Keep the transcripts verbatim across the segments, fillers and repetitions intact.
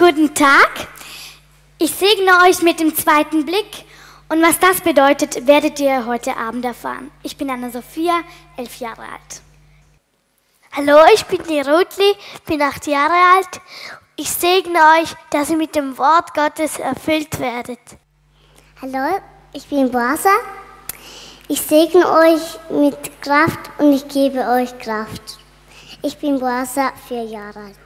Guten Tag. Ich segne euch mit dem zweiten Blick und was das bedeutet, werdet ihr heute Abend erfahren. Ich bin Anna-Sophia, elf Jahre alt. Hallo, ich bin die Rutli, bin acht Jahre alt. Ich segne euch, dass ihr mit dem Wort Gottes erfüllt werdet. Hallo, ich bin Boasa. Ich segne euch mit Kraft und ich gebe euch Kraft. Ich bin Boasa, vier Jahre alt.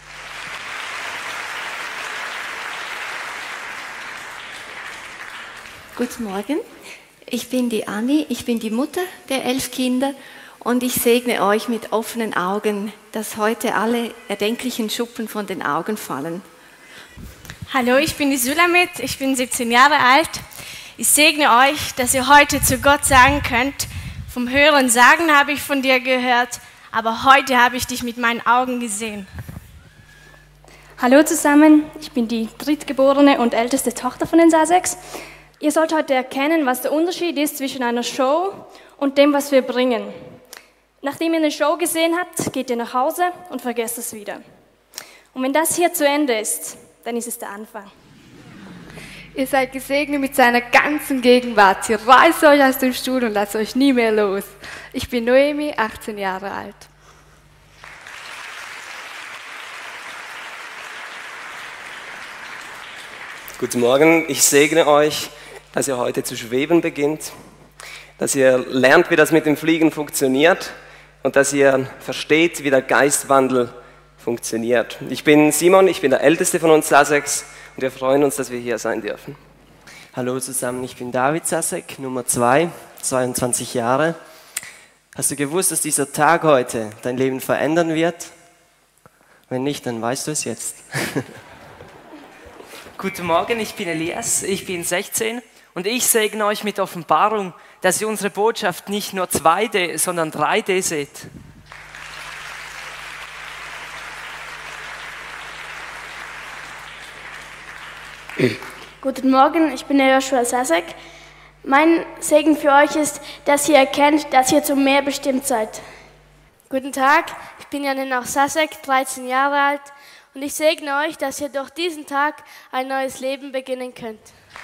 Guten Morgen, ich bin die Anni, ich bin die Mutter der elf Kinder und ich segne euch mit offenen Augen, dass heute alle erdenklichen Schuppen von den Augen fallen. Hallo, ich bin die Sulamit, ich bin siebzehn Jahre alt. Ich segne euch, dass ihr heute zu Gott sagen könnt, vom Hören sagen habe ich von dir gehört, aber heute habe ich dich mit meinen Augen gesehen. Hallo zusammen, ich bin die drittgeborene und älteste Tochter von den Sussex. Ihr sollt heute erkennen, was der Unterschied ist zwischen einer Show und dem, was wir bringen. Nachdem ihr eine Show gesehen habt, geht ihr nach Hause und vergesst es wieder. Und wenn das hier zu Ende ist, dann ist es der Anfang. Ihr seid gesegnet mit seiner ganzen Gegenwart. Sie reißt euch aus dem Stuhl und lasst euch nie mehr los. Ich bin Noemi, achtzehn Jahre alt. Guten Morgen, ich segne euch, dass ihr heute zu schweben beginnt, dass ihr lernt, wie das mit dem Fliegen funktioniert und dass ihr versteht, wie der Geistwandel funktioniert. Ich bin Simon, ich bin der Älteste von uns Sussex und wir freuen uns, dass wir hier sein dürfen. Hallo zusammen, ich bin David Sasek, Nummer zwei, zweiundzwanzig Jahre. Hast du gewusst, dass dieser Tag heute dein Leben verändern wird? Wenn nicht, dann weißt du es jetzt. Guten Morgen, ich bin Elias, ich bin sechzehn und ich segne euch mit Offenbarung, dass ihr unsere Botschaft nicht nur zwei D, sondern drei D seht. Guten Morgen, ich bin der Joshua Sasek. Mein Segen für euch ist, dass ihr erkennt, dass ihr zum Meer bestimmt seid. Guten Tag, ich bin Janine Sasek, dreizehn Jahre alt. Und ich segne euch, dass ihr durch diesen Tag ein neues Leben beginnen könnt.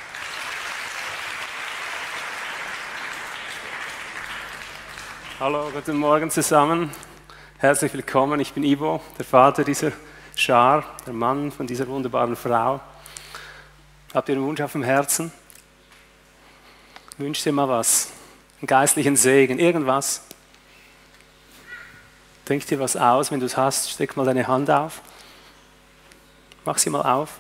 Hallo, guten Morgen zusammen. Herzlich willkommen. Ich bin Ivo, der Vater dieser Schar, der Mann von dieser wunderbaren Frau. Habt ihr einen Wunsch auf dem Herzen? Wünscht ihr mal was? Einen geistlichen Segen, irgendwas? Denk dir was aus, wenn du es hast, steck mal deine Hand auf. Mach sie mal auf.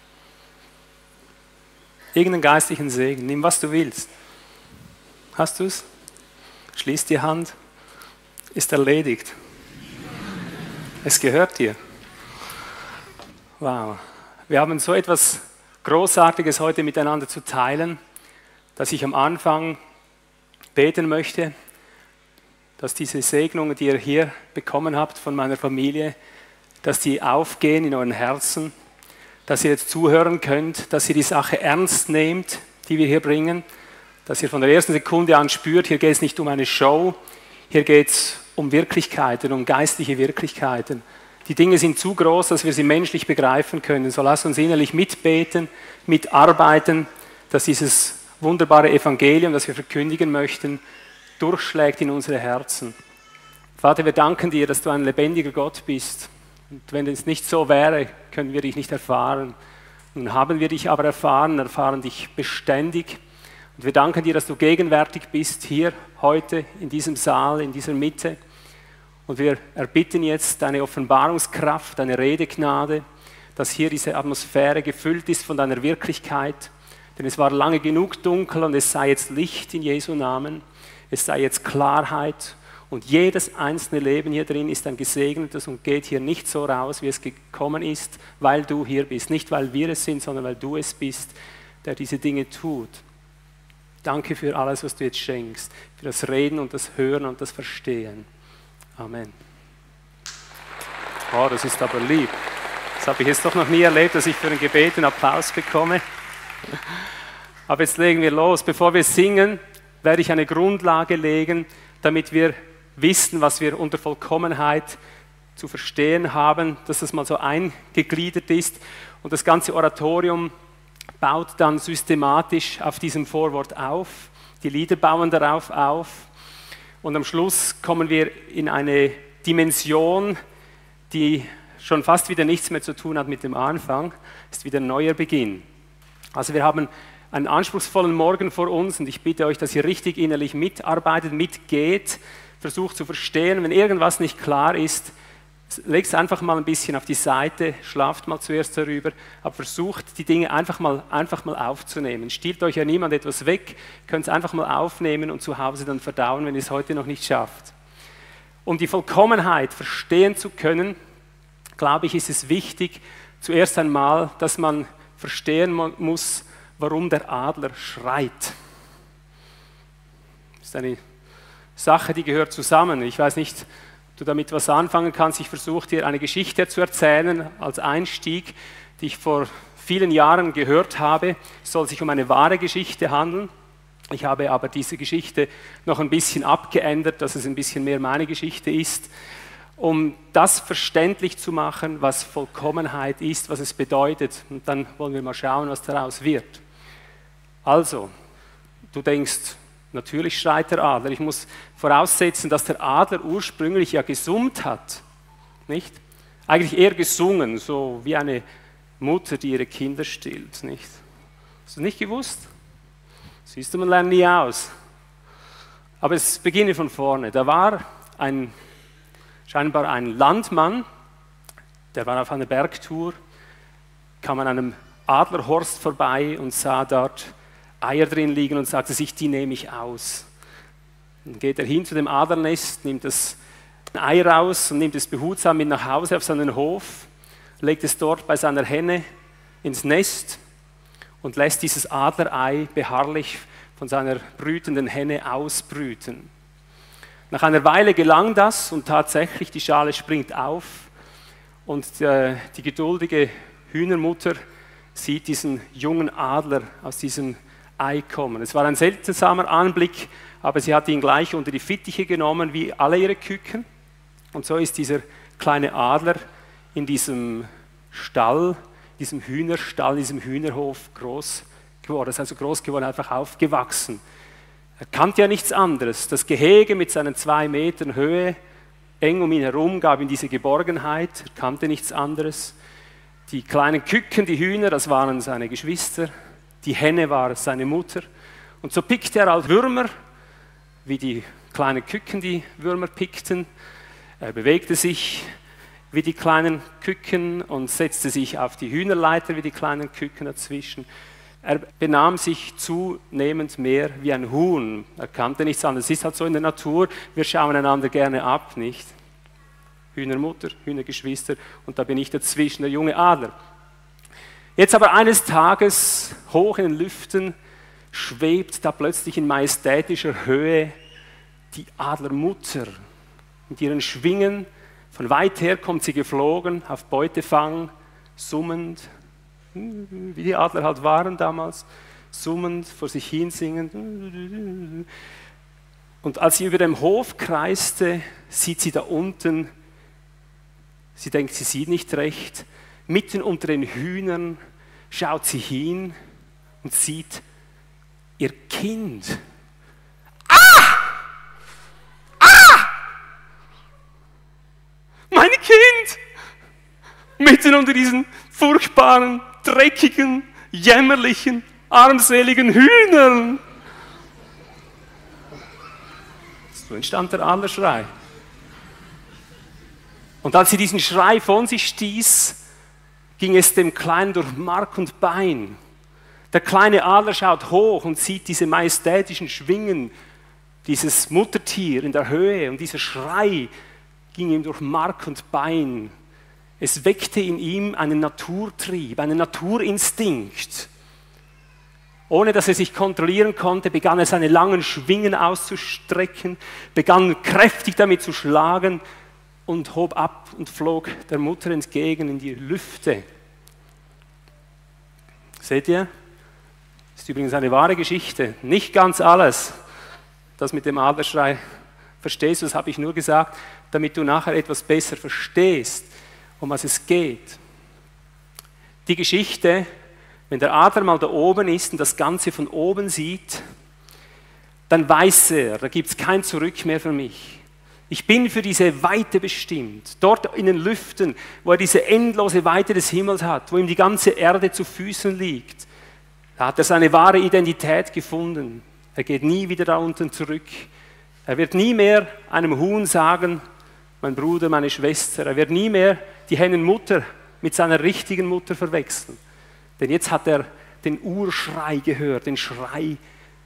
Irgendeinen geistlichen Segen, nimm was du willst. Hast du es? Schließ die Hand. Ist erledigt. Es gehört dir. Wow. Wir haben so etwas Großartiges heute miteinander zu teilen, dass ich am Anfang beten möchte, dass diese Segnungen, die ihr hier bekommen habt von meiner Familie, dass die aufgehen in euren Herzen, dass ihr jetzt zuhören könnt, dass ihr die Sache ernst nehmt, die wir hier bringen, dass ihr von der ersten Sekunde an spürt, hier geht es nicht um eine Show, hier geht es um Wirklichkeiten, um geistliche Wirklichkeiten. Die Dinge sind zu groß, dass wir sie menschlich begreifen können. So lasst uns innerlich mitbeten, mitarbeiten, dass dieses wunderbare Evangelium, das wir verkündigen möchten, durchschlägt in unsere Herzen. Vater, wir danken dir, dass du ein lebendiger Gott bist. Und wenn es nicht so wäre, können wir dich nicht erfahren. Nun haben wir dich aber erfahren, erfahren dich beständig. Und wir danken dir, dass du gegenwärtig bist, hier, heute, in diesem Saal, in dieser Mitte. Und wir erbitten jetzt deine Offenbarungskraft, deine Redegnade, dass hier diese Atmosphäre gefüllt ist von deiner Wirklichkeit. Denn es war lange genug dunkel und es sei jetzt Licht in Jesu Namen. Es sei jetzt Klarheit. Und jedes einzelne Leben hier drin ist ein gesegnetes und geht hier nicht so raus, wie es gekommen ist, weil du hier bist. Nicht, weil wir es sind, sondern weil du es bist, der diese Dinge tut. Danke für alles, was du jetzt schenkst, für das Reden und das Hören und das Verstehen. Amen. Oh, das ist aber lieb. Das habe ich jetzt doch noch nie erlebt, dass ich für ein Gebet einen Applaus bekomme. Aber jetzt legen wir los. Bevor wir singen, werde ich eine Grundlage legen, damit wir wissen, was wir unter Vollkommenheit zu verstehen haben, dass das mal so eingegliedert ist. Und das ganze Oratorium baut dann systematisch auf diesem Vorwort auf. Die Lieder bauen darauf auf. Und am Schluss kommen wir in eine Dimension, die schon fast wieder nichts mehr zu tun hat mit dem Anfang. Es ist wieder ein neuer Beginn. Also wir haben einen anspruchsvollen Morgen vor uns und ich bitte euch, dass ihr richtig innerlich mitarbeitet, mitgeht, versucht zu verstehen. Wenn irgendwas nicht klar ist, legt es einfach mal ein bisschen auf die Seite, schlaft mal zuerst darüber, aber versucht die Dinge einfach mal, einfach mal aufzunehmen. Stiehlt euch ja niemand etwas weg, könnt es einfach mal aufnehmen und zu Hause dann verdauen, wenn ihr es heute noch nicht schafft. Um die Vollkommenheit verstehen zu können, glaube ich, ist es wichtig, zuerst einmal, dass man verstehen muss, warum der Adler schreit. Das ist eine Sache, die gehört zusammen. Ich weiß nicht, ob du damit was anfangen kannst. Ich versuche dir eine Geschichte zu erzählen als Einstieg, die ich vor vielen Jahren gehört habe. Es soll sich um eine wahre Geschichte handeln. Ich habe aber diese Geschichte noch ein bisschen abgeändert, dass es ein bisschen mehr meine Geschichte ist, um das verständlich zu machen, was Vollkommenheit ist, was es bedeutet. Und dann wollen wir mal schauen, was daraus wird. Also, du denkst, natürlich schreit der Adler. Ich muss voraussetzen, dass der Adler ursprünglich ja gesummt hat. Nicht? Eigentlich eher gesungen, so wie eine Mutter, die ihre Kinder stillt. Nicht? Hast du nicht gewusst? Siehst du, man lernt nie aus. Aber es beginne von vorne. Da war ein, scheinbar ein Landmann, der war auf einer Bergtour, kam an einem Adlerhorst vorbei und sah dort Eier drin liegen und sagte sich, die nehme ich aus. Dann geht er hin zu dem Adlernest, nimmt das Ei raus und nimmt es behutsam mit nach Hause auf seinen Hof, legt es dort bei seiner Henne ins Nest und lässt dieses Adlerei beharrlich von seiner brütenden Henne ausbrüten. Nach einer Weile gelang das und tatsächlich die Schale springt auf und äh, die geduldige Hühnermutter sieht diesen jungen Adler aus diesem Ei kommen. Es war ein seltsamer Anblick, aber sie hat ihn gleich unter die Fittiche genommen, wie alle ihre Küken. Und so ist dieser kleine Adler in diesem Stall, diesem Hühnerstall, diesem Hühnerhof groß geworden. Er ist also groß geworden, einfach aufgewachsen. Er kannte ja nichts anderes. Das Gehege mit seinen zwei Metern Höhe, eng um ihn herum, gab ihm diese Geborgenheit. Er kannte nichts anderes. Die kleinen Küken, die Hühner, das waren seine Geschwister. Die Henne war seine Mutter. Und so pickte er halt Würmer, wie die kleinen Küken die Würmer pickten. Er bewegte sich wie die kleinen Küken und setzte sich auf die Hühnerleiter wie die kleinen Küken dazwischen. Er benahm sich zunehmend mehr wie ein Huhn. Er kannte nichts anderes. Es ist halt so in der Natur, wir schauen einander gerne ab, nicht? Hühnermutter, Hühnergeschwister und da bin ich dazwischen, der junge Adler. Jetzt aber eines Tages, hoch in den Lüften, schwebt da plötzlich in majestätischer Höhe die Adlermutter mit ihren Schwingen. Von weit her kommt sie geflogen, auf Beutefang, summend, wie die Adler halt waren damals, summend, vor sich hin singend. Und als sie über dem Hof kreiste, sieht sie da unten, sie denkt, sie sieht nicht recht, mitten unter den Hühnern schaut sie hin und sieht ihr Kind. Ah! Ah! Mein Kind! Mitten unter diesen furchtbaren, dreckigen, jämmerlichen, armseligen Hühnern. So entstand der Adlerschrei. Und als sie diesen Schrei von sich stieß, ging es dem Kleinen durch Mark und Bein. Der kleine Adler schaut hoch und sieht diese majestätischen Schwingen, dieses Muttertier in der Höhe und dieser Schrei ging ihm durch Mark und Bein. Es weckte in ihm einen Naturtrieb, einen Naturinstinkt. Ohne dass er sich kontrollieren konnte, begann er seine langen Schwingen auszustrecken, begann kräftig damit zu schlagen und hob ab und flog der Mutter entgegen in die Lüfte. Seht ihr? Das ist übrigens eine wahre Geschichte. Nicht ganz alles, das mit dem Adlerschrei Verstehst du, das habe ich nur gesagt, damit du nachher etwas besser verstehst, um was es geht. Die Geschichte, wenn der Adler mal da oben ist und das Ganze von oben sieht, dann weiß er, da gibt es kein Zurück mehr für mich. Ich bin für diese Weite bestimmt. Dort in den Lüften, wo er diese endlose Weite des Himmels hat, wo ihm die ganze Erde zu Füßen liegt, da hat er seine wahre Identität gefunden. Er geht nie wieder da unten zurück. Er wird nie mehr einem Huhn sagen, mein Bruder, meine Schwester. Er wird nie mehr die Hennenmutter mit seiner richtigen Mutter verwechseln. Denn jetzt hat er den Urschrei gehört, den Schrei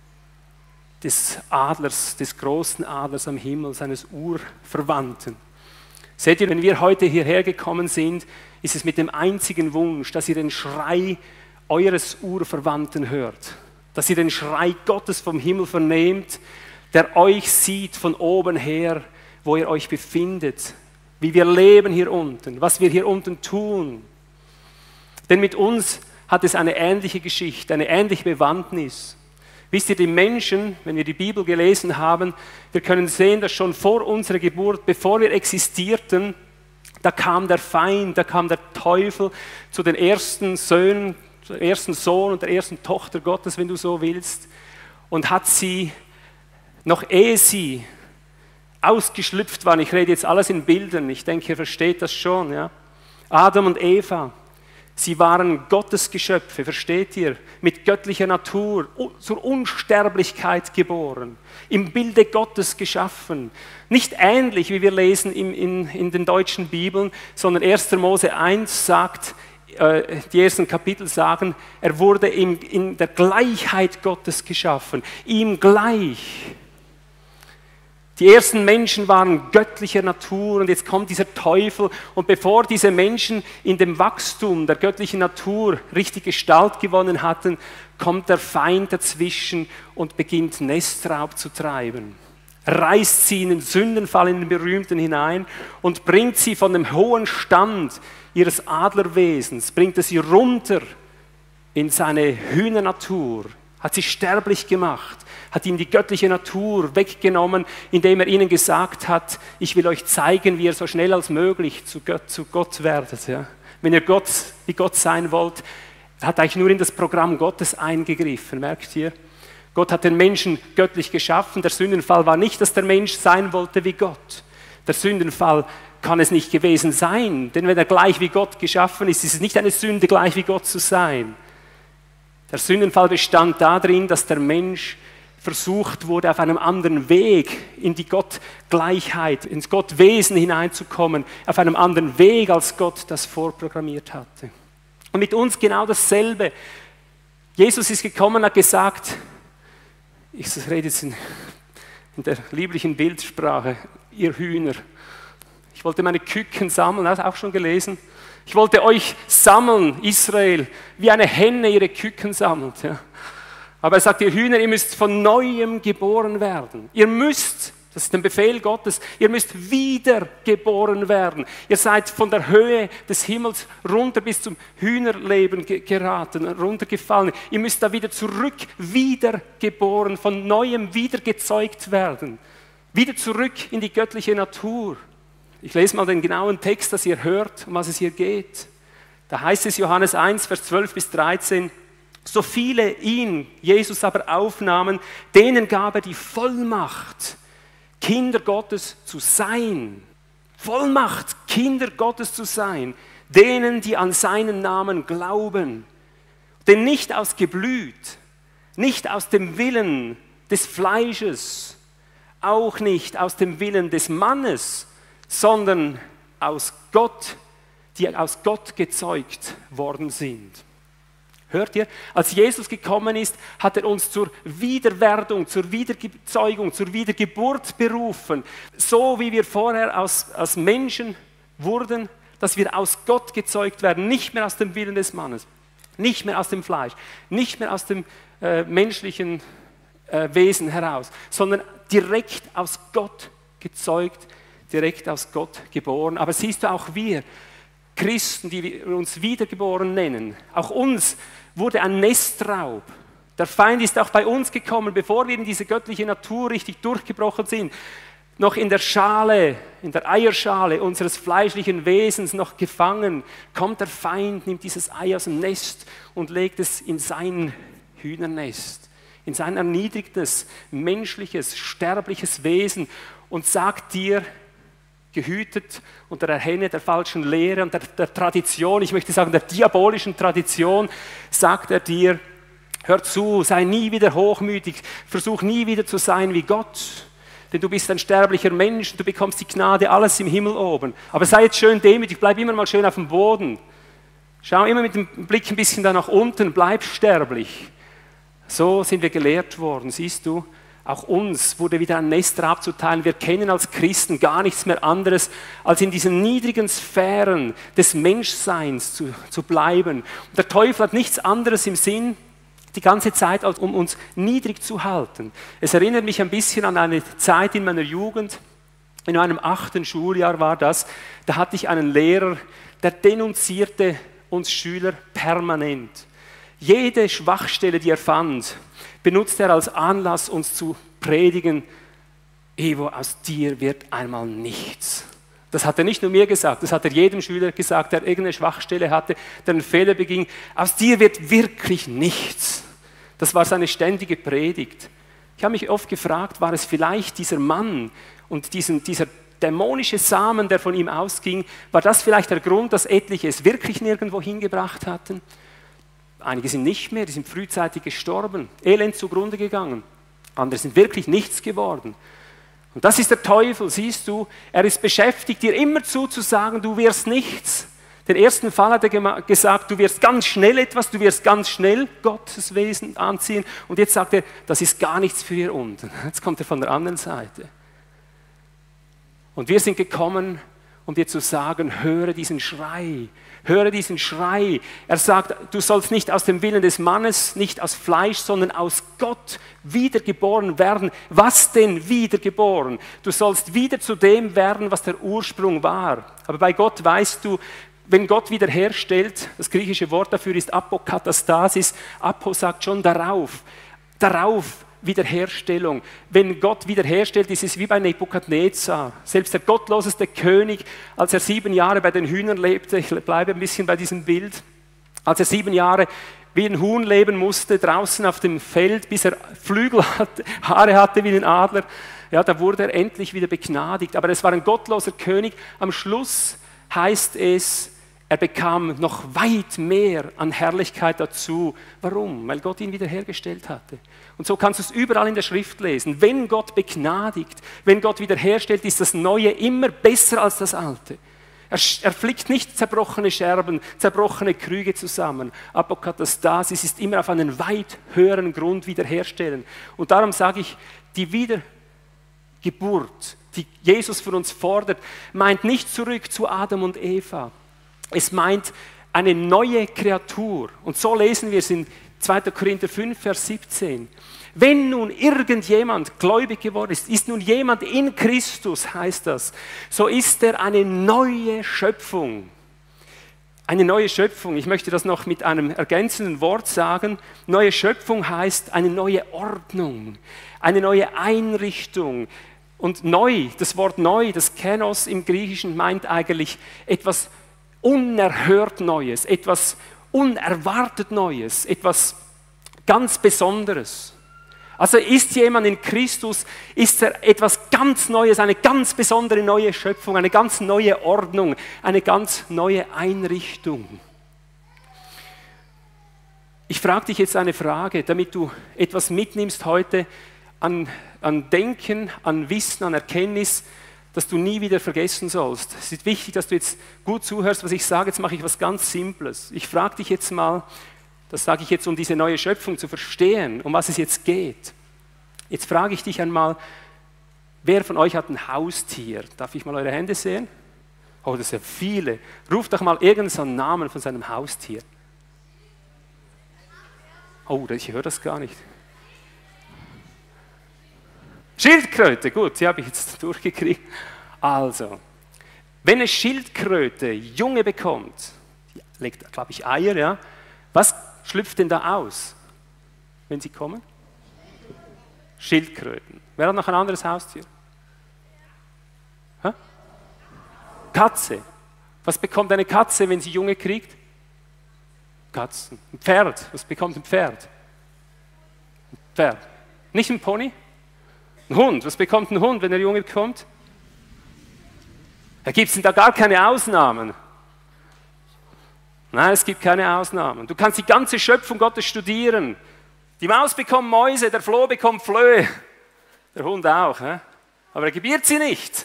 des Adlers, des großen Adlers am Himmel, seines Urverwandten. Seht ihr, wenn wir heute hierher gekommen sind, ist es mit dem einzigen Wunsch, dass ihr den Schrei eures Urverwandten hört, dass ihr den Schrei Gottes vom Himmel vernehmt, der euch sieht von oben her, wo ihr euch befindet, wie wir leben hier unten, was wir hier unten tun. Denn mit uns hat es eine ähnliche Geschichte, eine ähnliche Bewandtnis. Wisst ihr, die Menschen, wenn wir die Bibel gelesen haben, wir können sehen, dass schon vor unserer Geburt, bevor wir existierten, da kam der Feind, da kam der Teufel zu den ersten Söhnen, zum ersten Sohn und der ersten Tochter Gottes, wenn du so willst, und hat sie, noch ehe sie ausgeschlüpft waren, ich rede jetzt alles in Bildern, ich denke, ihr versteht das schon, ja? Adam und Eva, sie waren Gottes Geschöpfe, versteht ihr? Mit göttlicher Natur, zur Unsterblichkeit geboren, im Bilde Gottes geschaffen. Nicht ähnlich, wie wir lesen in, in, in den deutschen Bibeln, sondern erster Mose eins sagt, äh, die ersten Kapitel sagen, er wurde in, in der Gleichheit Gottes geschaffen, ihm gleich. Die ersten Menschen waren göttlicher Natur und jetzt kommt dieser Teufel und bevor diese Menschen in dem Wachstum der göttlichen Natur richtig Gestalt gewonnen hatten, kommt der Feind dazwischen und beginnt Nestraub zu treiben. Er reißt sie in den Sündenfall, in den berühmten hinein und bringt sie von dem hohen Stand ihres Adlerwesens, bringt er sie runter in seine Hühnernatur, hat sie sterblich gemacht, hat ihnen die göttliche Natur weggenommen, indem er ihnen gesagt hat, ich will euch zeigen, wie ihr so schnell als möglich zu Gott, zu Gott werdet. Ja. Wenn ihr Gott, wie Gott sein wollt, er hat eigentlich nur in das Programm Gottes eingegriffen, merkt ihr? Gott hat den Menschen göttlich geschaffen, der Sündenfall war nicht, dass der Mensch sein wollte wie Gott. Der Sündenfall kann es nicht gewesen sein, denn wenn er gleich wie Gott geschaffen ist, ist es nicht eine Sünde, gleich wie Gott zu sein. Der Sündenfall bestand darin, dass der Mensch versucht wurde, auf einem anderen Weg in die Gottgleichheit, ins Gottwesen hineinzukommen, auf einem anderen Weg, als Gott das vorprogrammiert hatte. Und mit uns genau dasselbe. Jesus ist gekommen und hat gesagt, ich rede jetzt in, in der lieblichen Bildsprache, ihr Hühner, ich wollte meine Küken sammeln, hast du auch schon gelesen? Ich wollte euch sammeln, Israel, wie eine Henne ihre Küken sammelt. Ja. Aber er sagt, ihr Hühner, ihr müsst von Neuem geboren werden. Ihr müsst, das ist der Befehl Gottes, ihr müsst wiedergeboren werden. Ihr seid von der Höhe des Himmels runter bis zum Hühnerleben geraten, runtergefallen. Ihr müsst da wieder zurück, wiedergeboren, von Neuem wiedergezeugt werden. Wieder zurück in die göttliche Natur. Ich lese mal den genauen Text, dass ihr hört, um was es hier geht. Da heißt es Johannes eins, Vers zwölf bis dreizehn, so viele ihn, Jesus aber aufnahmen, denen gab er die Vollmacht, Kinder Gottes zu sein. Vollmacht, Kinder Gottes zu sein, denen, die an seinen Namen glauben. Denn nicht aus Geblüt, nicht aus dem Willen des Fleisches, auch nicht aus dem Willen des Mannes, sondern aus Gott, die aus Gott gezeugt worden sind. Hört ihr? Als Jesus gekommen ist, hat er uns zur Wiederwerdung, zur Wiederzeugung, zur Wiedergeburt berufen. So wie wir vorher aus, als Menschen wurden, dass wir aus Gott gezeugt werden, nicht mehr aus dem Willen des Mannes, nicht mehr aus dem Fleisch, nicht mehr aus dem äh, menschlichen äh, Wesen heraus, sondern direkt aus Gott gezeugt, direkt aus Gott geboren. Aber siehst du, auch wir Christen, die wir uns wiedergeboren nennen, auch uns wurde ein Nestraub. Der Feind ist auch bei uns gekommen, bevor wir in diese göttliche Natur richtig durchgebrochen sind. noch in der Schale, in der Eierschale unseres fleischlichen Wesens noch gefangen, kommt der Feind, nimmt dieses Ei aus dem Nest und legt es in sein Hühnernest, in sein erniedrigtes, menschliches, sterbliches Wesen und sagt dir, gehütet unter der Henne der falschen Lehre und der, der Tradition, ich möchte sagen der diabolischen Tradition, sagt er dir, hör zu, sei nie wieder hochmütig, versuch nie wieder zu sein wie Gott, denn du bist ein sterblicher Mensch, du bekommst die Gnade, alles im Himmel oben. Aber sei jetzt schön demütig, bleib immer mal schön auf dem Boden. Schau immer mit dem Blick ein bisschen da nach unten, bleib sterblich. So sind wir gelehrt worden, siehst du? Auch uns wurde wieder ein Nest abzuteilen. Wir kennen als Christen gar nichts mehr anderes, als in diesen niedrigen Sphären des Menschseins zu, zu bleiben. Und der Teufel hat nichts anderes im Sinn, die ganze Zeit, als um uns niedrig zu halten. Es erinnert mich ein bisschen an eine Zeit in meiner Jugend. In meinem achten Schuljahr war das. Da hatte ich einen Lehrer, der denunzierte uns Schüler permanent. Jede Schwachstelle, die er fand, benutzt er als Anlass, uns zu predigen, Evo, aus dir wird einmal nichts. Das hat er nicht nur mir gesagt, das hat er jedem Schüler gesagt, der irgendeine Schwachstelle hatte, der einen Fehler beging. Aus dir wird wirklich nichts. Das war seine ständige Predigt. Ich habe mich oft gefragt, war es vielleicht dieser Mann und diesen, dieser dämonische Samen, der von ihm ausging, war das vielleicht der Grund, dass etliche es wirklich nirgendwo hingebracht hatten? Einige sind nicht mehr, die sind frühzeitig gestorben, elend zugrunde gegangen. Andere sind wirklich nichts geworden. Und das ist der Teufel, siehst du, er ist beschäftigt, dir immerzu zu sagen, du wirst nichts. Den ersten Fall hat er gesagt, du wirst ganz schnell etwas, du wirst ganz schnell Gottes Wesen anziehen. Und jetzt sagt er, das ist gar nichts für hier unten. Jetzt kommt er von der anderen Seite. Und wir sind gekommen, um dir zu sagen, höre diesen Schrei, höre diesen Schrei. Er sagt, du sollst nicht aus dem Willen des Mannes, nicht aus Fleisch, sondern aus Gott wiedergeboren werden. Was denn wiedergeboren? Du sollst wieder zu dem werden, was der Ursprung war. Aber bei Gott weißt du, wenn Gott wiederherstellt, das griechische Wort dafür ist Apokatastasis, Apo sagt schon darauf, darauf Wiederherstellung. Wenn Gott wiederherstellt, ist es wie bei Nebukadnezar. Selbst der gottloseste König, als er sieben Jahre bei den Hühnern lebte, ich bleibe ein bisschen bei diesem Bild, als er sieben Jahre wie ein Huhn leben musste, draußen auf dem Feld, bis er Flügel hatte, Haare hatte wie ein Adler, ja, da wurde er endlich wieder begnadigt. Aber es war ein gottloser König. Am Schluss heißt es, er bekam noch weit mehr an Herrlichkeit dazu. Warum? Weil Gott ihn wiederhergestellt hatte. Und so kannst du es überall in der Schrift lesen. Wenn Gott begnadigt, wenn Gott wiederherstellt, ist das Neue immer besser als das Alte. Er, er flickt nicht zerbrochene Scherben, zerbrochene Krüge zusammen. Apokatastasis ist immer auf einen weit höheren Grund wiederherstellen. Und darum sage ich, die Wiedergeburt, die Jesus von uns fordert, meint nicht zurück zu Adam und Eva. Es meint eine neue Kreatur. Und so lesen wir es in zweiter Korinther fünf, Vers siebzehn. Wenn nun irgendjemand gläubig geworden ist, ist nun jemand in Christus, heißt das, so ist er eine neue Schöpfung. Eine neue Schöpfung, ich möchte das noch mit einem ergänzenden Wort sagen. Neue Schöpfung heißt eine neue Ordnung, eine neue Einrichtung. Und neu, das Wort neu, das Kenos im Griechischen meint eigentlich etwas unerhört Neues, etwas unerwartet Neues, etwas ganz Besonderes. Also ist jemand in Christus, ist er etwas ganz Neues, eine ganz besondere neue Schöpfung, eine ganz neue Ordnung, eine ganz neue Einrichtung. Ich frage dich jetzt eine Frage, damit du etwas mitnimmst heute an, an Denken, an Wissen, an Erkenntnis, das du nie wieder vergessen sollst. Es ist wichtig, dass du jetzt gut zuhörst, was ich sage. Jetzt mache ich was ganz Simples. Ich frage dich jetzt mal, das sage ich jetzt, um diese neue Schöpfung zu verstehen, um was es jetzt geht. Jetzt frage ich dich einmal, wer von euch hat ein Haustier? Darf ich mal eure Hände sehen? Oh, das sind viele. Ruft doch mal irgendeinen Namen von seinem Haustier. Oh, ich höre das gar nicht. Schildkröte, gut, die habe ich jetzt durchgekriegt. Also, wenn eine Schildkröte Junge bekommt, die legt, glaube ich, Eier, ja, was schlüpft denn da aus, wenn sie kommen? Schildkröten. Wer hat noch ein anderes Haustier? Katze. Was bekommt eine Katze, wenn sie Junge kriegt? Katzen. Ein Pferd. Was bekommt ein Pferd? Ein Pferd. Nicht ein Pony? Ein Hund. Was bekommt ein Hund, wenn er Junge bekommt? Da gibt es da gar keine Ausnahmen. Nein, es gibt keine Ausnahmen. Du kannst die ganze Schöpfung Gottes studieren. Die Maus bekommt Mäuse, der Floh bekommt Flöhe. Der Hund auch. He? Aber er gebiert sie nicht.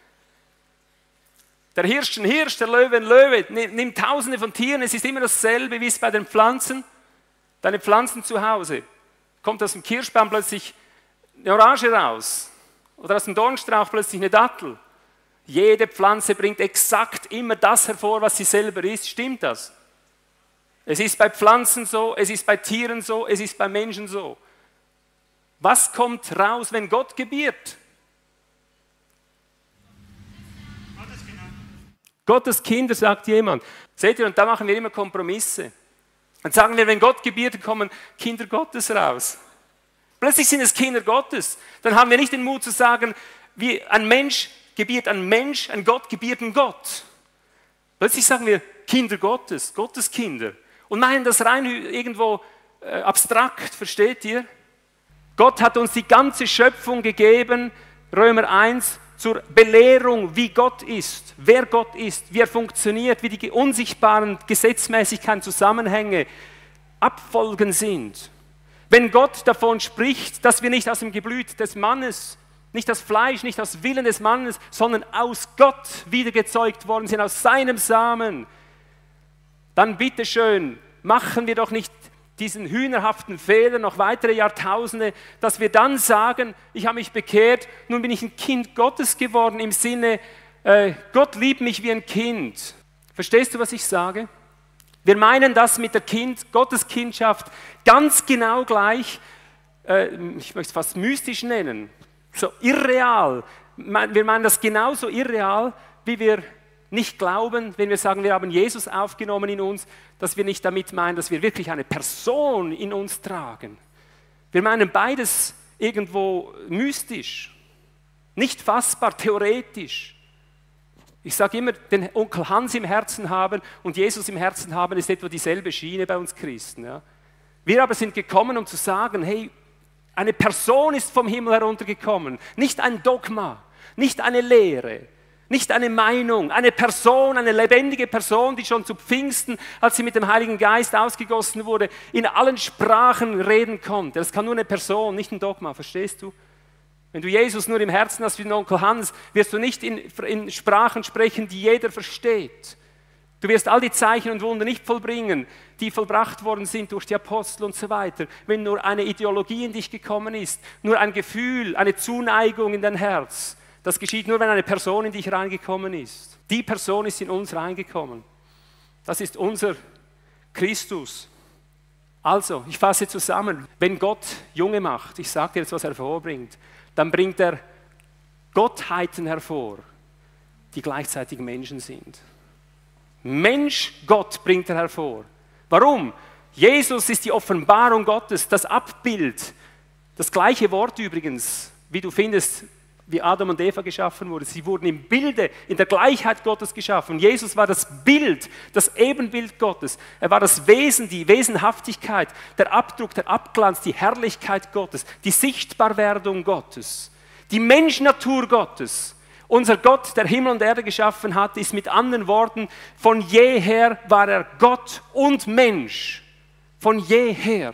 Der Hirsch ein Hirsch, der Löwe ein Löwe. Nimm tausende von Tieren, es ist immer dasselbe wie es bei den Pflanzen. Deine Pflanzen zu Hause. Kommt aus dem Kirschbaum plötzlich eine Orange raus. Oder aus dem Dornstrauch plötzlich eine Dattel. Jede Pflanze bringt exakt immer das hervor, was sie selber ist. Stimmt das? Es ist bei Pflanzen so, es ist bei Tieren so, es ist bei Menschen so. Was kommt raus, wenn Gott gebiert? Gottes Kinder. Gottes Kinder, sagt jemand. Seht ihr, und da machen wir immer Kompromisse. Dann sagen wir, wenn Gott gebiert, dann kommen Kinder Gottes raus. Plötzlich sind es Kinder Gottes. Dann haben wir nicht den Mut zu sagen, wie ein Mensch gebiert ein Mensch, ein Gott gebiert ein Gott. Plötzlich sagen wir Kinder Gottes, Gottes Kinder. Und meinen das rein irgendwo äh, abstrakt, versteht ihr? Gott hat uns die ganze Schöpfung gegeben, Römer eins, zur Belehrung, wie Gott ist, wer Gott ist, wie er funktioniert, wie die unsichtbaren Gesetzmäßigkeiten, Zusammenhänge, Abfolgen sind. Wenn Gott davon spricht, dass wir nicht aus dem Geblüt des Mannes, nicht das Fleisch, nicht aus Willen des Mannes, sondern aus Gott wiedergezeugt worden sind, aus seinem Samen, dann bitteschön, machen wir doch nicht diesen hühnerhaften Fehler noch weitere Jahrtausende, dass wir dann sagen, ich habe mich bekehrt, nun bin ich ein Kind Gottes geworden, im Sinne, äh, Gott liebt mich wie ein Kind. Verstehst du, was ich sage? Wir meinen das mit der Kind, Gotteskindschaft ganz genau gleich, äh, ich möchte es fast mystisch nennen, so irreal. Wir meinen das genauso irreal, wie wir nicht glauben, wenn wir sagen, wir haben Jesus aufgenommen in uns, dass wir nicht damit meinen, dass wir wirklich eine Person in uns tragen. Wir meinen beides irgendwo mystisch, nicht fassbar, theoretisch. Ich sage immer, den Onkel Hans im Herzen haben und Jesus im Herzen haben, ist etwa dieselbe Schiene bei uns Christen. Ja. Wir aber sind gekommen, um zu sagen, hey, eine Person ist vom Himmel heruntergekommen, nicht ein Dogma, nicht eine Lehre, nicht eine Meinung, eine Person, eine lebendige Person, die schon zu Pfingsten, als sie mit dem Heiligen Geist ausgegossen wurde, in allen Sprachen reden konnte. Das kann nur eine Person, nicht ein Dogma, verstehst du? Wenn du Jesus nur im Herzen hast wie den Onkel Hans, wirst du nicht in, in Sprachen sprechen, die jeder versteht. Du wirst all die Zeichen und Wunder nicht vollbringen, die vollbracht worden sind durch die Apostel und so weiter, wenn nur eine Ideologie in dich gekommen ist, nur ein Gefühl, eine Zuneigung in dein Herz. Das geschieht nur, wenn eine Person in dich reingekommen ist. Die Person ist in uns reingekommen. Das ist unser Christus. Also, ich fasse zusammen. Wenn Gott Junge macht, ich sage dir jetzt, was er hervorbringt, dann bringt er Gottheiten hervor, die gleichzeitig Menschen sind. Mensch, Gott bringt er hervor. Warum? Jesus ist die Offenbarung Gottes, das Abbild, das gleiche Wort übrigens, wie du findest, wie Adam und Eva geschaffen wurden. Sie wurden im Bilde, in der Gleichheit Gottes geschaffen. Jesus war das Bild, das Ebenbild Gottes. Er war das Wesen, die Wesenhaftigkeit, der Abdruck, der Abglanz, die Herrlichkeit Gottes, die Sichtbarwerdung Gottes, die Menschnatur Gottes. Unser Gott, der Himmel und Erde geschaffen hat, ist mit anderen Worten, von jeher war er Gott und Mensch. Von jeher.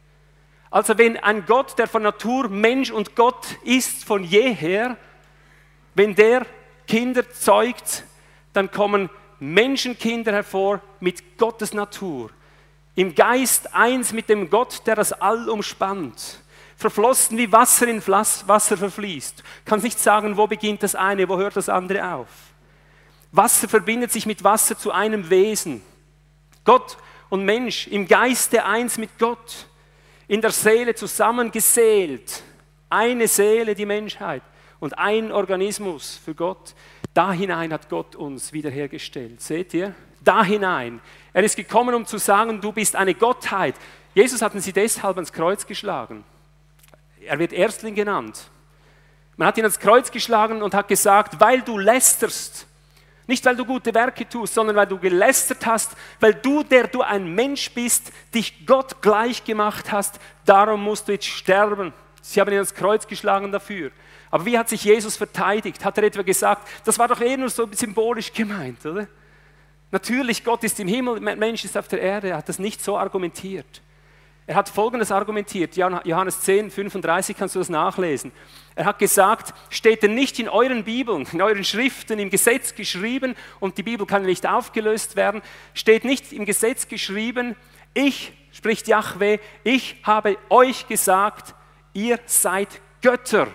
Also wenn ein Gott, der von Natur Mensch und Gott ist, von jeher, wenn der Kinder zeugt, dann kommen Menschenkinder hervor mit Gottes Natur. Im Geist eins mit dem Gott, der das All umspannt. Verflossen wie Wasser in Wasser verfließt. Du kannst nicht sagen, wo beginnt das eine, wo hört das andere auf. Wasser verbindet sich mit Wasser zu einem Wesen. Gott und Mensch im Geiste eins mit Gott. In der Seele zusammengeseelt. Eine Seele, die Menschheit. Und ein Organismus für Gott. Da hinein hat Gott uns wiederhergestellt. Seht ihr? Da hinein. Er ist gekommen, um zu sagen, du bist eine Gottheit. Jesus hatten sie deshalb ans Kreuz geschlagen. Er wird Erstling genannt. Man hat ihn ans Kreuz geschlagen und hat gesagt, weil du lästerst, Nicht, weil du gute Werke tust, sondern weil du gelästert hast, weil du, der du ein Mensch bist, dich Gott gleich gemacht hast. Darum musst du jetzt sterben. Sie haben ihn ans Kreuz geschlagen dafür. Aber wie hat sich Jesus verteidigt? Hat er etwa gesagt, das war doch eher nur so symbolisch gemeint, oder? Natürlich, Gott ist im Himmel, Mensch ist auf der Erde. Er hat das nicht so argumentiert. Er hat Folgendes argumentiert, Johannes zehn, fünfunddreißig kannst du das nachlesen. Er hat gesagt, steht denn nicht in euren Bibeln, in euren Schriften, im Gesetz geschrieben, und die Bibel kann nicht aufgelöst werden, steht nicht im Gesetz geschrieben, ich, spricht Jahwe, ich habe euch gesagt, ihr seid Götter.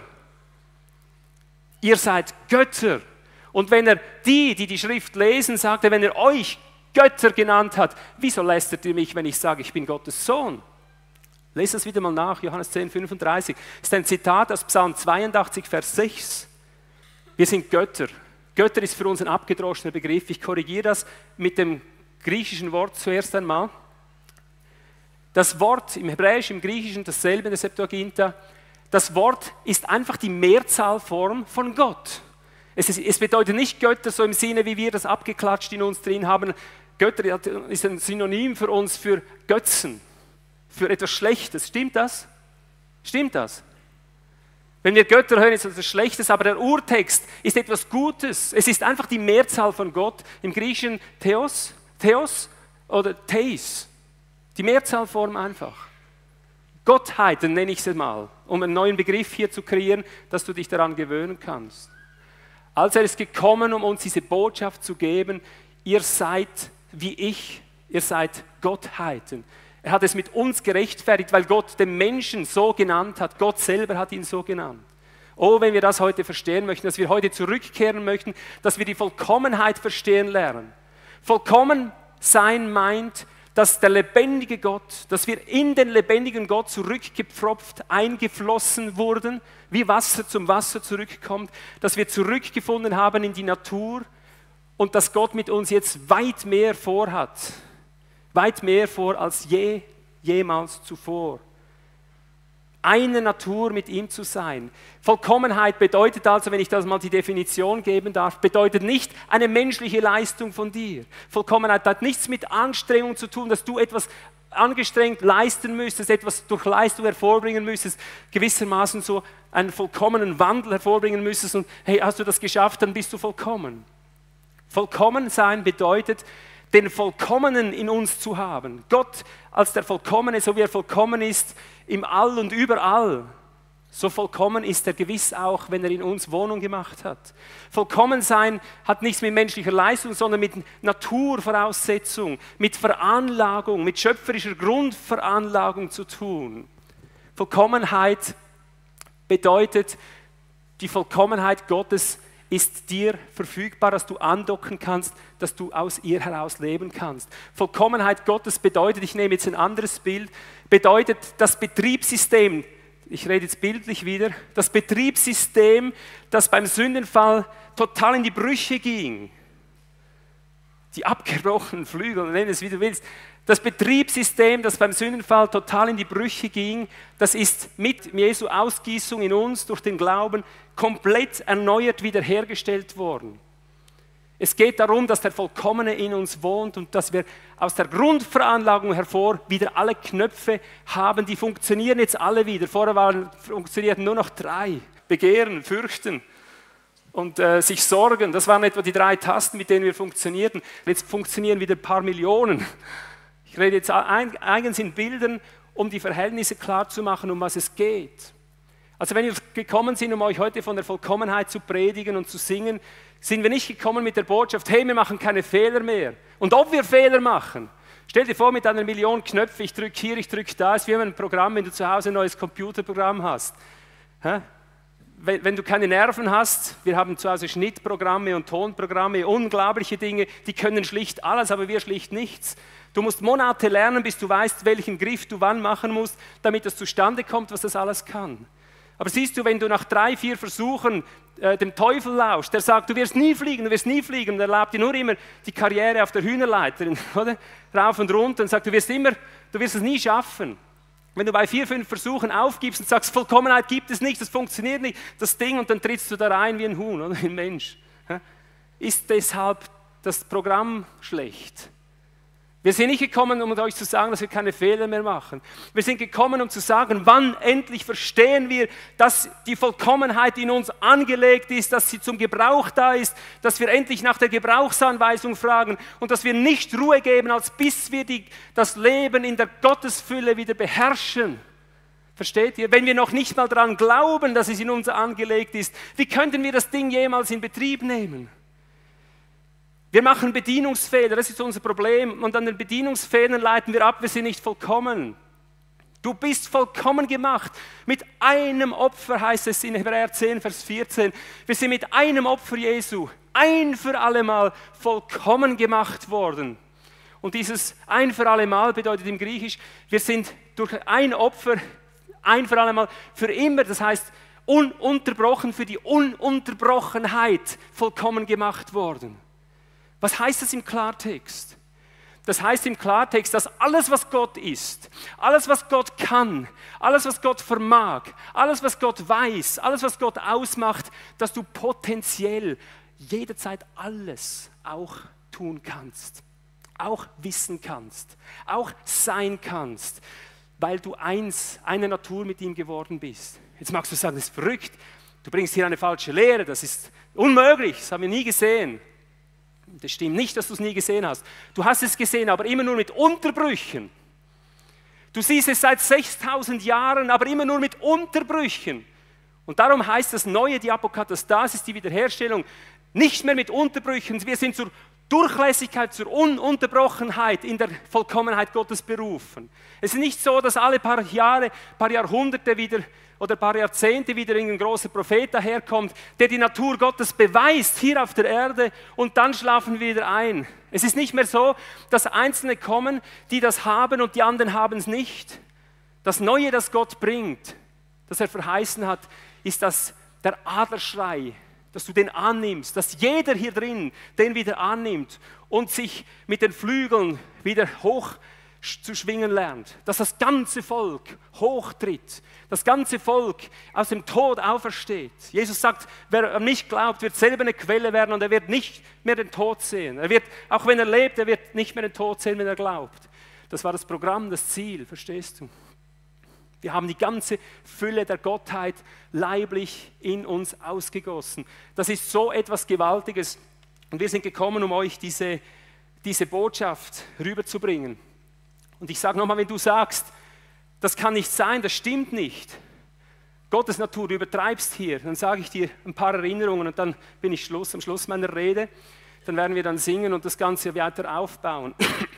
Ihr seid Götter. Und wenn er die, die die Schrift lesen, sagte, wenn er euch Götter genannt hat, wieso lästert ihr mich, wenn ich sage, ich bin Gottes Sohn? Lest das wieder mal nach, Johannes zehn, fünfunddreißig. Das ist ein Zitat aus Psalm zweiundachtzig, Vers sechs. Wir sind Götter. Götter ist für uns ein abgedroschener Begriff. Ich korrigiere das mit dem griechischen Wort zuerst einmal. Das Wort im Hebräischen, im Griechischen, dasselbe in der Septuaginta. Das Wort ist einfach die Mehrzahlform von Gott. Es, ist, es bedeutet nicht Götter so im Sinne, wie wir das abgeklatscht in uns drin haben. Götter ist ein Synonym für uns für Götzen. Für etwas Schlechtes. Stimmt das? Stimmt das? Wenn wir Götter hören, ist das etwas Schlechtes, aber der Urtext ist etwas Gutes. Es ist einfach die Mehrzahl von Gott. Im Griechischen Theos, Theos oder Theis. Die Mehrzahlform einfach. Gottheiten nenne ich sie mal, um einen neuen Begriff hier zu kreieren, dass du dich daran gewöhnen kannst. Also er ist gekommen, um uns diese Botschaft zu geben, ihr seid wie ich, ihr seid Gottheiten. Er hat es mit uns gerechtfertigt, weil Gott den Menschen so genannt hat. Gott selber hat ihn so genannt. Oh, wenn wir das heute verstehen möchten, dass wir heute zurückkehren möchten, dass wir die Vollkommenheit verstehen lernen. Vollkommen sein meint, dass der lebendige Gott, dass wir in den lebendigen Gott zurückgepfropft, eingeflossen wurden, wie Wasser zum Wasser zurückkommt, dass wir zurückgefunden haben in die Natur und dass Gott mit uns jetzt weit mehr vorhat. Weit mehr vor als je, jemals zuvor. Eine Natur mit ihm zu sein. Vollkommenheit bedeutet also, wenn ich das mal die Definition geben darf, bedeutet nicht eine menschliche Leistung von dir. Vollkommenheit hat nichts mit Anstrengung zu tun, dass du etwas angestrengt leisten müsstest, etwas durch Leistung hervorbringen müsstest, gewissermaßen so einen vollkommenen Wandel hervorbringen müsstest und hey, hast du das geschafft, dann bist du vollkommen. Vollkommen sein bedeutet, den Vollkommenen in uns zu haben. Gott als der Vollkommene, so wie er vollkommen ist, im All und überall. So vollkommen ist er gewiss auch, wenn er in uns Wohnung gemacht hat. Vollkommen sein hat nichts mit menschlicher Leistung, sondern mit Naturvoraussetzung, mit Veranlagung, mit schöpferischer Grundveranlagung zu tun. Vollkommenheit bedeutet, die Vollkommenheit Gottes ist dir verfügbar, dass du andocken kannst, dass du aus ihr heraus leben kannst. Vollkommenheit Gottes bedeutet, ich nehme jetzt ein anderes Bild, bedeutet das Betriebssystem, ich rede jetzt bildlich wieder, das Betriebssystem, das beim Sündenfall total in die Brüche ging. Die abgebrochenen Flügel, nenn es wie du willst. Das Betriebssystem, das beim Sündenfall total in die Brüche ging, das ist mit Jesu Ausgießung in uns durch den Glauben komplett erneuert wiederhergestellt worden. Es geht darum, dass der Vollkommene in uns wohnt und dass wir aus der Grundveranlagung hervor wieder alle Knöpfe haben, die funktionieren jetzt alle wieder. Vorher waren, funktionierten nur noch drei. Begehren, fürchten und äh, sich sorgen. Das waren etwa die drei Tasten, mit denen wir funktionierten. Jetzt funktionieren wieder ein paar Millionen. Ich rede jetzt eigens in Bildern, um die Verhältnisse klar zu machen, um was es geht. Also wenn wir gekommen sind, um euch heute von der Vollkommenheit zu predigen und zu singen, sind wir nicht gekommen mit der Botschaft, hey, wir machen keine Fehler mehr. Und ob wir Fehler machen, stell dir vor, mit einer Million Knöpfe, ich drücke hier, ich drücke da, es ist wie ein Programm, wenn du zu Hause ein neues Computerprogramm hast. Hä? Wenn, wenn du keine Nerven hast, wir haben zu Hause Schnittprogramme und Tonprogramme, unglaubliche Dinge, die können schlicht alles, aber wir schlicht nichts. Du musst Monate lernen, bis du weißt, welchen Griff du wann machen musst, damit das zustande kommt, was das alles kann. Aber siehst du, wenn du nach drei, vier Versuchen äh, dem Teufel lauschst, der sagt, du wirst nie fliegen, du wirst nie fliegen, und er erlaubt dir nur immer die Karriere auf der Hühnerleiter, oder? Rauf und runter, und sagt, du wirst immer, du wirst es nie schaffen. Wenn du bei vier, fünf Versuchen aufgibst und sagst, Vollkommenheit gibt es nicht, das funktioniert nicht, das Ding, und dann trittst du da rein wie ein Huhn, oder ein Mensch. ist deshalb das Programm schlecht. Wir sind nicht gekommen, um euch zu sagen, dass wir keine Fehler mehr machen. Wir sind gekommen, um zu sagen, wann endlich verstehen wir, dass die Vollkommenheit in uns angelegt ist, dass sie zum Gebrauch da ist, dass wir endlich nach der Gebrauchsanweisung fragen und dass wir nicht Ruhe geben, als bis wir die, das Leben in der Gottesfülle wieder beherrschen. Versteht ihr? Wenn wir noch nicht mal daran glauben, dass es in uns angelegt ist, wie könnten wir das Ding jemals in Betrieb nehmen? Wir machen Bedienungsfehler, das ist unser Problem. Und an den Bedienungsfehlern leiten wir ab, wir sind nicht vollkommen. Du bist vollkommen gemacht. Mit einem Opfer heißt es in Hebräer zehn, Vers vierzehn. Wir sind mit einem Opfer Jesu ein für allemal vollkommen gemacht worden. Und dieses ein für allemal bedeutet im Griechisch, wir sind durch ein Opfer ein für allemal für immer, das heißt ununterbrochen für die Ununterbrochenheit vollkommen gemacht worden. Was heißt das im Klartext? Das heißt im Klartext, dass alles, was Gott ist, alles, was Gott kann, alles, was Gott vermag, alles, was Gott weiß, alles, was Gott ausmacht, dass du potenziell jederzeit alles auch tun kannst, auch wissen kannst, auch sein kannst, weil du eins, eine Natur mit ihm geworden bist. Jetzt magst du sagen, das ist verrückt, du bringst hier eine falsche Lehre, das ist unmöglich, das haben wir nie gesehen. Das stimmt nicht, dass du es nie gesehen hast. Du hast es gesehen, aber immer nur mit Unterbrüchen. Du siehst es seit sechstausend Jahren, aber immer nur mit Unterbrüchen. Und darum heißt das Neue, die Apokatastasis, die Wiederherstellung, nicht mehr mit Unterbrüchen. Wir sind zur Durchlässigkeit, zur Ununterbrochenheit in der Vollkommenheit Gottes berufen. Es ist nicht so, dass alle paar Jahre, paar Jahrhunderte wieder oder ein paar Jahrzehnte wieder ein großer Prophet daherkommt, der die Natur Gottes beweist hier auf der Erde und dann schlafen wir wieder ein. Es ist nicht mehr so, dass Einzelne kommen, die das haben und die anderen haben es nicht. Das Neue, das Gott bringt, das er verheißen hat, ist das der Adlerschrei, dass du den annimmst, dass jeder hier drin den wieder annimmt und sich mit den Flügeln wieder hoch zu schwingen lernt, dass das ganze Volk hochtritt, das ganze Volk aus dem Tod aufersteht. Jesus sagt, wer an mich glaubt, wird selber eine Quelle werden und er wird nicht mehr den Tod sehen. Er wird, auch wenn er lebt, er wird nicht mehr den Tod sehen, wenn er glaubt. Das war das Programm, das Ziel, verstehst du? Wir haben die ganze Fülle der Gottheit leiblich in uns ausgegossen. Das ist so etwas Gewaltiges und wir sind gekommen, um euch diese, diese Botschaft rüberzubringen. Und ich sage nochmal, wenn du sagst, das kann nicht sein, das stimmt nicht, Gottes Natur, du übertreibst hier, dann sage ich dir ein paar Erinnerungen und dann bin ich Schluss, am Schluss meiner Rede, dann werden wir dann singen und das Ganze weiter aufbauen.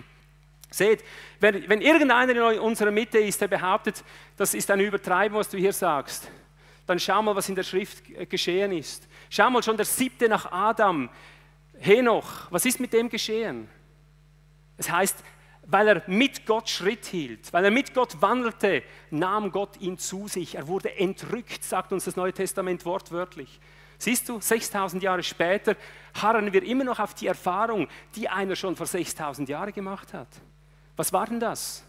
Seht, wenn, wenn irgendeiner in unserer Mitte ist, der behauptet, das ist eine Übertreibung, was du hier sagst, dann schau mal, was in der Schrift geschehen ist. Schau mal, schon der siebte nach Adam, Henoch, was ist mit dem geschehen? Es heißt, weil er mit Gott Schritt hielt, weil er mit Gott wandelte, nahm Gott ihn zu sich. Er wurde entrückt, sagt uns das Neue Testament wortwörtlich. Siehst du, sechstausend Jahre später harren wir immer noch auf die Erfahrung, die einer schon vor sechstausend Jahren gemacht hat. Was war denn das?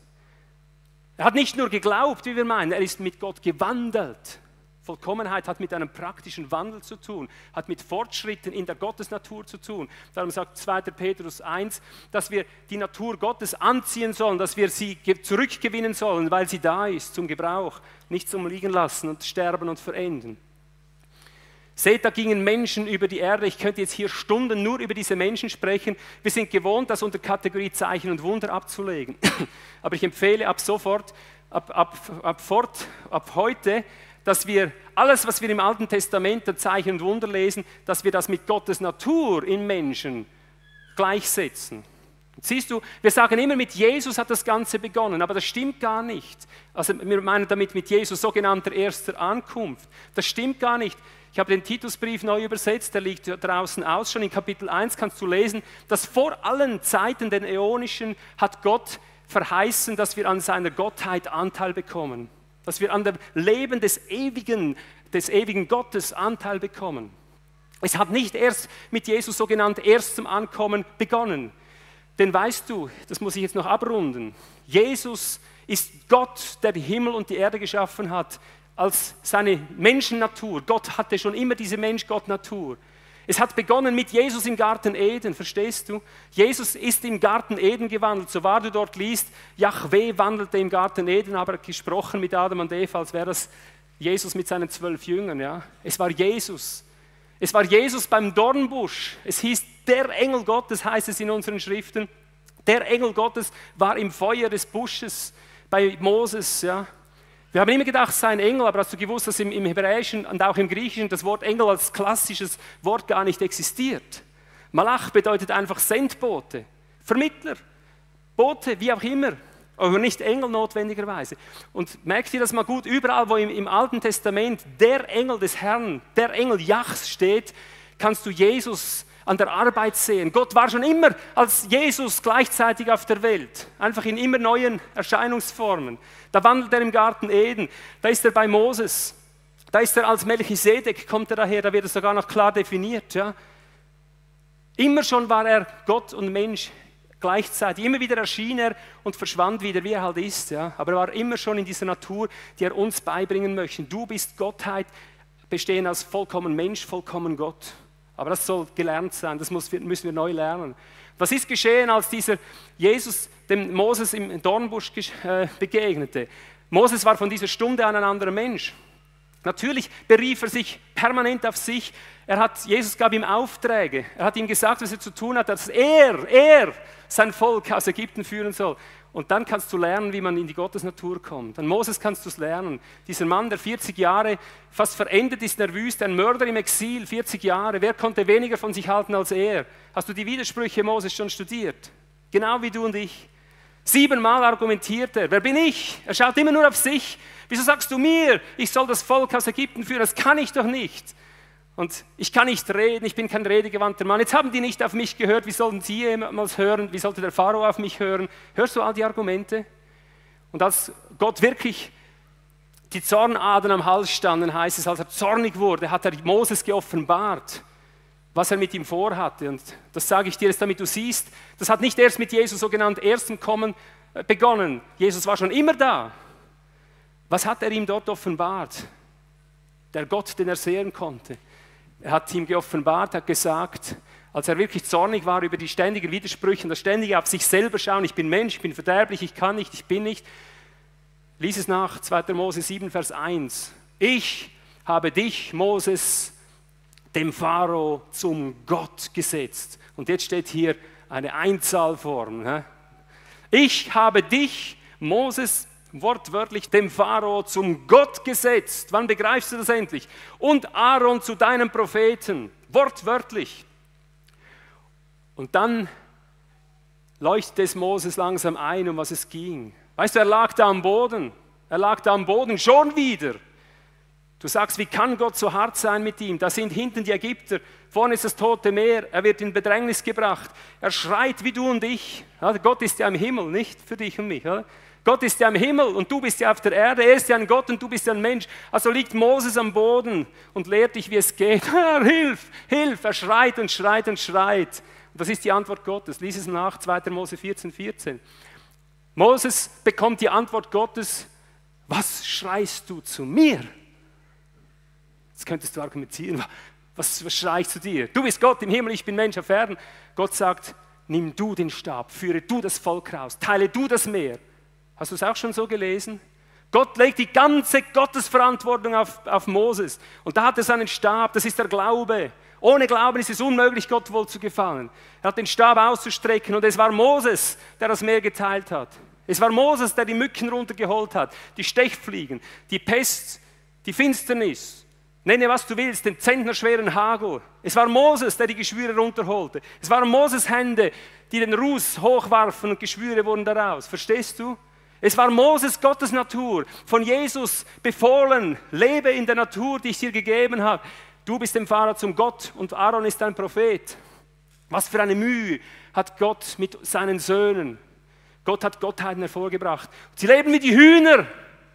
Er hat nicht nur geglaubt, wie wir meinen, er ist mit Gott gewandelt. Vollkommenheit hat mit einem praktischen Wandel zu tun, hat mit Fortschritten in der Gottesnatur zu tun. Darum sagt zweiter Petrus eins, dass wir die Natur Gottes anziehen sollen, dass wir sie zurückgewinnen sollen, weil sie da ist, zum Gebrauch, nicht zum Liegen lassen und sterben und verenden. Seht, da gingen Menschen über die Erde. Ich könnte jetzt hier Stunden nur über diese Menschen sprechen. Wir sind gewohnt, das unter Kategorie Zeichen und Wunder abzulegen. Aber ich empfehle ab sofort, ab, ab, ab, fort, ab heute, dass wir alles, was wir im Alten Testament der Zeichen und Wunder lesen, dass wir das mit Gottes Natur im Menschen gleichsetzen. Und siehst du, wir sagen immer, mit Jesus hat das Ganze begonnen, aber das stimmt gar nicht. Also wir meinen damit mit Jesus sogenannter erster Ankunft. Das stimmt gar nicht. Ich habe den Titusbrief neu übersetzt, der liegt draußen aus. Schon in Kapitel eins kannst du lesen, dass vor allen Zeiten, den äonischen, hat Gott verheißen, dass wir an seiner Gottheit Anteil bekommen. Dass wir an dem Leben des ewigen, des ewigen Gottes Anteil bekommen. Es hat nicht erst mit Jesus sogenannt erstem Ankommen begonnen. Denn weißt du, das muss ich jetzt noch abrunden, Jesus ist Gott, der die Himmel und die Erde geschaffen hat, als seine Menschennatur. Gott hatte schon immer diese Mensch-Gott-Natur. Es hat begonnen mit Jesus im Garten Eden, verstehst du? Jesus ist im Garten Eden gewandelt, so wahr du dort liest, Jahwe wandelte im Garten Eden, aber gesprochen mit Adam und Eva, als wäre das Jesus mit seinen zwölf Jüngern. Ja? Es war Jesus. Es war Jesus beim Dornbusch. Es hieß, der Engel Gottes, heißt es in unseren Schriften. Der Engel Gottes war im Feuer des Busches bei Moses. Ja? Wir haben immer gedacht, es sei ein Engel, aber hast du gewusst, dass im, im Hebräischen und auch im Griechischen das Wort Engel als klassisches Wort gar nicht existiert? Malach bedeutet einfach Sendbote, Vermittler, Bote, wie auch immer, aber nicht Engel notwendigerweise. Und merkt ihr das mal gut, überall wo im, im Alten Testament der Engel des Herrn, der Engel Jahs steht, kannst du Jesus an der Arbeit sehen. Gott war schon immer als Jesus gleichzeitig auf der Welt, einfach in immer neuen Erscheinungsformen. Da wandelt er im Garten Eden, da ist er bei Moses, da ist er als Melchisedek, kommt er daher, da wird er sogar noch klar definiert. Ja. Immer schon war er Gott und Mensch gleichzeitig, immer wieder erschien er und verschwand wieder, wie er halt ist. Ja. Aber er war immer schon in dieser Natur, die er uns beibringen möchte. Du bist Gottheit, bestehen als vollkommen Mensch, vollkommen Gott. Aber das soll gelernt sein, das müssen wir neu lernen. Was ist geschehen, als dieser Jesus dem Moses im Dornbusch begegnete? Moses war von dieser Stunde an ein anderer Mensch. Natürlich berief er sich permanent auf sich. Er hat, Jesus gab ihm Aufträge. Er hat ihm gesagt, was er zu tun hat, dass er, er sein Volk aus Ägypten führen soll. Und dann kannst du lernen, wie man in die Gottesnatur kommt. An Moses kannst du es lernen. Dieser Mann, der vierzig Jahre fast verendet ist in der Wüste, ein Mörder im Exil, vierzig Jahre. Wer konnte weniger von sich halten als er? Hast du die Widersprüche Moses schon studiert? Genau wie du und ich. Siebenmal argumentiert er. Wer bin ich? Er schaut immer nur auf sich. Wieso sagst du mir, ich soll das Volk aus Ägypten führen? Das kann ich doch nicht. Und ich kann nicht reden, ich bin kein redegewandter Mann. Jetzt haben die nicht auf mich gehört, wie sollten sie jemals hören? Wie sollte der Pharao auf mich hören? Hörst du all die Argumente? Und als Gott wirklich die Zornadern am Hals standen, heißt es, als er zornig wurde, hat er Moses geoffenbart, was er mit ihm vorhatte. Und das sage ich dir jetzt, damit du siehst, das hat nicht erst mit Jesus sogenannt erstem Kommen begonnen. Jesus war schon immer da. Was hat er ihm dort offenbart? Der Gott, den er sehen konnte. Er hat ihm geoffenbart, hat gesagt, als er wirklich zornig war über die ständigen Widersprüche und das ständige auf sich selber schauen, ich bin Mensch, ich bin verderblich, ich kann nicht, ich bin nicht. Lies es nach, zweiter Mose sieben, Vers eins. Ich habe dich, Moses, dem Pharao zum Gott gesetzt. Und jetzt steht hier eine Einzahlform. Ich habe dich, Moses, wortwörtlich dem Pharao zum Gott gesetzt. Wann begreifst du das endlich? Und Aaron zu deinem Propheten, wortwörtlich. Und dann leuchtet es Moses langsam ein, um was es ging. Weißt du, er lag da am Boden, er lag da am Boden schon wieder. Du sagst, wie kann Gott so hart sein mit ihm? Da sind hinten die Ägypter, vorne ist das Tote Meer, er wird in Bedrängnis gebracht. Er schreit wie du und ich. Gott ist ja im Himmel, nicht für dich und mich, oder? Gott ist ja im Himmel und du bist ja auf der Erde, er ist ja ein Gott und du bist ja ein Mensch. Also liegt Moses am Boden und lehrt dich, wie es geht. Herr, hilf, hilf, er schreit und schreit und schreit. Und das ist die Antwort Gottes. Lies es nach, zweiter Mose vierzehn, vierzehn. Moses bekommt die Antwort Gottes, was schreist du zu mir? Jetzt könntest du argumentieren, was, was schrei ich zu dir? Du bist Gott im Himmel, ich bin Mensch auf Erden. Gott sagt, nimm du den Stab, führe du das Volk raus, teile du das Meer. Hast du es auch schon so gelesen? Gott legt die ganze Gottesverantwortung auf, auf Moses. Und da hat er seinen Stab, das ist der Glaube. Ohne Glauben ist es unmöglich, Gott wohl zu gefallen. Er hat den Stab auszustrecken und es war Moses, der das Meer geteilt hat. Es war Moses, der die Mücken runtergeholt hat, die Stechfliegen, die Pest, die Finsternis. Nenne, was du willst, den zentnerschweren Hagel. Es war Moses, der die Geschwüre runterholte. Es waren Moses Hände, die den Ruß hochwarfen und Geschwüre wurden daraus. Verstehst du? Es war Moses, Gottes Natur, von Jesus befohlen, lebe in der Natur, die ich dir gegeben habe. Du bist dem Pharao zum Gott und Aaron ist dein Prophet. Was für eine Mühe hat Gott mit seinen Söhnen. Gott hat Gottheiten hervorgebracht. Sie leben wie die Hühner.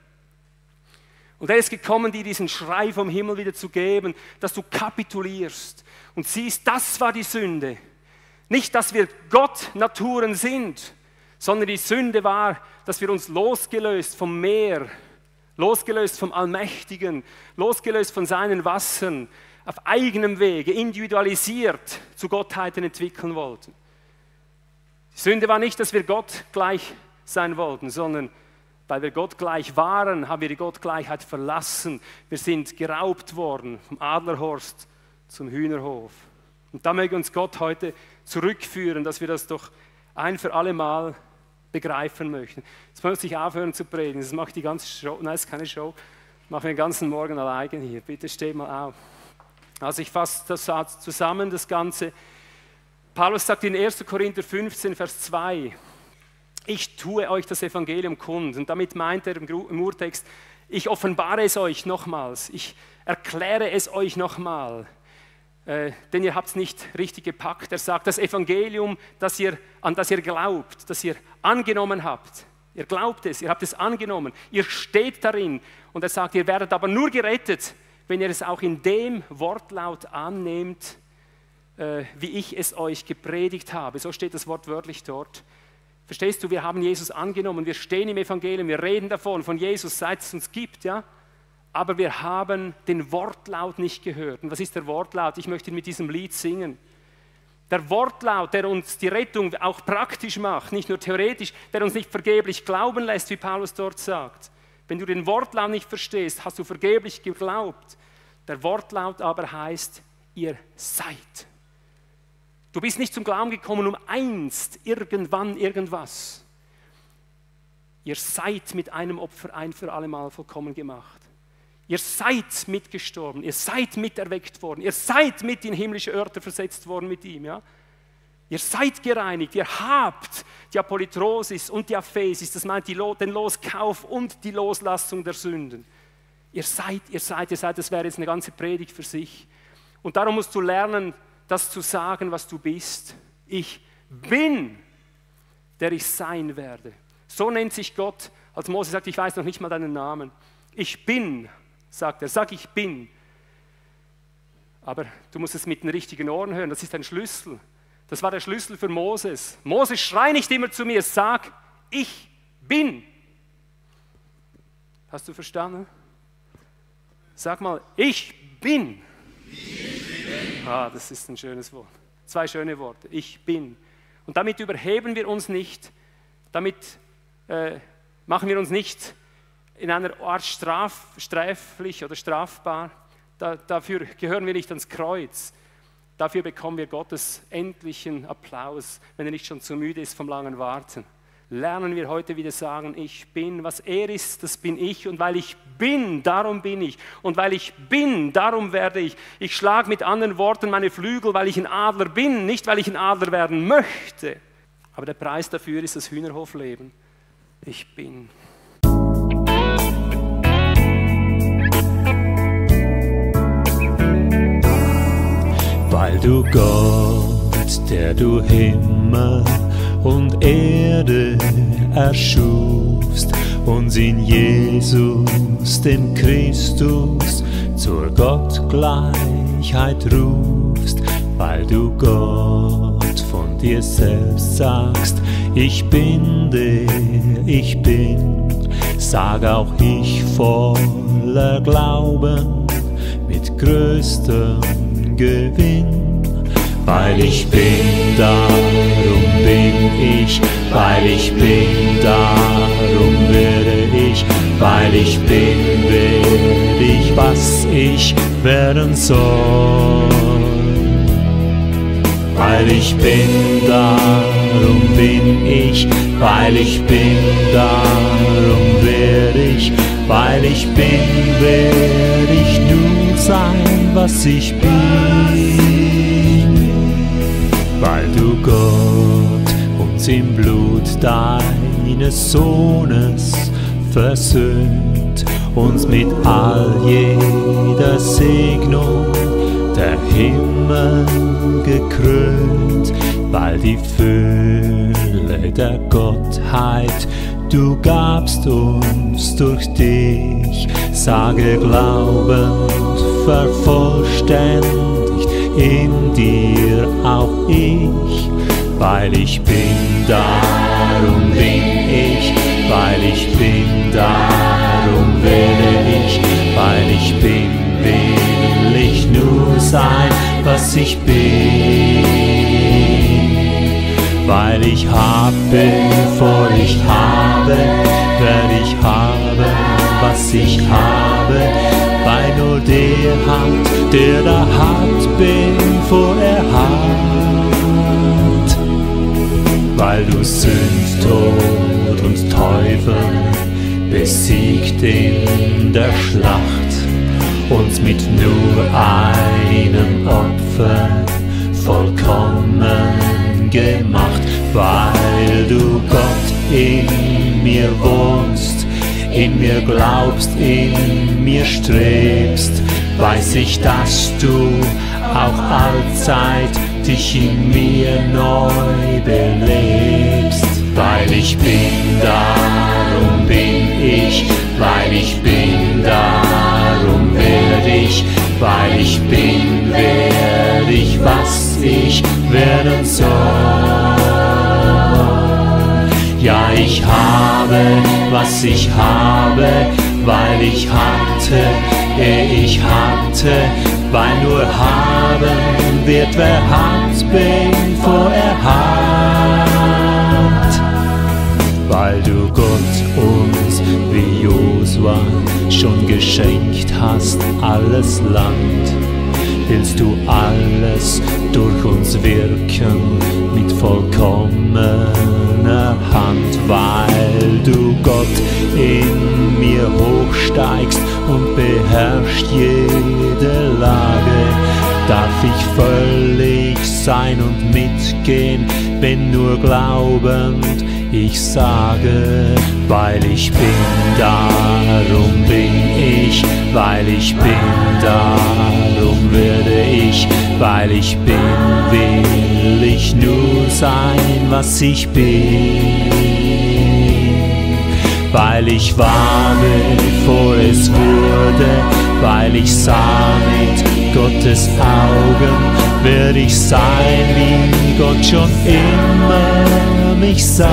Und er ist gekommen, dir diesen Schrei vom Himmel wieder zu geben, dass du kapitulierst und siehst, das war die Sünde. Nicht, dass wir Gott-Naturen sind, sondern die Sünde war, dass wir uns losgelöst vom Meer, losgelöst vom Allmächtigen, losgelöst von seinen Wassern, auf eigenem Wege, individualisiert zu Gottheiten entwickeln wollten. Die Sünde war nicht, dass wir Gott gleich sein wollten, sondern weil wir Gott gleich waren, haben wir die Gottgleichheit verlassen. Wir sind geraubt worden vom Adlerhorst zum Hühnerhof. Und da möge uns Gott heute zurückführen, dass wir das doch ein für alle Mal begreifen möchten. Jetzt muss ich aufhören zu predigen, das macht die ganze Show, nein, das ist keine Show, machen wir den ganzen Morgen alleine hier. Bitte steh mal auf. Also ich fasse das zusammen, das Ganze. Paulus sagt in erster Korinther fünfzehn, Vers zwei, ich tue euch das Evangelium kund. Und damit meint er im Urtext, ich offenbare es euch nochmals, ich erkläre es euch nochmal, äh, denn ihr habt es nicht richtig gepackt. Er sagt, das Evangelium, das ihr, an das ihr glaubt, das ihr angenommen habt, ihr glaubt es, ihr habt es angenommen, ihr steht darin. Und er sagt, ihr werdet aber nur gerettet, wenn ihr es auch in dem Wortlaut annehmt, äh, wie ich es euch gepredigt habe. So steht das Wort wörtlich dort. Verstehst du, wir haben Jesus angenommen, wir stehen im Evangelium, wir reden davon, von Jesus, seit es uns gibt, ja? Aber wir haben den Wortlaut nicht gehört. Und was ist der Wortlaut? Ich möchte ihn mit diesem Lied singen. Der Wortlaut, der uns die Rettung auch praktisch macht, nicht nur theoretisch, der uns nicht vergeblich glauben lässt, wie Paulus dort sagt. Wenn du den Wortlaut nicht verstehst, hast du vergeblich geglaubt. Der Wortlaut aber heißt, ihr seid. Du bist nicht zum Glauben gekommen, um einst, irgendwann, irgendwas. Ihr seid mit einem Opfer ein für alle Mal vollkommen gemacht. Ihr seid mitgestorben, ihr seid miterweckt worden, ihr seid mit in himmlische Örter versetzt worden mit ihm. Ja? Ihr seid gereinigt, ihr habt die Apolytrosis und die Aphesis, das meint die, den Loskauf und die Loslassung der Sünden. Ihr seid, ihr seid, ihr seid, das wäre jetzt eine ganze Predigt für sich. Und darum musst du lernen, das zu sagen, was du bist. Ich bin, der ich sein werde. So nennt sich Gott, als Mose sagt, ich weiß noch nicht mal deinen Namen. Ich bin, sagt er, sag ich bin. Aber du musst es mit den richtigen Ohren hören, das ist ein Schlüssel. Das war der Schlüssel für Moses. Moses, schrei nicht immer zu mir, sag, ich bin. Hast du verstanden? Sag mal, ich bin. Ah, das ist ein schönes Wort. Zwei schöne Worte. Ich bin. Und damit überheben wir uns nicht, damit äh, machen wir uns nicht in einer Art straf, sträflich oder strafbar. Da, dafür gehören wir nicht ans Kreuz. Dafür bekommen wir Gottes endlichen Applaus, wenn er nicht schon zu müde ist vom langen Warten. Lernen wir heute wieder sagen, ich bin, was er ist, das bin ich. Und weil ich bin, darum bin ich. Und weil ich bin, darum werde ich. Ich schlage mit anderen Worten meine Flügel, weil ich ein Adler bin, nicht weil ich ein Adler werden möchte. Aber der Preis dafür ist das Hühnerhofleben. Ich bin. Weil du Gott, der du Himmel und Erde erschufst, uns in Jesus, dem Christus, zur Gottgleichheit rufst, weil du Gott von dir selbst sagst, ich bin der ich bin, sag auch ich voller Glauben, mit größtem Gewinn. Weil ich bin, darum bin ich, weil ich bin, darum werde ich, weil ich bin, werde ich, was ich werden soll. Weil ich bin, darum bin ich, weil ich bin, darum werde ich, weil ich bin, werde ich nur sein, was ich bin. Weil du Gott uns im Blut deines Sohnes versöhnt, uns mit all jeder Segnung der Himmel gekrönt, weil die Fülle der Gottheit du gabst uns durch dich, sage glaubend vervollständigt in dir auch ich, weil ich bin, darum bin ich, weil ich bin, darum werde ich, weil ich bin, will ich nur sein, was ich bin. Weil ich habe, bevor ich habe, werde ich haben, was ich habe. Weil nur der hat, der da hat, bevor er hat. Weil du Sünd, Tod und Teufel besiegt in der Schlacht und mit nur einem Opfer vollkommen gemacht. Weil du Gott in mir wohnst, in mir glaubst, in mir strebst, weiß ich, dass du auch allzeit dich in mir neu belebst. Weil ich bin, darum bin ich, weil ich bin, darum werde ich, weil ich bin, werde ich, was ich werden soll. Ja, ich habe, was ich habe, weil ich hatte, ehe ich hatte, weil nur haben wird, wer hat, bevor er hat. Weil du Gott uns wie Josua schon geschenkt hast, alles Land, willst du alles durch uns wirken mit vollkommener Hand. Weil du Gott in mir hochsteigst und beherrschst jede Lage, darf ich völlig sein und mitgehen, bin nur glaubend, ich sage. Weil ich bin, darum bin ich, weil ich bin, darum werde ich, weil ich bin, will ich nur sein, was ich bin. Weil ich war, bevor es wurde, weil ich sah mit Gottes Augen, werde ich sein, wie Gott schon immer mich sah.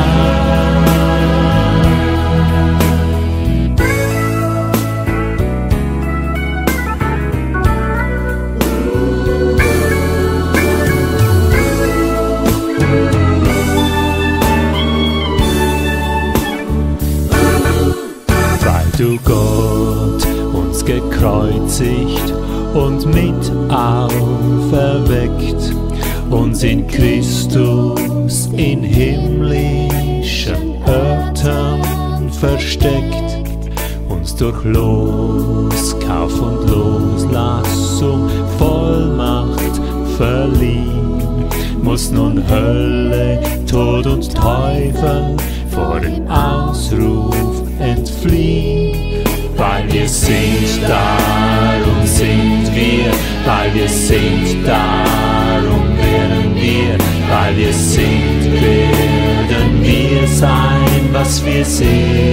Du Gott uns gekreuzigt und mit auferweckt, uns in Christus in himmlischen Örtern versteckt, uns durch Loskauf und Loslassung Vollmacht verliehen, muss nun Hölle, Tod und Teufel vor dem Ausruf entfliehen. Weil wir sind, darum sind wir, weil wir sind, darum werden wir, weil wir sind, werden wir sein, was wir sind.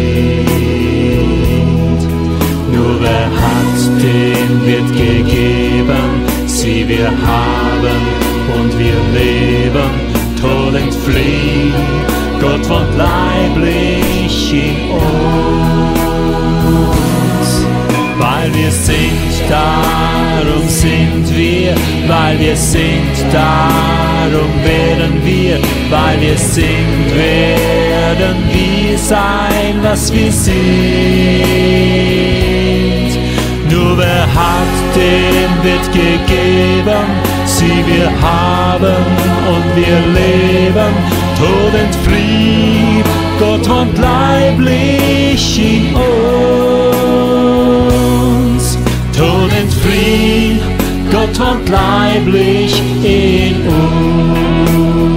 Nur wer hat, dem wird gegeben, sie wir haben und wir leben, Tod entfliehen, Gott wohnt leiblich in uns. Weil wir sind, darum sind wir, weil wir sind, darum werden wir, weil wir sind, werden wir sein, was wir sind. Nur wer hat, dem wird gegeben, sie wir haben und wir leben, Tod entflieht, Gott wohnt leiblich in uns. Tod entflieht, Gott wohnt leiblich in uns.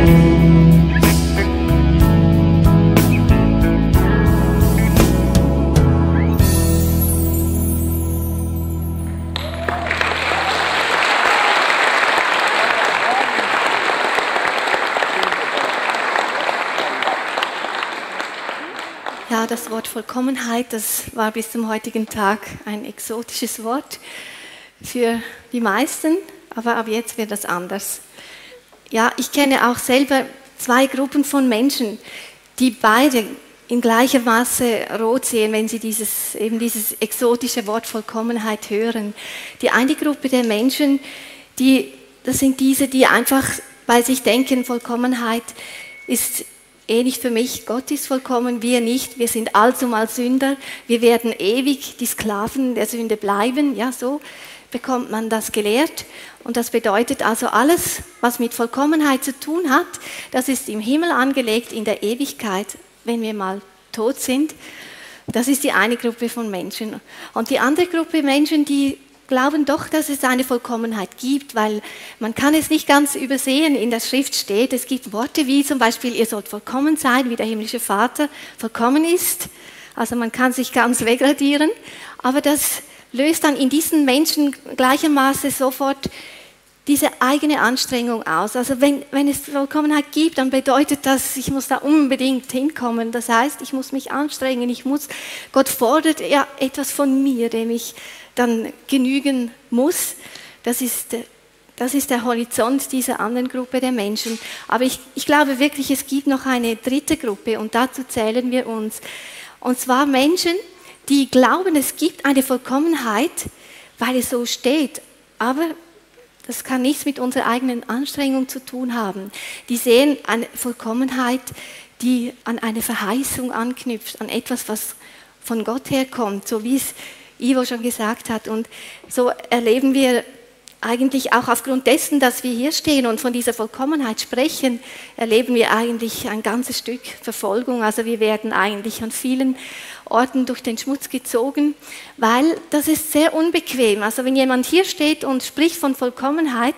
Ja, das Wort Vollkommenheit, das war bis zum heutigen Tag ein exotisches Wort für die meisten, aber ab jetzt wird das anders. Ja, ich kenne auch selber zwei Gruppen von Menschen, die beide in gleichem Maße rot sehen, wenn sie dieses, eben dieses exotische Wort Vollkommenheit hören. Die eine Gruppe der Menschen, die, das sind diese, die einfach bei sich denken, Vollkommenheit ist eh nicht für mich, Gott ist vollkommen, wir nicht, wir sind allzumal Sünder, wir werden ewig die Sklaven der Sünde bleiben, ja, so bekommt man das gelehrt. Und das bedeutet also, alles, was mit Vollkommenheit zu tun hat, das ist im Himmel angelegt, in der Ewigkeit, wenn wir mal tot sind. Das ist die eine Gruppe von Menschen. Und die andere Gruppe Menschen, die glauben doch, dass es eine Vollkommenheit gibt, weil man kann es nicht ganz übersehen, in der Schrift steht, es gibt Worte wie zum Beispiel, ihr sollt vollkommen sein, wie der himmlische Vater vollkommen ist. Also man kann sich ganz wegradieren, aber das löst dann in diesen Menschen gleichermaßen sofort diese eigene Anstrengung aus. Also wenn, wenn es Vollkommenheit gibt, dann bedeutet das, ich muss da unbedingt hinkommen. Das heißt, ich muss mich anstrengen, ich muss, Gott fordert ja etwas von mir, dem ich dann genügen muss. Das ist, das ist der Horizont dieser anderen Gruppe der Menschen. Aber ich, ich glaube wirklich, es gibt noch eine dritte Gruppe und dazu zählen wir uns. Und zwar Menschen, die glauben, es gibt eine Vollkommenheit, weil es so steht. Aber das kann nichts mit unserer eigenen Anstrengung zu tun haben. Die sehen eine Vollkommenheit, die an eine Verheißung anknüpft, an etwas, was von Gott herkommt, so wie es Ivo schon gesagt hat. Und so erleben wir eigentlich auch aufgrund dessen, dass wir hier stehen und von dieser Vollkommenheit sprechen, erleben wir eigentlich ein ganzes Stück Verfolgung. Also wir werden eigentlich an vielen Orten durch den Schmutz gezogen, weil das ist sehr unbequem. Also wenn jemand hier steht und spricht von Vollkommenheit,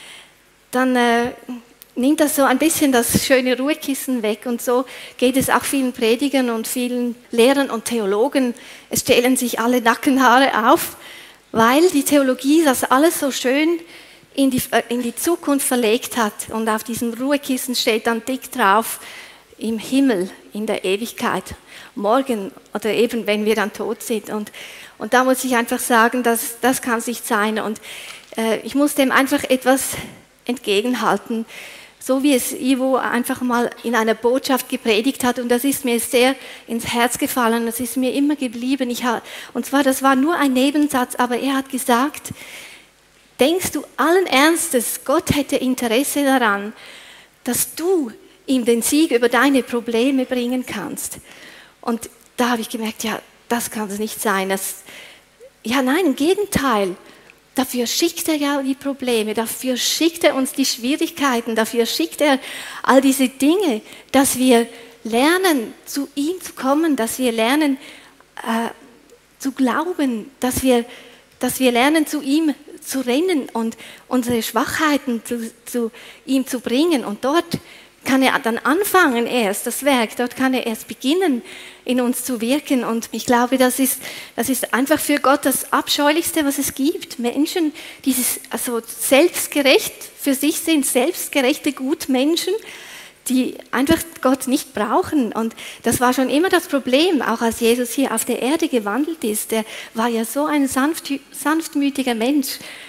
dann äh, nimmt das so ein bisschen das schöne Ruhekissen weg. Und so geht es auch vielen Predigern und vielen Lehrern und Theologen. Es stellen sich alle Nackenhaare auf, weil die Theologie das alles so schön in die, in die Zukunft verlegt hat. Und auf diesem Ruhekissen steht dann dick drauf, im Himmel, in der Ewigkeit, morgen oder eben, wenn wir dann tot sind. Und, und da muss ich einfach sagen, dass, das kann es nicht sein. Und äh, ich muss dem einfach etwas entgegenhalten, so wie es Ivo einfach mal in einer Botschaft gepredigt hat. Und das ist mir sehr ins Herz gefallen, das ist mir immer geblieben. Ich ha, und zwar, das war nur ein Nebensatz, aber er hat gesagt, denkst du allen Ernstes, Gott hätte Interesse daran, dass du ihm den Sieg über deine Probleme bringen kannst? Und da habe ich gemerkt, ja, das kann es nicht sein. Das, ja, nein, im Gegenteil. Dafür schickt er ja die Probleme, dafür schickt er uns die Schwierigkeiten, dafür schickt er all diese Dinge, dass wir lernen, zu ihm zu kommen, dass wir lernen, äh, zu glauben, dass wir, dass wir lernen, zu ihm zu rennen und unsere Schwachheiten zu, zu ihm zu bringen. Und dort kann er dann anfangen erst, das Werk, dort kann er erst beginnen, in uns zu wirken. Und ich glaube, das ist, das ist einfach für Gott das Abscheulichste, was es gibt. Menschen, die also selbstgerecht für sich sind, selbstgerechte Gutmenschen, die einfach Gott nicht brauchen. Und das war schon immer das Problem, auch als Jesus hier auf der Erde gewandelt ist. Der war ja so ein sanft, sanftmütiger Mensch,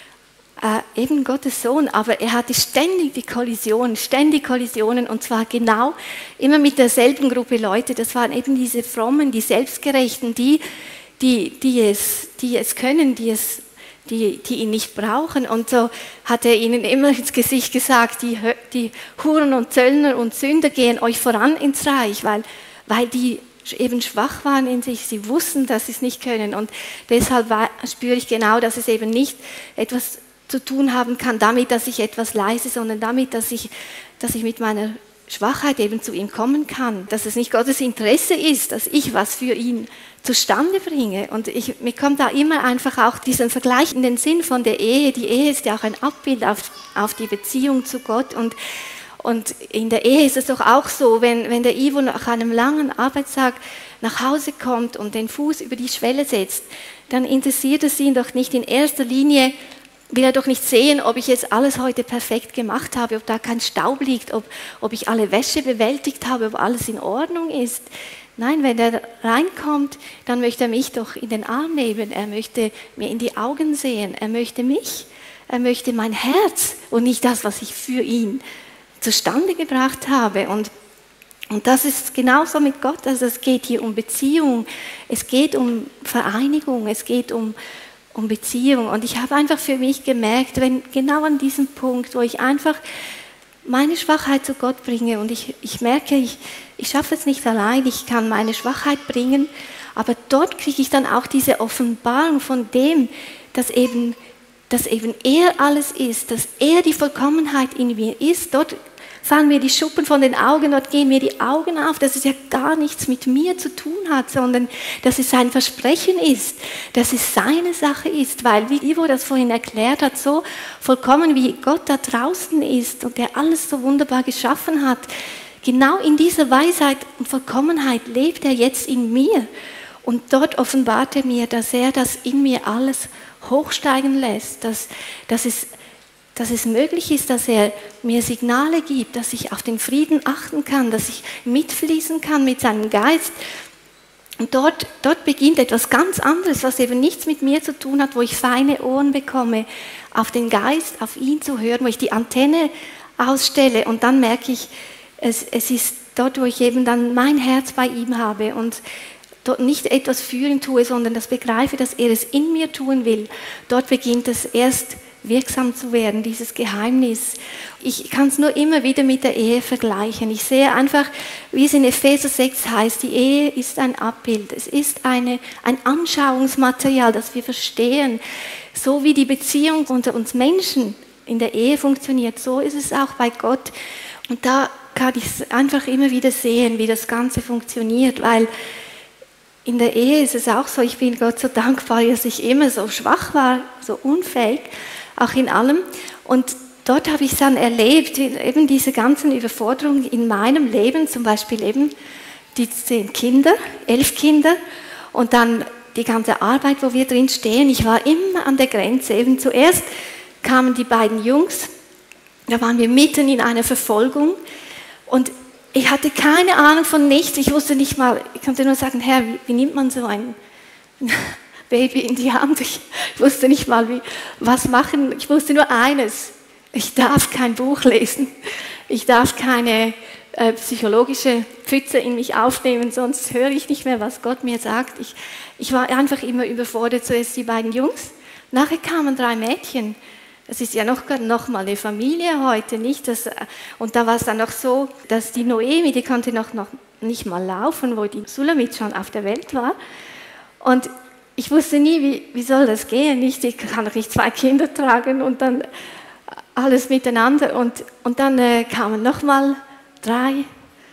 Äh, eben Gottes Sohn, aber er hatte ständig die Kollisionen, ständig Kollisionen und zwar genau immer mit derselben Gruppe Leute. Das waren eben diese Frommen, die Selbstgerechten, die, die, die, es, die es können, die, es, die, die ihn nicht brauchen. Und so hat er ihnen immer ins Gesicht gesagt, die, die Huren und Zöllner und Sünder gehen euch voran ins Reich, weil, weil die eben schwach waren in sich, sie wussten, dass sie es nicht können. Und deshalb war, spüre ich genau, dass es eben nicht etwas zu tun haben kann damit, dass ich etwas leiste, sondern damit, dass ich, dass ich mit meiner Schwachheit eben zu ihm kommen kann, dass es nicht Gottes Interesse ist, dass ich was für ihn zustande bringe. Und ich, mir kommt da immer einfach auch diesen Vergleich in den Sinn von der Ehe. Die Ehe ist ja auch ein Abbild auf, auf die Beziehung zu Gott und, und in der Ehe ist es doch auch so, wenn, wenn der Ivo nach einem langen Arbeitstag nach Hause kommt und den Fuß über die Schwelle setzt, dann interessiert es ihn doch nicht in erster Linie, will er doch nicht sehen, ob ich jetzt alles heute perfekt gemacht habe, ob da kein Staub liegt, ob, ob ich alle Wäsche bewältigt habe, ob alles in Ordnung ist. Nein, wenn er reinkommt, dann möchte er mich doch in den Arm nehmen, er möchte mir in die Augen sehen, er möchte mich, er möchte mein Herz und nicht das, was ich für ihn zustande gebracht habe. Und, Und das ist genauso mit Gott. Also es geht hier um Beziehung, es geht um Vereinigung, es geht um, um Beziehung. Und ich habe einfach für mich gemerkt, wenn genau an diesem Punkt, wo ich einfach meine Schwachheit zu Gott bringe und ich, ich merke, ich, ich schaffe es nicht allein, ich kann meine Schwachheit bringen, aber dort kriege ich dann auch diese Offenbarung von dem, dass eben, dass eben er alles ist, dass er die Vollkommenheit in mir ist. Dort fallen mir die Schuppen von den Augen, dort gehen mir die Augen auf, dass es ja gar nichts mit mir zu tun hat, sondern dass es sein Versprechen ist, dass es seine Sache ist, weil, wie Ivo das vorhin erklärt hat, so vollkommen wie Gott da draußen ist und der alles so wunderbar geschaffen hat, genau in dieser Weisheit und Vollkommenheit lebt er jetzt in mir. Und dort offenbart er mir, dass er das in mir alles hochsteigen lässt, dass, dass, es, dass es möglich ist, dass er mir Signale gibt, dass ich auf den Frieden achten kann, dass ich mitfließen kann mit seinem Geist. Und dort, dort beginnt etwas ganz anderes, was eben nichts mit mir zu tun hat, wo ich feine Ohren bekomme, auf den Geist, auf ihn zu hören, wo ich die Antenne ausstelle und dann merke ich, es, es ist dort, wo ich eben dann mein Herz bei ihm habe und dort nicht etwas für ihn tue, sondern das begreife, dass er es in mir tun will. Dort beginnt es erst wirksam zu werden, dieses Geheimnis. Ich kann es nur immer wieder mit der Ehe vergleichen. Ich sehe einfach, wie es in Epheser sechs heißt, die Ehe ist ein Abbild. Es ist eine, ein Anschauungsmaterial, das wir verstehen. So wie die Beziehung unter uns Menschen in der Ehe funktioniert, so ist es auch bei Gott. Und da kann ich es einfach immer wieder sehen, wie das Ganze funktioniert, weil in der Ehe ist es auch so, ich bin Gott so dankbar, dass ich immer so schwach war, so unfähig, auch in allem. Und dort habe ich dann erlebt, eben diese ganzen Überforderungen in meinem Leben, zum Beispiel eben die zehn Kinder, elf Kinder und dann die ganze Arbeit, wo wir drin stehen. Ich war immer an der Grenze. Eben zuerst kamen die beiden Jungs, da waren wir mitten in einer Verfolgung und ich hatte keine Ahnung von nichts. Ich wusste nicht mal, ich konnte nur sagen, Herr, wie, wie nimmt man so ein Baby in die Hand? Ich wusste nicht mal, wie, was machen. Ich wusste nur eines, ich darf kein Buch lesen. Ich darf keine äh, psychologische Pfütze in mich aufnehmen, sonst höre ich nicht mehr, was Gott mir sagt. Ich, ich war einfach immer überfordert. Zuerst die beiden Jungs, nachher kamen drei Mädchen. Es ist ja noch, noch mal eine Familie heute, nicht? Das, und da war es dann noch so, dass die Noemi, die konnte noch, noch nicht mal laufen, wo die Sulamit schon auf der Welt war. Und ich wusste nie, wie, wie soll das gehen, nicht? Ich kann doch nicht zwei Kinder tragen und dann alles miteinander. Und, und dann äh, kamen noch mal drei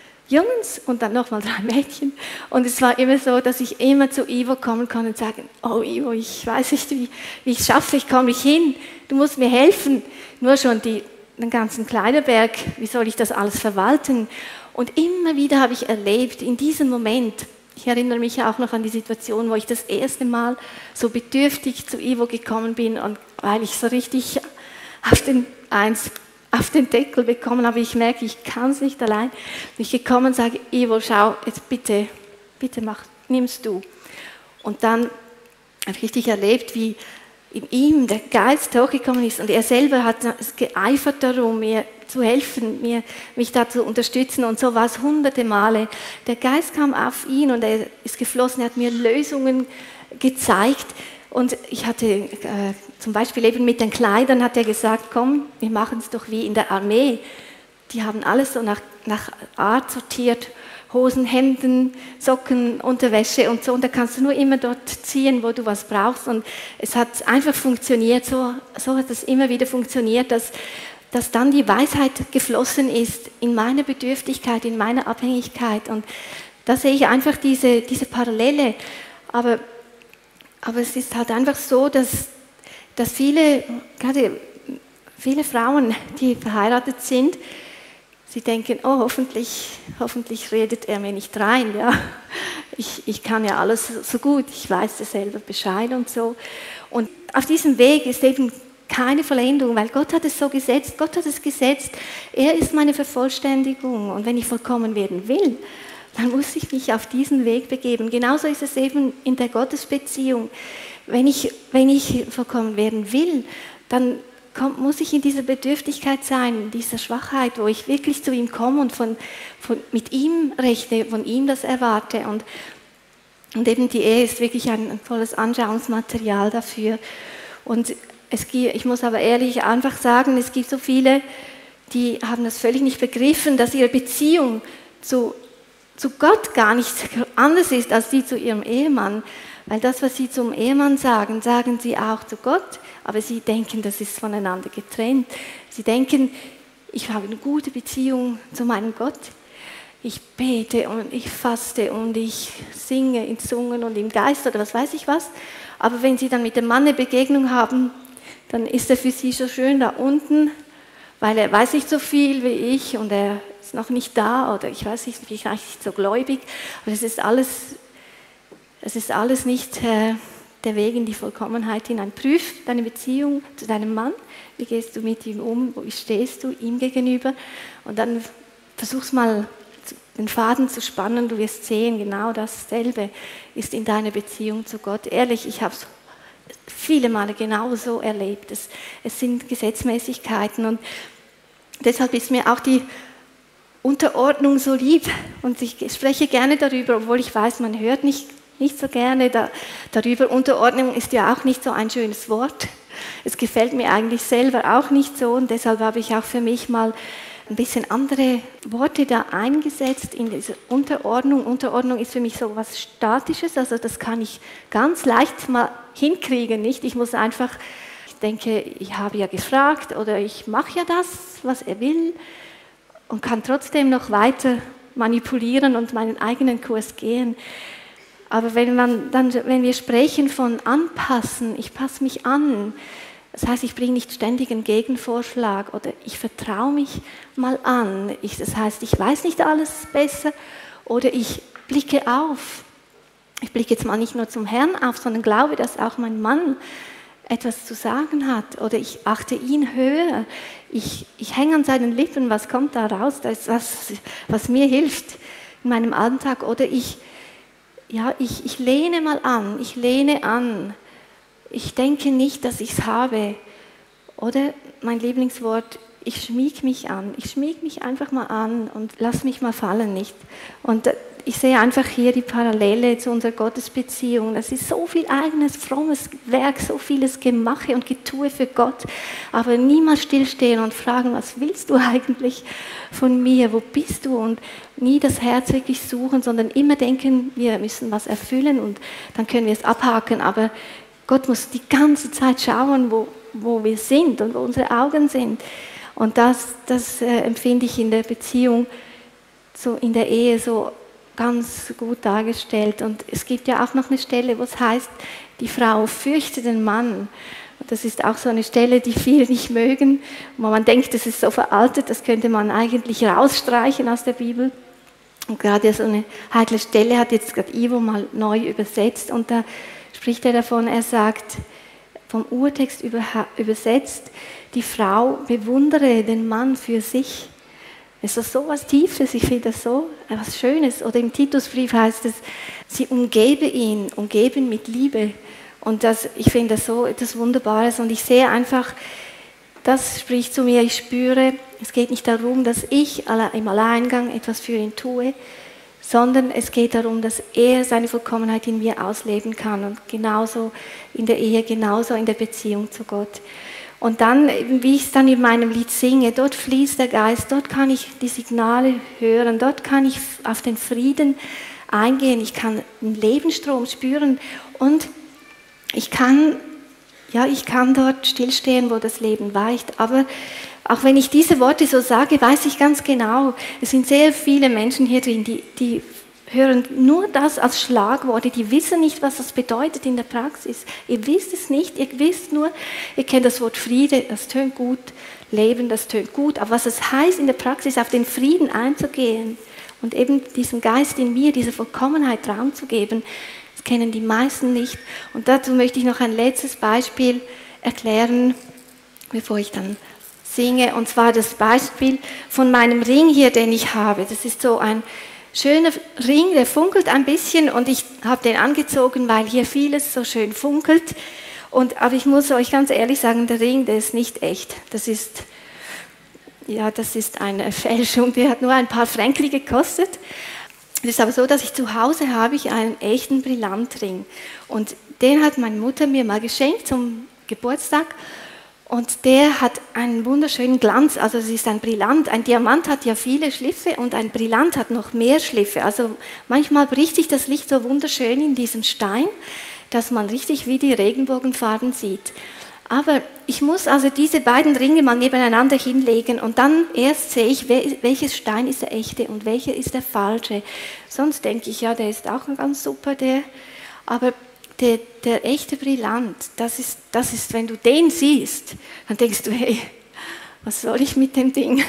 Jungs und dann nochmal drei Mädchen. Und es war immer so, dass ich immer zu Ivo kommen konnte und sagen, oh Ivo, ich weiß nicht, wie, wie ich es schaffe, ich komme nicht hin, du musst mir helfen. Nur schon die, den ganzen Kleiderberg, wie soll ich das alles verwalten? Und immer wieder habe ich erlebt, in diesem Moment, ich erinnere mich auch noch an die Situation, wo ich das erste Mal so bedürftig zu Ivo gekommen bin und weil ich so richtig auf den eins auf den Deckel bekommen, aber ich merke, ich kann es nicht allein. Bin ich gekommen und sage, Ivo, schau, jetzt bitte, bitte mach, nimmst du. Und dann habe ich richtig erlebt, wie in ihm der Geist hochgekommen ist und er selber hat geeifert darum, mir zu helfen, mir, mich da zu unterstützen und so war es hunderte Male. Der Geist kam auf ihn und er ist geflossen, er hat mir Lösungen gezeigt. Und ich hatte äh, zum Beispiel eben mit den Kleidern, hat er gesagt, komm, wir machen es doch wie in der Armee. Die haben alles so nach, nach Art sortiert, Hosen, Hemden, Socken, Unterwäsche und so. Und da kannst du nur immer dort ziehen, wo du was brauchst. Und es hat einfach funktioniert, so, so hat es immer wieder funktioniert, dass, dass dann die Weisheit geflossen ist in meine Bedürftigkeit, in meine Abhängigkeit. Und da sehe ich einfach diese, diese Parallele. Aber Aber es ist halt einfach so, dass, dass viele, gerade viele Frauen, die verheiratet sind, sie denken, oh, hoffentlich, hoffentlich redet er mir nicht rein. Ja. Ich, ich kann ja alles so gut, ich weiß ja selber Bescheid und so. Und auf diesem Weg ist eben keine Vollendung, weil Gott hat es so gesetzt, Gott hat es gesetzt, er ist meine Vervollständigung. Und wenn ich vollkommen werden will, dann muss ich mich auf diesen Weg begeben. Genauso ist es eben in der Gottesbeziehung. Wenn ich, wenn ich vollkommen werden will, dann kommt, muss ich in dieser Bedürftigkeit sein, in dieser Schwachheit, wo ich wirklich zu ihm komme und von, von, mit ihm rechne, von ihm das erwarte. Und, und eben die Ehe ist wirklich ein, ein tolles Anschauungsmaterial dafür. Und es gibt, ich muss aber ehrlich einfach sagen, es gibt so viele, die haben das völlig nicht begriffen, dass ihre Beziehung zu, zu Gott gar nicht anders ist als die zu ihrem Ehemann. Weil das, was sie zum Ehemann sagen, sagen sie auch zu Gott, aber sie denken, das ist voneinander getrennt. Sie denken, ich habe eine gute Beziehung zu meinem Gott. Ich bete und ich faste und ich singe in Zungen und im Geist oder was weiß ich was. Aber wenn sie dann mit dem Mann eine Begegnung haben, dann ist er für sie so schön da unten, weil er weiß nicht so viel wie ich und er ist noch nicht da oder ich weiß nicht, vielleicht nicht so gläubig. Aber es ist alles, es ist alles nicht äh, der Weg in die Vollkommenheit hinein. Prüf deine Beziehung zu deinem Mann. Wie gehst du mit ihm um? Wie stehst du ihm gegenüber? Und dann versuch's mal, den Faden zu spannen. Du wirst sehen, genau dasselbe ist in deiner Beziehung zu Gott. Ehrlich, ich habe es viele Male genauso erlebt. Es, es sind Gesetzmäßigkeiten und deshalb ist mir auch die Unterordnung so lieb und ich spreche gerne darüber, obwohl ich weiß, man hört nicht, nicht so gerne da, darüber. Unterordnung ist ja auch nicht so ein schönes Wort. Es gefällt mir eigentlich selber auch nicht so und deshalb habe ich auch für mich mal ein bisschen andere Worte da eingesetzt in diese Unterordnung. Unterordnung ist für mich so etwas Statisches, also das kann ich ganz leicht mal hinkriegen, nicht? Ich muss einfach, ich denke, ich habe ja gefragt oder ich mache ja das, was er will und kann trotzdem noch weiter manipulieren und meinen eigenen Kurs gehen. Aber wenn, man dann, wenn wir sprechen von anpassen, ich passe mich an, das heißt, ich bringe nicht ständig einen Gegenvorschlag oder ich vertraue mich mal an. Ich, das heißt, ich weiß nicht alles besser oder ich blicke auf. Ich blicke jetzt mal nicht nur zum Herrn auf, sondern glaube, dass auch mein Mann etwas zu sagen hat oder ich achte ihn höher. Ich, ich hänge an seinen Lippen, was kommt da raus? Das ist was, was mir hilft in meinem Alltag. Oder ich, ja, ich, ich lehne mal an, ich lehne an. Ich denke nicht, dass ich es habe. Oder mein Lieblingswort, ich schmieg mich an. Ich schmieg mich einfach mal an und lass mich mal fallen, nicht? Und ich sehe einfach hier die Parallele zu unserer Gottesbeziehung. Es ist so viel eigenes, frommes Werk, so vieles Gemache und Getue für Gott. Aber niemals stillstehen und fragen, was willst du eigentlich von mir? Wo bist du? Und nie das Herz wirklich suchen, sondern immer denken, wir müssen was erfüllen und dann können wir es abhaken. Aber Gott muss die ganze Zeit schauen, wo, wo wir sind und wo unsere Augen sind. Und das, das äh, empfinde ich in der Beziehung, so in der Ehe so ganz gut dargestellt. Und es gibt ja auch noch eine Stelle, wo es heißt, die Frau fürchte den Mann. Und das ist auch so eine Stelle, die viele nicht mögen, wo man denkt, das ist so veraltet, das könnte man eigentlich rausstreichen aus der Bibel. Und gerade so eine heikle Stelle hat jetzt gerade Ivo mal neu übersetzt und da spricht er davon, er sagt, vom Urtext übersetzt, die Frau bewundere den Mann für sich. Es ist so was Tiefes, ich finde das so etwas Schönes. Oder im Titusbrief heißt es, sie umgebe ihn, umgeben mit Liebe. Und das, ich finde das so etwas Wunderbares. Und ich sehe einfach, das spricht zu mir, ich spüre, es geht nicht darum, dass ich im Alleingang etwas für ihn tue, sondern es geht darum, dass er seine Vollkommenheit in mir ausleben kann und genauso in der Ehe, genauso in der Beziehung zu Gott. Und dann, wie ich es dann in meinem Lied singe, dort fließt der Geist, dort kann ich die Signale hören, dort kann ich auf den Frieden eingehen, ich kann den Lebensstrom spüren und ich kann, ja, ich kann dort stillstehen, wo das Leben weicht, aber auch wenn ich diese Worte so sage, weiß ich ganz genau, es sind sehr viele Menschen hier drin, die, die hören nur das als Schlagworte, die wissen nicht, was das bedeutet in der Praxis. Ihr wisst es nicht, ihr wisst nur, ihr kennt das Wort Friede, das tönt gut, Leben, das tönt gut, aber was es heißt in der Praxis, auf den Frieden einzugehen und eben diesem Geist in mir, dieser Vollkommenheit Raum zu geben, das kennen die meisten nicht. Und dazu möchte ich noch ein letztes Beispiel erklären, bevor ich dann singe, und zwar das Beispiel von meinem Ring hier, den ich habe. Das ist so ein schöner Ring, der funkelt ein bisschen und ich habe den angezogen, weil hier vieles so schön funkelt. Und, aber ich muss euch ganz ehrlich sagen, der Ring, der ist nicht echt. Das ist, ja, das ist eine Fälschung, der hat nur ein paar Fränkli gekostet. Es ist aber so, dass ich zu Hause habe ich einen echten Brillantring. Und den hat meine Mutter mir mal geschenkt zum Geburtstag. Und der hat einen wunderschönen Glanz, also es ist ein Brillant. Ein Diamant hat ja viele Schliffe und ein Brillant hat noch mehr Schliffe. Also manchmal bricht sich das Licht so wunderschön in diesem Stein, dass man richtig wie die Regenbogenfarben sieht. Aber ich muss also diese beiden Ringe mal nebeneinander hinlegen und dann erst sehe ich, welches Stein ist der echte und welcher ist der falsche. Sonst denke ich, ja, der ist auch ganz super, der. Aber der, der echte Brillant, das ist, das ist, wenn du den siehst, dann denkst du, hey, was soll ich mit dem Ding?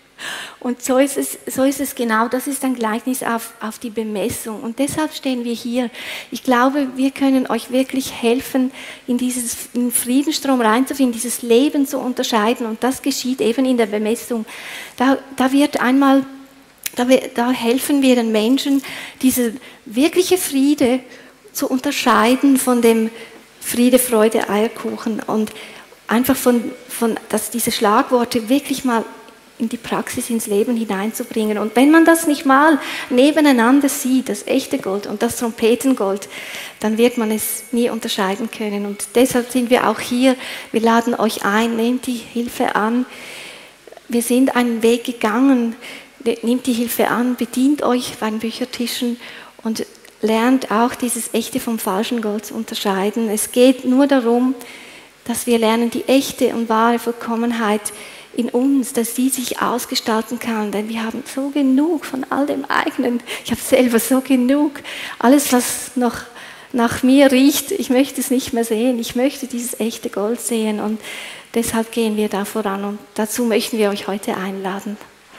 Und so ist es, so ist es genau, das ist ein Gleichnis auf, auf die Bemessung. Und deshalb stehen wir hier. Ich glaube, wir können euch wirklich helfen, in dieses in den Friedensstrom reinzufinden, dieses Leben zu unterscheiden. Und das geschieht eben in der Bemessung. Da, da wird einmal, da, da helfen wir den Menschen, diese wirkliche Friede zu unterscheiden von dem Friede, Freude, Eierkuchen. Und einfach von, von dass diese Schlagworte wirklich mal in die Praxis, ins Leben hineinzubringen. Und wenn man das nicht mal nebeneinander sieht, das echte Gold und das Trompetengold, dann wird man es nie unterscheiden können. Und deshalb sind wir auch hier. Wir laden euch ein, nehmt die Hilfe an. Wir sind einen Weg gegangen, nehmt die Hilfe an, bedient euch bei den Büchertischen und lernt auch dieses echte vom falschen Gold zu unterscheiden. Es geht nur darum, dass wir lernen, die echte und wahre Vollkommenheit in uns, dass sie sich ausgestalten kann, denn wir haben so genug von all dem eigenen. Ich habe selber so genug. Alles, was noch nach mir riecht, ich möchte es nicht mehr sehen. Ich möchte dieses echte Gold sehen und deshalb gehen wir da voran und dazu möchten wir euch heute einladen.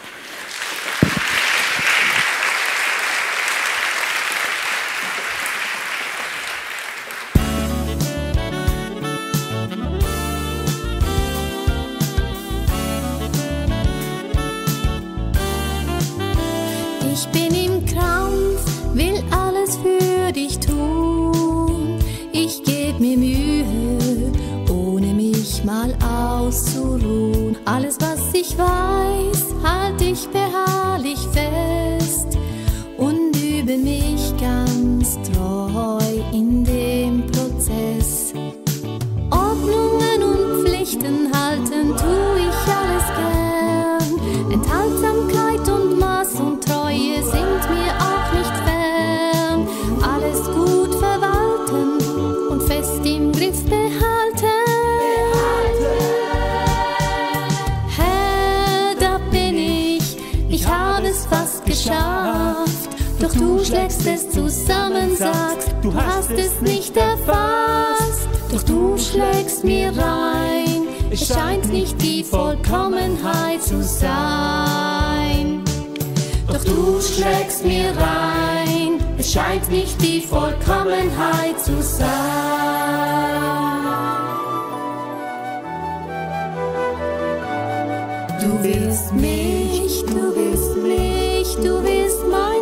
Ich bin im Krampf, will alles für dich tun. Ich geb mir Mühe, ohne mich mal auszuruhen. Alles, was ich weiß, halt ich beharrlich fest und übe mich ganz treu in dem Prozess. Ordnungen und Pflichten halten, tu ich alles gern. Enthaltsamkeit und Maß und Treue sind mir auch nicht fern. Alles gut verwalten und fest im Griff behalten. Herr, da bin ich, ich habe es fast geschafft. Doch du schlägst es zusammen, sagst, du hast es nicht erfasst. Doch du schlägst mir rein, es scheint nicht die Vollkommenheit zu sein. Doch du schlägst mir rein, es scheint nicht die Vollkommenheit zu sein. Du willst mich, du willst mich, du willst mein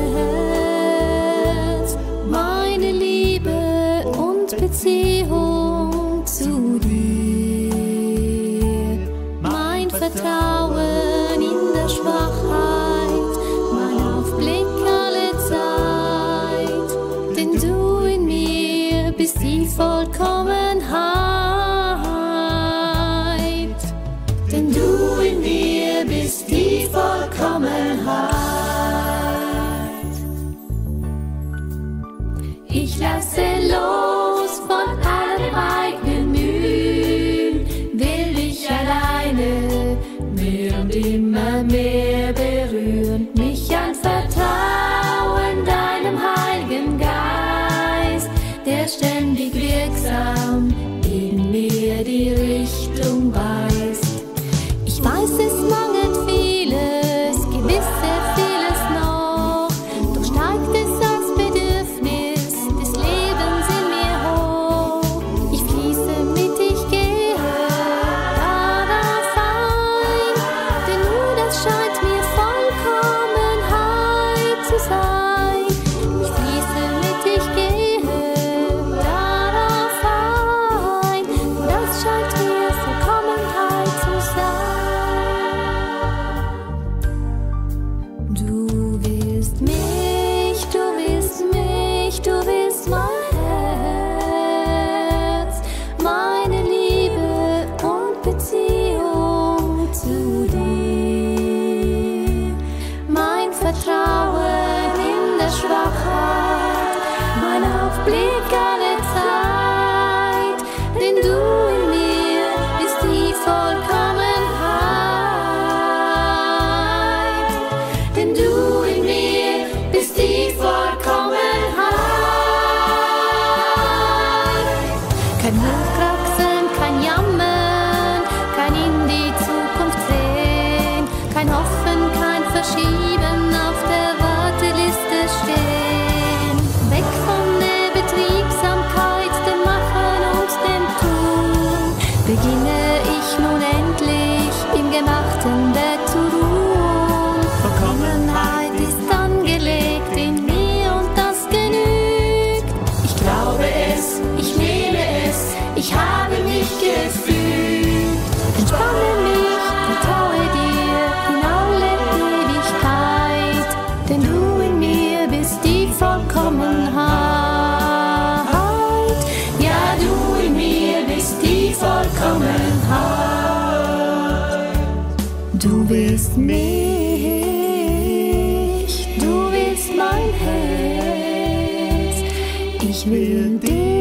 Herz, meine Liebe und Beziehung zu dir, mein Vertrauen in der Schwachheit, mein Aufblick alle Zeit, denn du in mir bist die Vollkommenheit, denn du in mir bist die Vollkommenheit. Ich lasse los von allem eigenen Mühen, will dich alleine mehr und immer mehr berühren, mich anvertrauen deinem Heiligen Geist, der ständig wirksam in mir die Richtung weist. Ich weiß, es mangelt vieles, gewiss sehr vieles noch, doch steigt es als Bedürfnis des Lebens in mir hoch. Ich fließe mit, ich gehe darauf ein, denn nur das scheint mir Vollkommenheit zu sein. Ich fließe mit, ich gehe darauf ein. der Schwachheit, mein Aufblick alle Zeit, denn du in mir bist die Vollkommenheit, denn du in mir bist die Vollkommenheit. Kein Hochkraxen, kein Jammern, kein in die Zukunft sehen, kein Hoffen, kein Verschieben, auf der Warteliste stehen. Weg von der Betriebsamkeit, dem Machen und dem Tun, beginne ich nun endlich im gemachten Bett zu ruhen. Vollkommenheit ist angelegt in mir und das genügt. Ich glaube es, ich nehme es, ich habe mich gefühlt. Entspanne mich, vertraue dir in alle Ewigkeit, denn du in mir bist die Vollkommenheit. Ja, du in mir bist die Vollkommenheit. Du willst mich, du willst mein Herz, ich will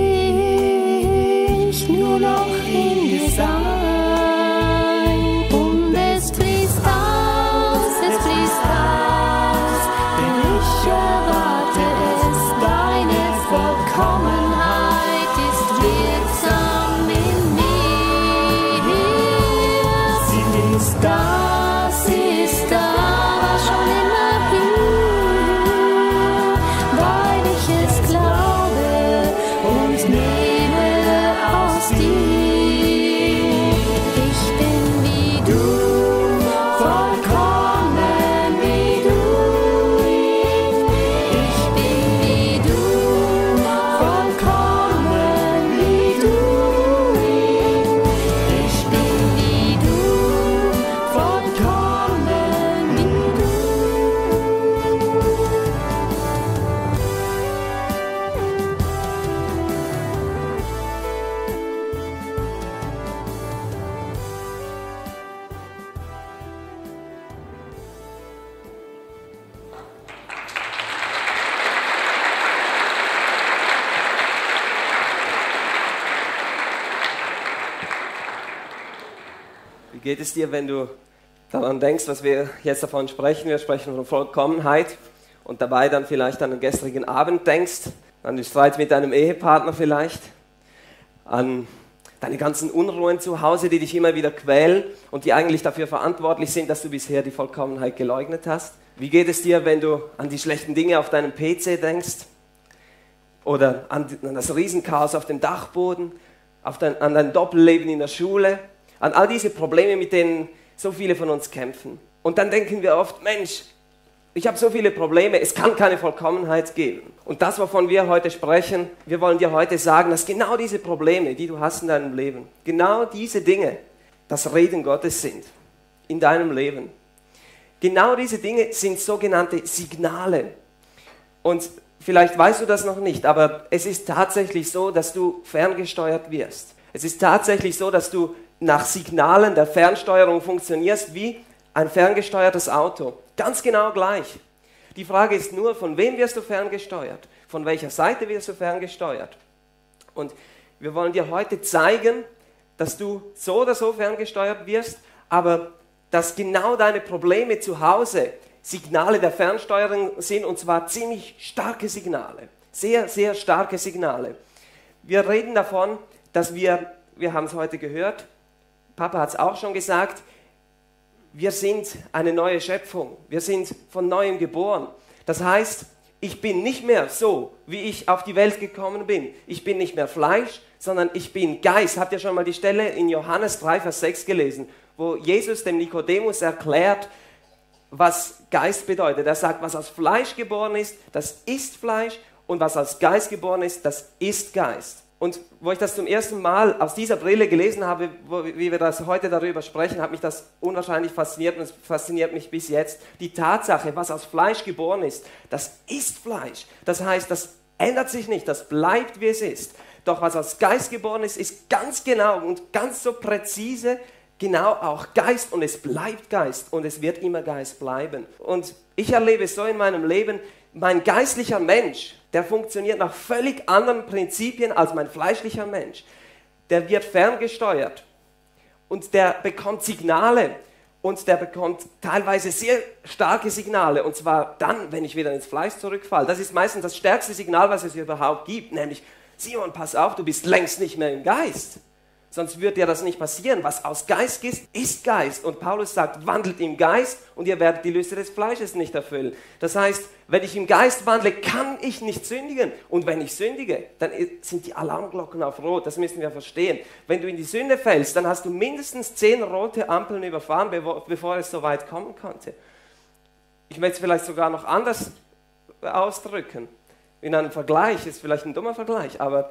dich nur noch in dir sein. Und es fließt aus, es fließt aus, denn ich erwarte es, deine Vollkommenheit ist wirksam in mir. Sie ist da, sie ist da, war schon immer hier, weil ich es glaube und nehme aus dir. Ich bin wie du, vollkommen wie du. Ich bin wie du, vollkommen wie du. Ich bin wie du, vollkommen wie du. Wie geht es dir, wenn du daran denkst, was wir jetzt davon sprechen? Wir sprechen von Vollkommenheit und dabei dann vielleicht an den gestrigen Abend denkst, an den Streit mit deinem Ehepartner vielleicht, an deine ganzen Unruhen zu Hause, die dich immer wieder quälen und die eigentlich dafür verantwortlich sind, dass du bisher die Vollkommenheit geleugnet hast. Wie geht es dir, wenn du an die schlechten Dinge auf deinem P C denkst oder an das Riesenchaos auf dem Dachboden, auf dein, an dein Doppelleben in der Schule, an all diese Probleme, mit denen so viele von uns kämpfen. Und dann denken wir oft, Mensch, ich habe so viele Probleme, es kann keine Vollkommenheit geben. Und das, wovon wir heute sprechen, wir wollen dir heute sagen, dass genau diese Probleme, die du hast in deinem Leben, genau diese Dinge, das Reden Gottes sind in deinem Leben. Genau diese Dinge sind sogenannte Signale. Und vielleicht weißt du das noch nicht, aber es ist tatsächlich so, dass du ferngesteuert wirst. Es ist tatsächlich so, dass du nach Signalen der Fernsteuerung funktionierst wie ein ferngesteuertes Auto. Ganz genau gleich. Die Frage ist nur, von wem wirst du ferngesteuert? Von welcher Seite wirst du ferngesteuert? Und wir wollen dir heute zeigen, dass du so oder so ferngesteuert wirst, aber dass genau deine Probleme zu Hause Signale der Fernsteuerung sind, und zwar ziemlich starke Signale. Sehr, sehr starke Signale. Wir reden davon, dass wir, wir haben es heute gehört, Papa hat es auch schon gesagt, wir sind eine neue Schöpfung. Wir sind von Neuem geboren. Das heißt, ich bin nicht mehr so, wie ich auf die Welt gekommen bin. Ich bin nicht mehr Fleisch, sondern ich bin Geist. Habt ihr schon mal die Stelle in Johannes drei, Vers sechs gelesen, wo Jesus dem Nikodemus erklärt, was Geist bedeutet. Er sagt, was aus Fleisch geboren ist, das ist Fleisch, und was aus Geist geboren ist, das ist Geist. Und wo ich das zum ersten Mal aus dieser Brille gelesen habe, wo, wie wir das heute darüber sprechen, hat mich das unwahrscheinlich fasziniert und es fasziniert mich bis jetzt. Die Tatsache, was aus Fleisch geboren ist, das ist Fleisch. Das heißt, das ändert sich nicht, das bleibt, wie es ist. Doch was aus Geist geboren ist, ist ganz genau und ganz so präzise, genau auch Geist, und es bleibt Geist und es wird immer Geist bleiben. Und ich erlebe es so in meinem Leben, mein geistlicher Mensch, der funktioniert nach völlig anderen Prinzipien als mein fleischlicher Mensch. Der wird ferngesteuert und der bekommt Signale und der bekommt teilweise sehr starke Signale, und zwar dann, wenn ich wieder ins Fleisch zurückfalle. Das ist meistens das stärkste Signal, was es überhaupt gibt, nämlich: Simon, pass auf, du bist längst nicht mehr im Geist. Sonst würde dir das nicht passieren. Was aus Geist ist, ist Geist. Und Paulus sagt, wandelt im Geist und ihr werdet die Lüste des Fleisches nicht erfüllen. Das heißt, wenn ich im Geist wandle, kann ich nicht sündigen. Und wenn ich sündige, dann sind die Alarmglocken auf Rot. Das müssen wir verstehen. Wenn du in die Sünde fällst, dann hast du mindestens zehn rote Ampeln überfahren, bevor es so weit kommen konnte. Ich möchte es vielleicht sogar noch anders ausdrücken. In einem Vergleich, ist vielleicht ein dummer Vergleich, aber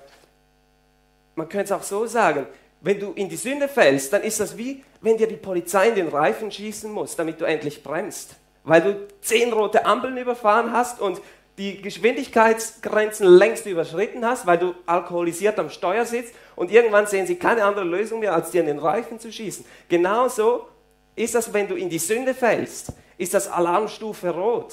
man könnte es auch so sagen: Wenn du in die Sünde fällst, dann ist das wie, wenn dir die Polizei in den Reifen schießen muss, damit du endlich bremst. Weil du zehn rote Ampeln überfahren hast und die Geschwindigkeitsgrenzen längst überschritten hast, weil du alkoholisiert am Steuer sitzt, und irgendwann sehen sie keine andere Lösung mehr, als dir in den Reifen zu schießen. Genauso ist das, wenn du in die Sünde fällst, ist das Alarmstufe Rot.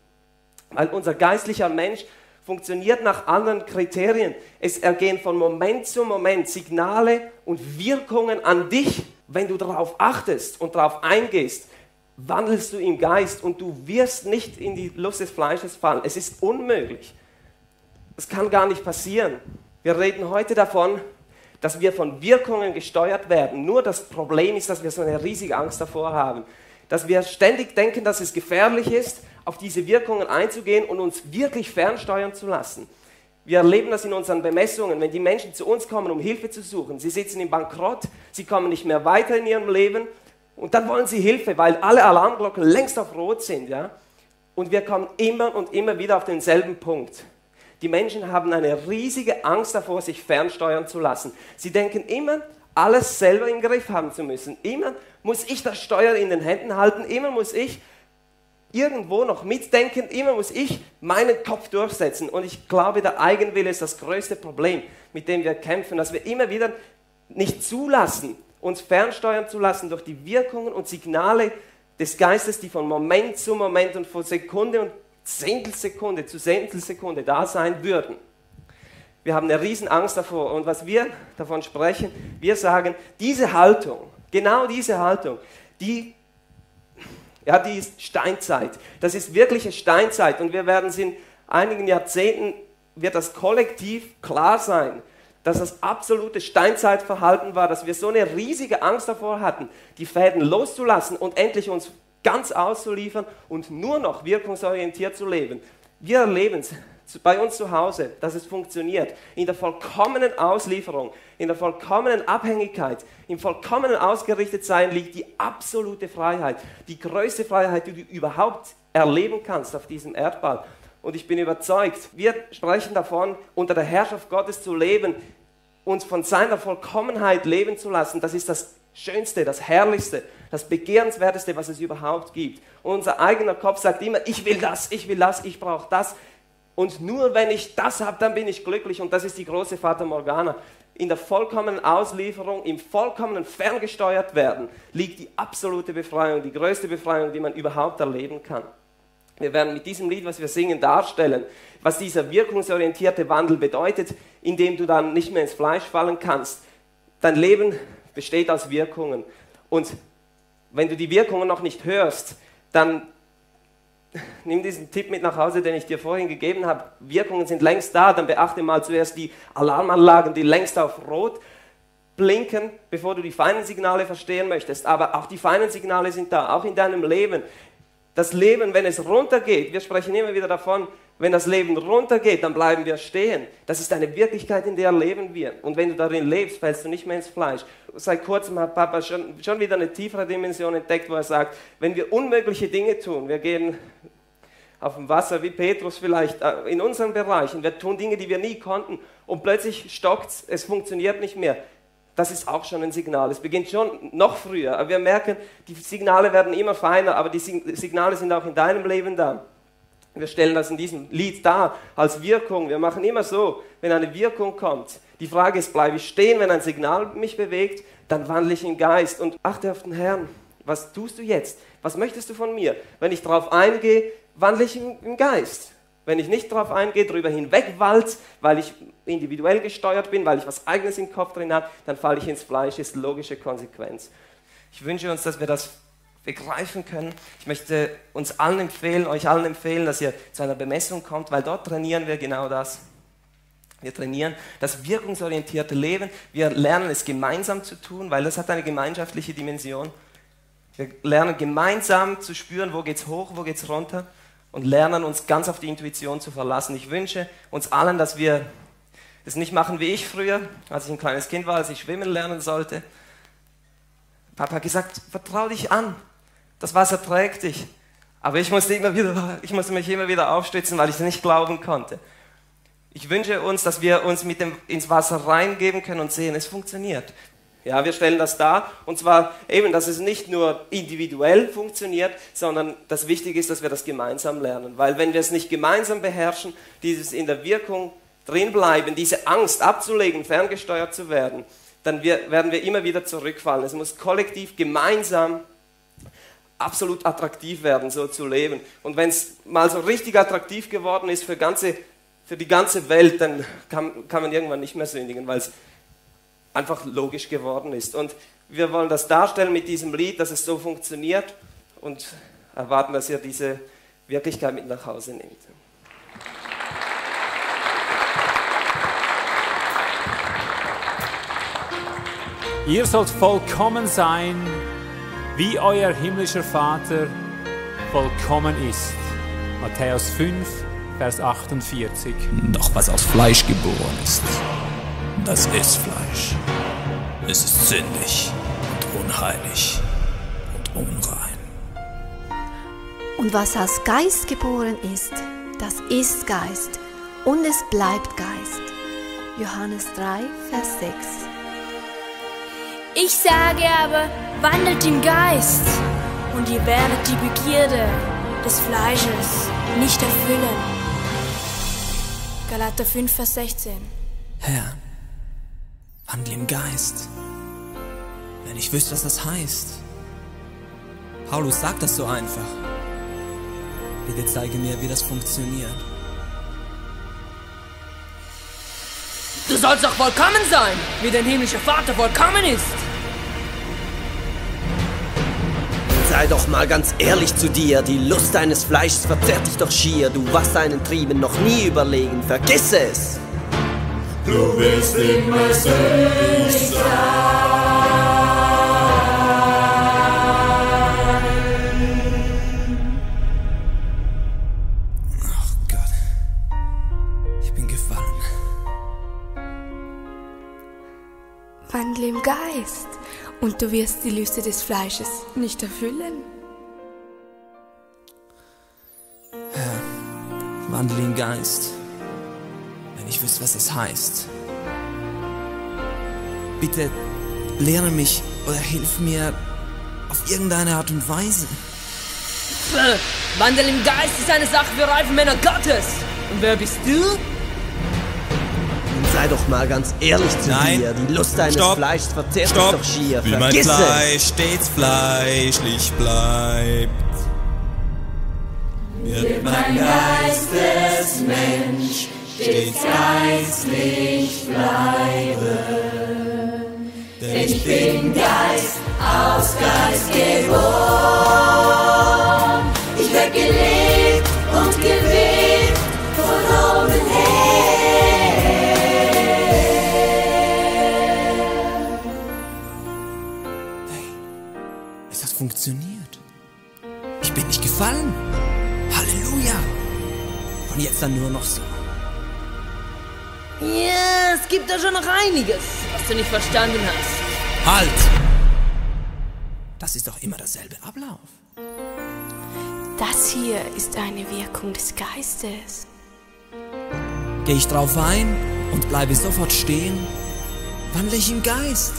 Weil unser geistlicher Mensch funktioniert nach anderen Kriterien. Es ergehen von Moment zu Moment Signale und Wirkungen an dich. Wenn du darauf achtest und darauf eingehst, wandelst du im Geist und du wirst nicht in die Lust des Fleisches fallen. Es ist unmöglich. Es kann gar nicht passieren. Wir reden heute davon, dass wir von Wirkungen gesteuert werden. Nur das Problem ist, dass wir so eine riesige Angst davor haben. Dass wir ständig denken, dass es gefährlich ist, auf diese Wirkungen einzugehen und uns wirklich fernsteuern zu lassen. Wir erleben das in unseren Bemessungen, wenn die Menschen zu uns kommen, um Hilfe zu suchen. Sie sitzen im Bankrott, sie kommen nicht mehr weiter in ihrem Leben und dann wollen sie Hilfe, weil alle Alarmglocken längst auf Rot sind. Ja? Und wir kommen immer und immer wieder auf denselben Punkt. Die Menschen haben eine riesige Angst davor, sich fernsteuern zu lassen. Sie denken immer, alles selber im Griff haben zu müssen. Immer muss ich das Steuer in den Händen halten, immer muss ich irgendwo noch mitdenken, immer muss ich meinen Kopf durchsetzen. Und ich glaube, der Eigenwille ist das größte Problem, mit dem wir kämpfen, dass wir immer wieder nicht zulassen, uns fernsteuern zu lassen durch die Wirkungen und Signale des Geistes, die von Moment zu Moment und von Sekunde und Zehntelsekunde zu Zehntelsekunde da sein würden. Wir haben eine riesen Angst davor, und was wir davon sprechen, wir sagen, diese Haltung, genau diese Haltung, die Ja, die ist Steinzeit. Das ist wirkliche Steinzeit, und wir werden es in einigen Jahrzehnten, wird das kollektiv klar sein, dass das absolute Steinzeitverhalten war, dass wir so eine riesige Angst davor hatten, die Fäden loszulassen und endlich uns ganz auszuliefern und nur noch wirkungsorientiert zu leben. Wir erleben es bei uns zu Hause, dass es funktioniert. In der vollkommenen Auslieferung, in der vollkommenen Abhängigkeit, im vollkommenen Ausgerichtetsein liegt die absolute Freiheit. Die größte Freiheit, die du überhaupt erleben kannst auf diesem Erdball. Und ich bin überzeugt, wir sprechen davon, unter der Herrschaft Gottes zu leben, uns von seiner Vollkommenheit leben zu lassen. Das ist das Schönste, das Herrlichste, das Begehrenswerteste, was es überhaupt gibt. Und unser eigener Kopf sagt immer, ich will das, ich will das, ich brauche das. Und nur wenn ich das habe, dann bin ich glücklich. Und das ist die große Fata Morgana. In der vollkommenen Auslieferung, im vollkommenen ferngesteuert werden, liegt die absolute Befreiung, die größte Befreiung, die man überhaupt erleben kann. Wir werden mit diesem Lied, was wir singen, darstellen, was dieser wirkungsorientierte Wandel bedeutet, indem du dann nicht mehr ins Fleisch fallen kannst. Dein Leben besteht aus Wirkungen. Und wenn du die Wirkungen noch nicht hörst, dann nimm diesen Tipp mit nach Hause, den ich dir vorhin gegeben habe. Wirkungen sind längst da, dann beachte mal zuerst die Alarmanlagen, die längst auf Rot blinken, bevor du die feinen Signale verstehen möchtest. Aber auch die feinen Signale sind da, auch in deinem Leben. Das Leben, wenn es runtergeht, wir sprechen immer wieder davon, wenn das Leben runtergeht, dann bleiben wir stehen. Das ist eine Wirklichkeit, in der leben wir. Und wenn du darin lebst, fällst du nicht mehr ins Fleisch. Seit kurzem hat Papa schon, schon wieder eine tiefere Dimension entdeckt, wo er sagt, wenn wir unmögliche Dinge tun, wir gehen auf dem Wasser wie Petrus vielleicht in unseren Bereichen, wir tun Dinge, die wir nie konnten, und plötzlich stockt es, es funktioniert nicht mehr. Das ist auch schon ein Signal. Es beginnt schon noch früher, aber wir merken, die Signale werden immer feiner, aber die Signale sind auch in deinem Leben da. Wir stellen das in diesem Lied dar als Wirkung. Wir machen immer so, wenn eine Wirkung kommt. Die Frage ist, bleibe ich stehen, wenn ein Signal mich bewegt, dann wandle ich in Geist und achte auf den Herrn. Was tust du jetzt? Was möchtest du von mir? Wenn ich darauf eingehe, wandle ich im Geist. Wenn ich nicht darauf eingehe, darüber hinwegwalze, weil ich individuell gesteuert bin, weil ich was Eigenes im Kopf drin habe, dann falle ich ins Fleisch, ist logische Konsequenz. Ich wünsche uns, dass wir das begreifen können. Ich möchte uns allen empfehlen, euch allen empfehlen, dass ihr zu einer Bemessung kommt, weil dort trainieren wir genau das. Wir trainieren das wirkungsorientierte Leben. Wir lernen es gemeinsam zu tun, weil das hat eine gemeinschaftliche Dimension. Wir lernen gemeinsam zu spüren, wo geht's hoch, wo geht's runter und lernen uns ganz auf die Intuition zu verlassen. Ich wünsche uns allen, dass wir es nicht machen wie ich früher, als ich ein kleines Kind war, als ich schwimmen lernen sollte. Papa hat gesagt, vertrau dich an, das Wasser trägt dich. Aber ich musste, immer wieder, ich musste mich immer wieder aufstützen, weil ich es nicht glauben konnte. Ich wünsche uns, dass wir uns mit dem ins Wasser reingeben können und sehen, es funktioniert. Ja, wir stellen das dar, und zwar eben, dass es nicht nur individuell funktioniert, sondern das Wichtige ist, dass wir das gemeinsam lernen. Weil wenn wir es nicht gemeinsam beherrschen, dieses in der Wirkung drinbleiben, diese Angst abzulegen, ferngesteuert zu werden, dann wir, werden wir immer wieder zurückfallen. Es muss kollektiv, gemeinsam absolut attraktiv werden, so zu leben. Und wenn es mal so richtig attraktiv geworden ist für, ganze, für die ganze Welt, dann kann, kann man irgendwann nicht mehr sündigen, weil es einfach logisch geworden ist. Und wir wollen das darstellen mit diesem Lied, dass es so funktioniert, und erwarten, dass ihr diese Wirklichkeit mit nach Hause nehmt. Ihr sollt vollkommen sein, wie euer himmlischer Vater vollkommen ist. Matthäus fünf, Vers achtundvierzig. Doch was aus Fleisch geboren ist, das ist Fleisch. Es ist sündig und unheilig und unrein. Und was aus Geist geboren ist, das ist Geist und es bleibt Geist. Johannes drei, Vers sechs. Ich sage aber, wandelt im Geist, und ihr werdet die Begierde des Fleisches nicht erfüllen. Galater fünf, Vers sechzehn. Herr, wandel im Geist. Wenn ich wüsste, was das heißt. Paulus sagt das so einfach. Bitte zeige mir, wie das funktioniert. Du sollst doch vollkommen sein, wie dein himmlischer Vater vollkommen ist. Sei doch mal ganz ehrlich zu dir, die Lust deines Fleisches verzehrt dich doch schier. Du warst deinen Trieben noch nie überlegen, vergiss es. Du willst immer selig sein. Ach Gott, ich bin gefallen. Wandle im Geist, und du wirst die Lüste des Fleisches nicht erfüllen. Herr, wandle im Geist, wenn ich wüsste, was das heißt. Bitte lehre mich oder hilf mir auf irgendeine Art und Weise. Wandel im Geist ist eine Sache für reife Männer Gottes. Und wer bist du? Sei doch mal ganz ehrlich zu Nein. dir, die Lust deines Stopp. Fleisches verzehrt Stopp. dich doch schier, Wie mein vergiss Fleisch es. stets fleischlich bleibt, wird mein Geistesmensch stets geistlich bleiben. Denn ich bin Geist, aus Geist geboren. Ich werd gelebt und gewebt von oben her. Es hat funktioniert. Ich bin nicht gefallen. Halleluja. Von jetzt an nur noch so. Ja, es gibt da schon noch einiges, was du nicht verstanden hast. Halt! Das ist doch immer derselbe Ablauf. Das hier ist eine Wirkung des Geistes. Gehe ich drauf ein und bleibe sofort stehen, wandle ich im Geist.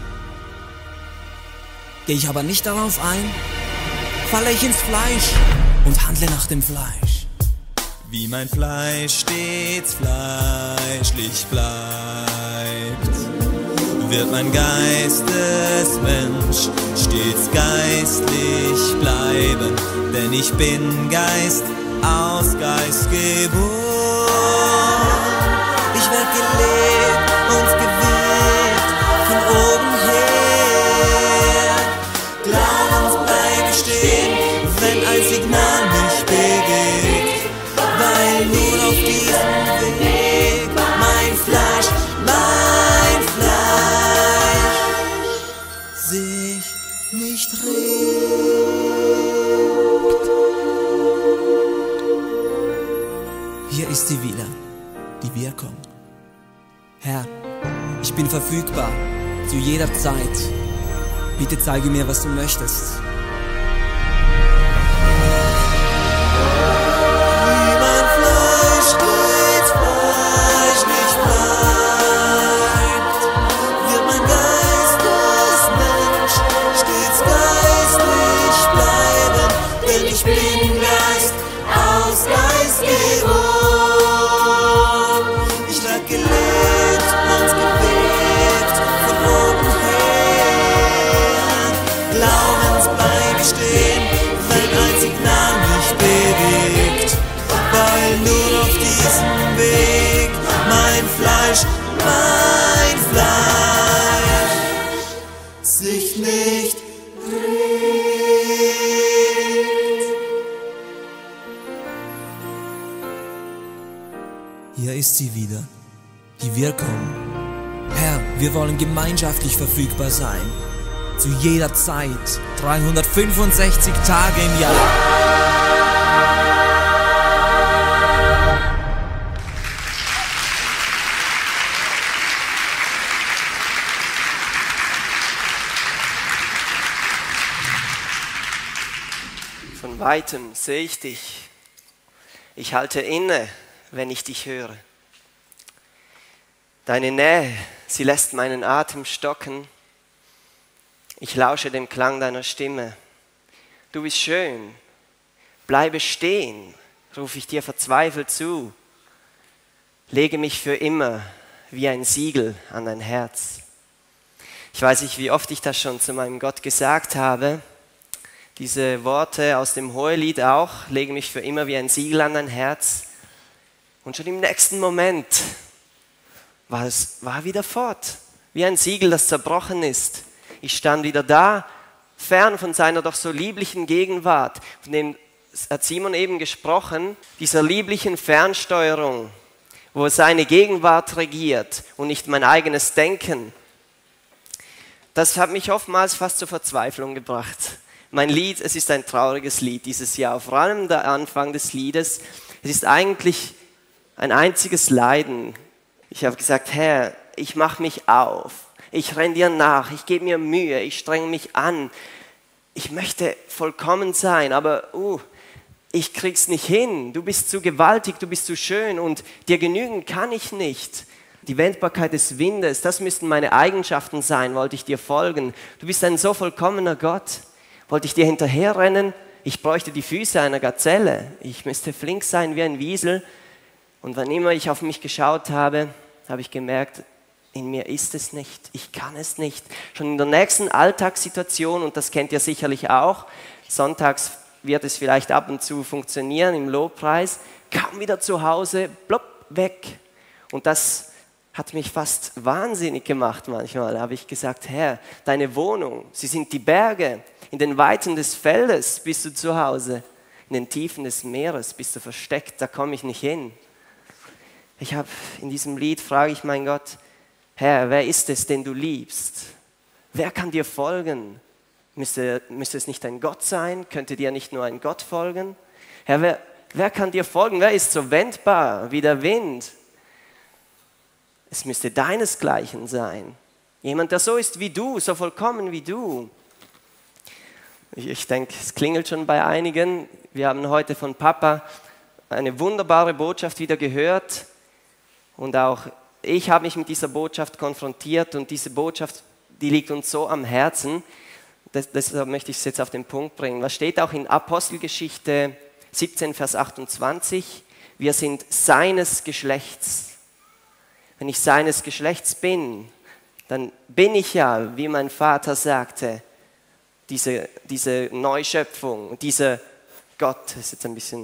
Gehe ich aber nicht darauf ein, falle ich ins Fleisch und handle nach dem Fleisch. Wie mein Fleisch stets fleischlich bleibt, wird mein Geistesmensch stets geistlich bleiben. Denn ich bin Geist, aus Geist geboren. Ich werd gelehrt und gewirkt von oben her. Glaubens bleib ich stehen, wenn ein Signal mich bewegt, weil nur auf diesem Weg mein Fleisch, mein Fleisch sich nicht regt. Hier ist sie wieder, die Wirkung. Herr, ich bin verfügbar zu jeder Zeit. Bitte zeige mir, was du möchtest. Mein Fleisch sich nicht regt. Hier ist sie wieder, die Wirkung. Herr, wir wollen gemeinschaftlich verfügbar sein. Zu jeder Zeit, dreihundertfünfundsechzig Tage im Jahr. Von weitem sehe ich dich. Ich halte inne, wenn ich dich höre. Deine Nähe, sie lässt meinen Atem stocken. Ich lausche dem Klang deiner Stimme. Du bist schön. Bleibe stehen, rufe ich dir verzweifelt zu. Lege mich für immer wie ein Siegel an dein Herz. Ich weiß nicht, wie oft ich das schon zu meinem Gott gesagt habe. Diese Worte aus dem Hohelied auch, lege mich für immer wie ein Siegel an dein Herz. Und schon im nächsten Moment war es war wieder fort, wie ein Siegel, das zerbrochen ist. Ich stand wieder da, fern von seiner doch so lieblichen Gegenwart. Von dem hat Simon eben gesprochen, dieser lieblichen Fernsteuerung, wo seine Gegenwart regiert und nicht mein eigenes Denken. Das hat mich oftmals fast zur Verzweiflung gebracht. Mein Lied, es ist ein trauriges Lied dieses Jahr, vor allem der Anfang des Liedes. Es ist eigentlich ein einziges Leiden. Ich habe gesagt, Herr, ich mache mich auf, ich renne dir nach, ich gebe mir Mühe, ich strenge mich an. Ich möchte vollkommen sein, aber uh, ich krieg's nicht hin. Du bist zu gewaltig, du bist zu schön und dir genügen kann ich nicht. Die Wendbarkeit des Windes, das müssten meine Eigenschaften sein, wollte ich dir folgen. Du bist ein so vollkommener Gott. Wollte ich dir hinterherrennen, ich bräuchte die Füße einer Gazelle. Ich müsste flink sein wie ein Wiesel. Und wann immer ich auf mich geschaut habe, habe ich gemerkt, in mir ist es nicht, ich kann es nicht. Schon in der nächsten Alltagssituation, und das kennt ihr sicherlich auch, sonntags wird es vielleicht ab und zu funktionieren im Lobpreis, kaum wieder zu Hause, plopp, weg. Und das hat mich fast wahnsinnig gemacht manchmal. Da habe ich gesagt, Herr, deine Wohnung, sie sind die Berge. In den Weiten des Feldes bist du zu Hause. In den Tiefen des Meeres bist du versteckt, da komme ich nicht hin. Ich habe in diesem Lied, frage ich meinen Gott, Herr, wer ist es, den du liebst? Wer kann dir folgen? Müsste, müsste es nicht ein Gott sein? Könnte dir nicht nur ein Gott folgen? Herr, wer, wer kann dir folgen? Wer ist so wendbar wie der Wind? Es müsste deinesgleichen sein. Jemand, der so ist wie du, so vollkommen wie du. Ich, ich denke, es klingelt schon bei einigen. Wir haben heute von Papa eine wunderbare Botschaft wieder gehört. Und auch ich habe mich mit dieser Botschaft konfrontiert. Und diese Botschaft, die liegt uns so am Herzen. Das, deshalb möchte ich es jetzt auf den Punkt bringen. Was steht auch in Apostelgeschichte siebzehn, Vers achtundzwanzig? Wir sind seines Geschlechts. Wenn ich seines Geschlechts bin, dann bin ich ja, wie mein Vater sagte, diese, diese Neuschöpfung, dieser Gott, das ist jetzt ein bisschen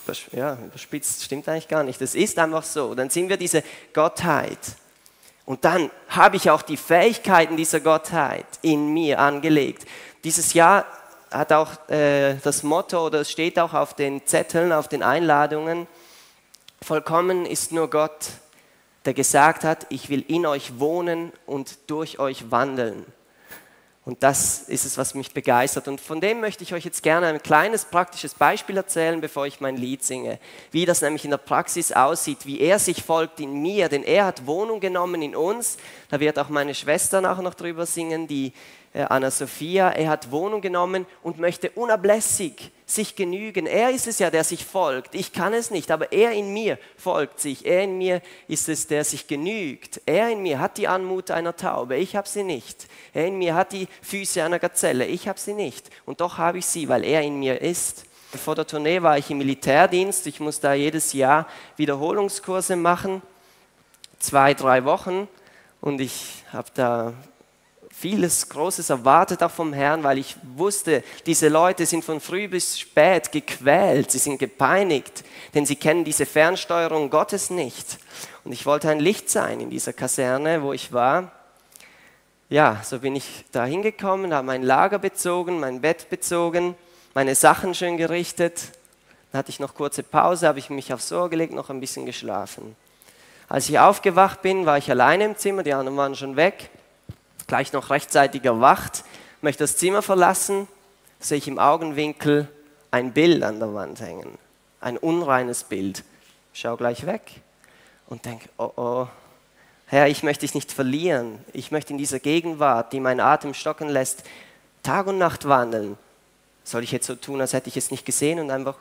ja, überspitzt stimmt eigentlich gar nicht. Das ist einfach so. Dann sind wir diese Gottheit. Und dann habe ich auch die Fähigkeiten dieser Gottheit in mir angelegt. Dieses Jahr hat auch äh, das Motto, oder es steht auch auf den Zetteln, auf den Einladungen, vollkommen ist nur Gott, der gesagt hat, ich will in euch wohnen und durch euch wandeln. Und das ist es, was mich begeistert. Und von dem möchte ich euch jetzt gerne ein kleines praktisches Beispiel erzählen, bevor ich mein Lied singe. Wie das nämlich in der Praxis aussieht, wie er sich folgt in mir. Denn er hat Wohnung genommen in uns. Da wird auch meine Schwester nachher noch drüber singen, die äh, Anna-Sophia. Er hat Wohnung genommen und möchte unablässig sich genügen. Er ist es ja, der sich folgt. Ich kann es nicht, aber er in mir folgt sich. Er in mir ist es, der sich genügt. Er in mir hat die Anmut einer Taube. Ich habe sie nicht. Er in mir hat die Füße einer Gazelle. Ich habe sie nicht. Und doch habe ich sie, weil er in mir ist. Vor der Tournee war ich im Militärdienst. Ich muss da jedes Jahr Wiederholungskurse machen. Zwei, drei Wochen. Und ich habe da vieles Großes erwartet auch vom Herrn, weil ich wusste, diese Leute sind von früh bis spät gequält, sie sind gepeinigt, denn sie kennen diese Fernsteuerung Gottes nicht. Und ich wollte ein Licht sein in dieser Kaserne, wo ich war. Ja, so bin ich da hingekommen, habe mein Lager bezogen, mein Bett bezogen, meine Sachen schön gerichtet. Dann hatte ich noch kurze Pause, habe ich mich aufs Ohr gelegt, noch ein bisschen geschlafen. Als ich aufgewacht bin, war ich alleine im Zimmer, die anderen waren schon weg. Gleich noch rechtzeitig erwacht, möchte das Zimmer verlassen, sehe ich im Augenwinkel ein Bild an der Wand hängen. Ein unreines Bild. Schau gleich weg und denke, oh oh, Herr, ich möchte dich nicht verlieren. Ich möchte in dieser Gegenwart, die meinen Atem stocken lässt, Tag und Nacht wandeln. Soll ich jetzt so tun, als hätte ich es nicht gesehen und einfach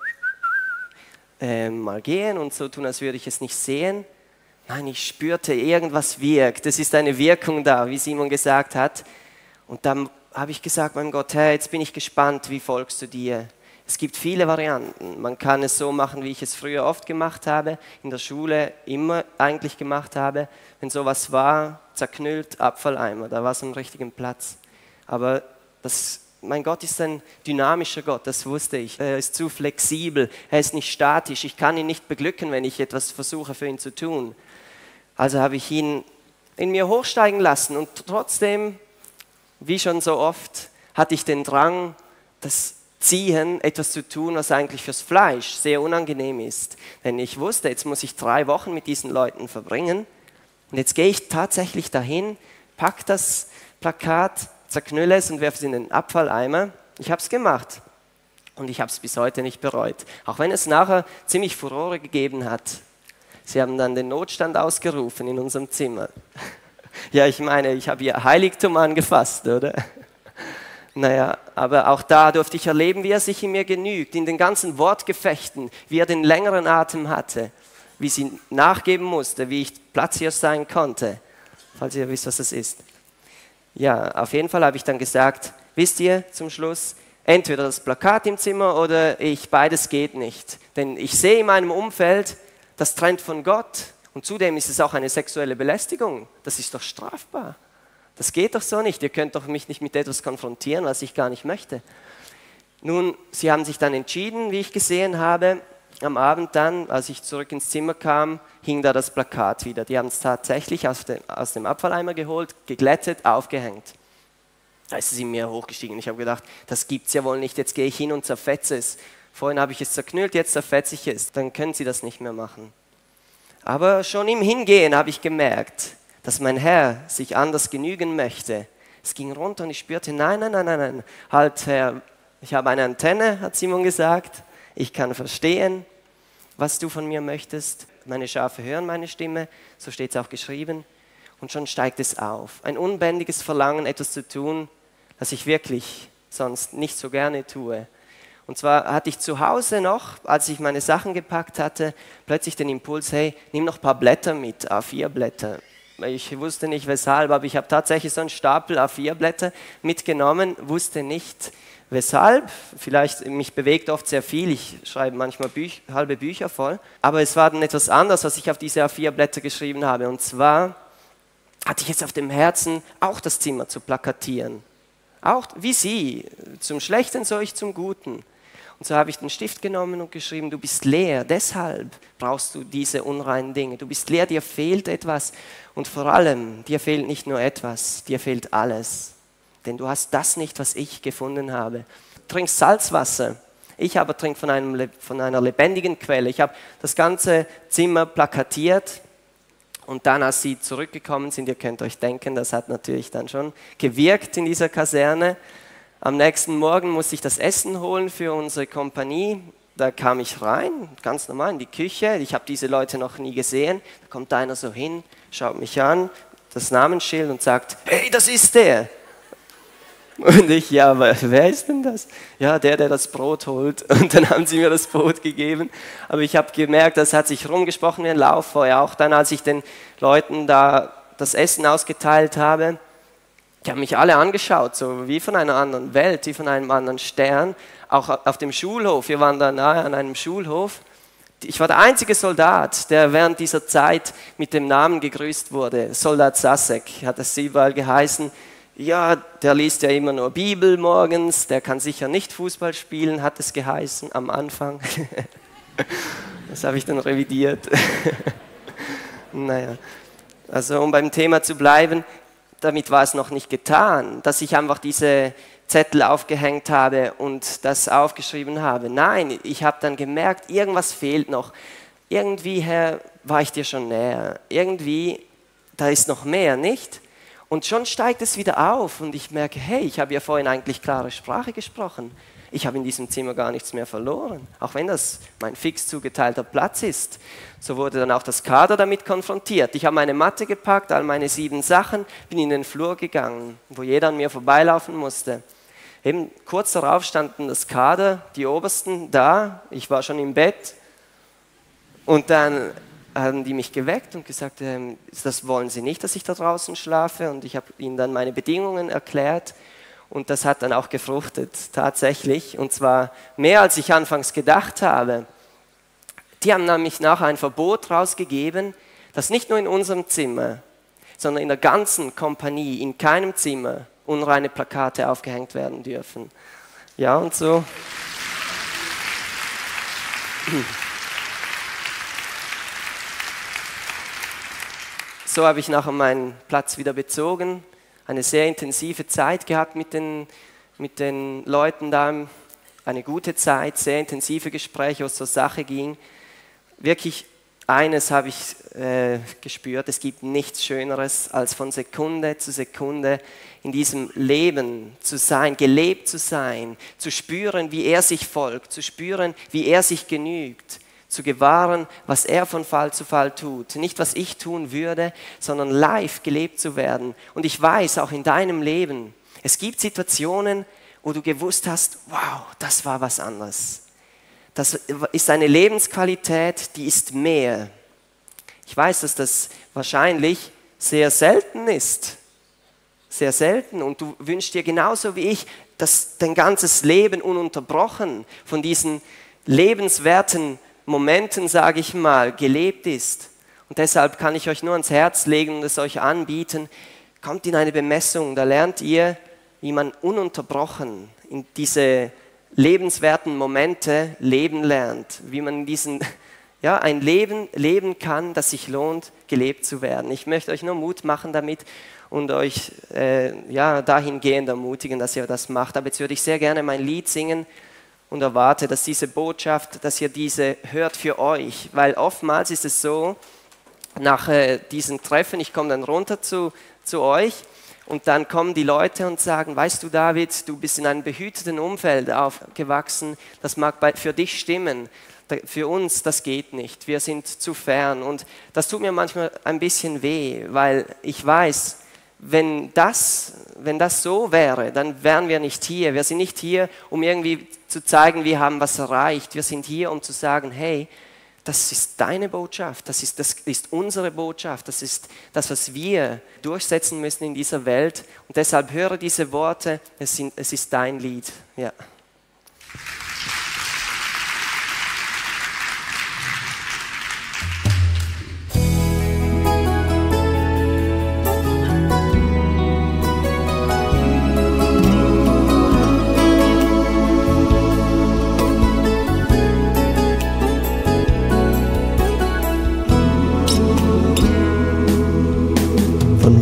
äh, mal gehen und so tun, als würde ich es nicht sehen? Nein, ich spürte, irgendwas wirkt. Es ist eine Wirkung da, wie Simon gesagt hat. Und dann habe ich gesagt, mein Gott, Herr, jetzt bin ich gespannt, wie folgst du dir? Es gibt viele Varianten. Man kann es so machen, wie ich es früher oft gemacht habe, in der Schule immer eigentlich gemacht habe. Wenn sowas war, zerknüllt, Abfalleimer, da war es am richtigen Platz. Aber das, mein Gott ist ein dynamischer Gott, das wusste ich. Er ist zu flexibel, er ist nicht statisch. Ich kann ihn nicht beglücken, wenn ich etwas versuche für ihn zu tun. Also habe ich ihn in mir hochsteigen lassen und trotzdem, wie schon so oft, hatte ich den Drang, das Ziehen, etwas zu tun, was eigentlich fürs Fleisch sehr unangenehm ist. Denn ich wusste, jetzt muss ich drei Wochen mit diesen Leuten verbringen und jetzt gehe ich tatsächlich dahin, pack das Plakat, zerknülle es und werfe es in den Abfalleimer. Ich habe es gemacht und ich habe es bis heute nicht bereut. Auch wenn es nachher ziemlich Furore gegeben hat. Sie haben dann den Notstand ausgerufen in unserem Zimmer. Ja, ich meine, ich habe ihr Heiligtum angefasst, oder? Naja, aber auch da durfte ich erleben, wie er sich in mir genügt, in den ganzen Wortgefechten, wie er den längeren Atem hatte, wie sie nachgeben musste, wie ich Platz hier sein konnte, falls ihr wisst, was das ist. Ja, auf jeden Fall habe ich dann gesagt, wisst ihr, zum Schluss, entweder das Plakat im Zimmer oder ich, beides geht nicht. Denn ich sehe in meinem Umfeld, das trennt von Gott und zudem ist es auch eine sexuelle Belästigung. Das ist doch strafbar. Das geht doch so nicht. Ihr könnt doch mich nicht mit etwas konfrontieren, was ich gar nicht möchte. Nun, sie haben sich dann entschieden, wie ich gesehen habe. Am Abend dann, als ich zurück ins Zimmer kam, hing da das Plakat wieder. Die haben es tatsächlich aus dem, aus dem Abfalleimer geholt, geglättet, aufgehängt. Da ist es in mir hochgestiegen. Ich habe gedacht, das gibt's ja wohl nicht. Jetzt gehe ich hin und zerfetze es. Vorhin habe ich es zerknüllt, jetzt zerfetze ich es. Dann können sie das nicht mehr machen. Aber schon im Hingehen habe ich gemerkt, dass mein Herr sich anders genügen möchte. Es ging runter und ich spürte, nein, nein, nein, nein, nein. Halt, Herr, ich habe eine Antenne, hat Simon gesagt. Ich kann verstehen, was du von mir möchtest. Meine Schafe hören meine Stimme, so steht es auch geschrieben. Und schon steigt es auf. Ein unbändiges Verlangen, etwas zu tun, das ich wirklich sonst nicht so gerne tue. Und zwar hatte ich zu Hause noch, als ich meine Sachen gepackt hatte, plötzlich den Impuls, hey, nimm noch ein paar Blätter mit, A vier Blätter. Ich wusste nicht weshalb, aber ich habe tatsächlich so einen Stapel A vier Blätter mitgenommen, wusste nicht weshalb. Vielleicht, mich bewegt oft sehr viel, ich schreibe manchmal Büch, halbe Bücher voll. Aber es war dann etwas anderes, was ich auf diese A vier Blätter geschrieben habe. Und zwar hatte ich jetzt auf dem Herzen, auch das Zimmer zu plakatieren. Auch wie Sie, zum Schlechten so ich zum Guten. Und so habe ich den Stift genommen und geschrieben, du bist leer, deshalb brauchst du diese unreinen Dinge. Du bist leer, dir fehlt etwas und vor allem, dir fehlt nicht nur etwas, dir fehlt alles. Denn du hast das nicht, was ich gefunden habe. Du trinkst Salzwasser, ich aber trinke von, einem, von einer lebendigen Quelle. Ich habe das ganze Zimmer plakatiert und dann, als sie zurückgekommen sind, ihr könnt euch denken, das hat natürlich dann schon gewirkt in dieser Kaserne. Am nächsten Morgen musste ich das Essen holen für unsere Kompanie. Da kam ich rein, ganz normal in die Küche. Ich habe diese Leute noch nie gesehen. Da kommt einer so hin, schaut mich an, das Namensschild und sagt, hey, das ist der. Und ich, ja, aber wer ist denn das? Ja, der, der das Brot holt. Und dann haben sie mir das Brot gegeben. Aber ich habe gemerkt, das hat sich rumgesprochen wie ein Lauffeuer. Auch dann, als ich den Leuten da das Essen ausgeteilt habe, die haben mich alle angeschaut, so wie von einer anderen Welt, wie von einem anderen Stern. Auch auf dem Schulhof, wir waren da nahe an einem Schulhof. Ich war der einzige Soldat, der während dieser Zeit mit dem Namen gegrüßt wurde. Soldat Sasek hat es überall geheißen. Ja, der liest ja immer nur Bibel morgens, der kann sicher nicht Fußball spielen, hat es geheißen am Anfang. Das habe ich dann revidiert. Naja, also um beim Thema zu bleiben, damit war es noch nicht getan, dass ich einfach diese Zettel aufgehängt habe und das aufgeschrieben habe. Nein, ich habe dann gemerkt, irgendwas fehlt noch. Irgendwie, Herr, war ich dir schon näher. Irgendwie, da ist noch mehr, nicht? Und schon steigt es wieder auf und ich merke, hey, ich habe ja vorhin eigentlich klare Sprache gesprochen. Ich habe in diesem Zimmer gar nichts mehr verloren, auch wenn das mein fix zugeteilter Platz ist. So wurde dann auch das Kader damit konfrontiert. Ich habe meine Matte gepackt, all meine sieben Sachen, bin in den Flur gegangen, wo jeder an mir vorbeilaufen musste. Eben kurz darauf standen das Kader, die Obersten da, ich war schon im Bett und dann haben die mich geweckt und gesagt, ähm, das wollen sie nicht, dass ich da draußen schlafe, und ich habe ihnen dann meine Bedingungen erklärt und das hat dann auch gefruchtet, tatsächlich, und zwar mehr als ich anfangs gedacht habe. Die haben nämlich nachher ein Verbot rausgegeben, dass nicht nur in unserem Zimmer, sondern in der ganzen Kompanie, in keinem Zimmer unreine Plakate aufgehängt werden dürfen. Ja, und so. So habe ich nachher meinen Platz wieder bezogen, eine sehr intensive Zeit gehabt mit den, mit den Leuten da, eine gute Zeit, sehr intensive Gespräche, wo es zur Sache ging. Wirklich eines habe ich äh, gespürt, es gibt nichts Schöneres, als von Sekunde zu Sekunde in diesem Leben zu sein, gelebt zu sein, zu spüren, wie er sich folgt, zu spüren, wie er sich genügt, zu gewahren, was er von Fall zu Fall tut. Nicht, was ich tun würde, sondern live gelebt zu werden. Und ich weiß, auch in deinem Leben, es gibt Situationen, wo du gewusst hast, wow, das war was anderes. Das ist eine Lebensqualität, die ist mehr. Ich weiß, dass das wahrscheinlich sehr selten ist. Sehr selten. Und du wünschst dir genauso wie ich, dass dein ganzes Leben ununterbrochen von diesen lebenswerten Momenten, sage ich mal, gelebt ist. Und deshalb kann ich euch nur ans Herz legen und es euch anbieten. Kommt in eine Bemessung, da lernt ihr, wie man ununterbrochen in diese lebenswerten Momente leben lernt, wie man in diesen, ja, ein Leben leben kann, das sich lohnt, gelebt zu werden. Ich möchte euch nur Mut machen damit und euch äh, ja, dahingehend ermutigen, dass ihr das macht. Aber jetzt würde ich sehr gerne mein Lied singen und erwarte, dass diese Botschaft, dass ihr diese hört für euch, weil oftmals ist es so, nach äh, diesen Treffen, ich komme dann runter zu, zu euch, und dann kommen die Leute und sagen, weißt du David, du bist in einem behüteten Umfeld aufgewachsen, das mag bei, für dich stimmen, für uns das geht nicht, wir sind zu fern, und das tut mir manchmal ein bisschen weh, weil ich weiß, wenn das, wenn das so wäre, dann wären wir nicht hier, wir sind nicht hier, um irgendwie zu zeigen, wir haben was erreicht, wir sind hier, um zu sagen, hey, das ist deine Botschaft, das ist, das ist unsere Botschaft, das ist das, was wir durchsetzen müssen in dieser Welt. Und deshalb höre diese Worte, es, sind, es ist dein Lied. Ja.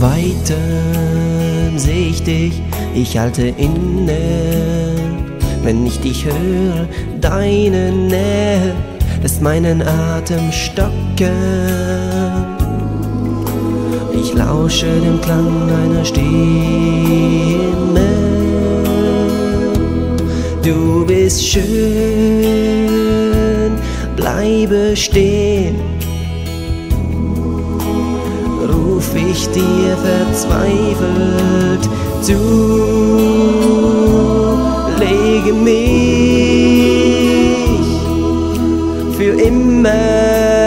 Weitem seh ich dich, ich halte inne. Wenn ich dich höre, deine Nähe lässt meinen Atem stocken. Ich lausche dem Klang deiner Stimme. Du bist schön, bleibe stehen. Ruf ich dir verzweifelt zu, lege mich für immer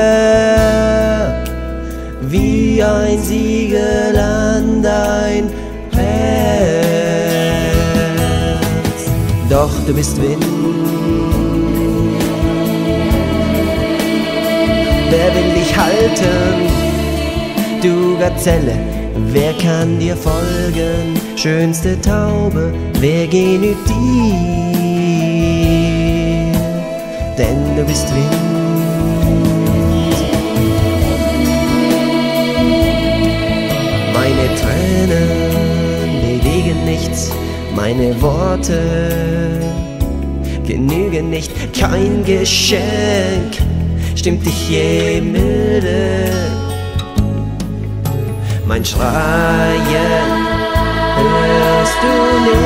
wie ein Siegel an dein Herz. Doch du bist Wind. Wer will dich halten? Du Gazelle, wer kann dir folgen? Schönste Taube, wer genügt dir? Denn du bist Wind. Meine Tränen bewegen nichts, meine Worte genügen nicht. Kein Geschenk stimmt dich je milde. Mein Schreien hörst du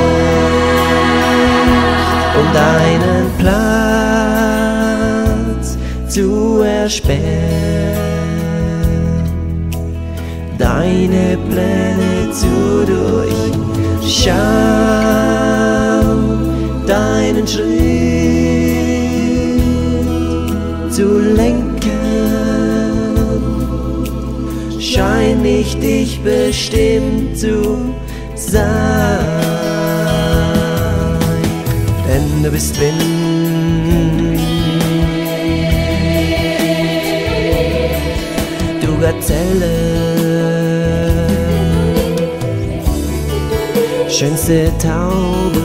nicht, um deinen Platz zu erspähen, deine Pläne zu durchschauen, deinen Schritt zu lenken. Schein ich dich bestimmt zu sein, denn du bist Wind. Du Gazelle, schönste Taube,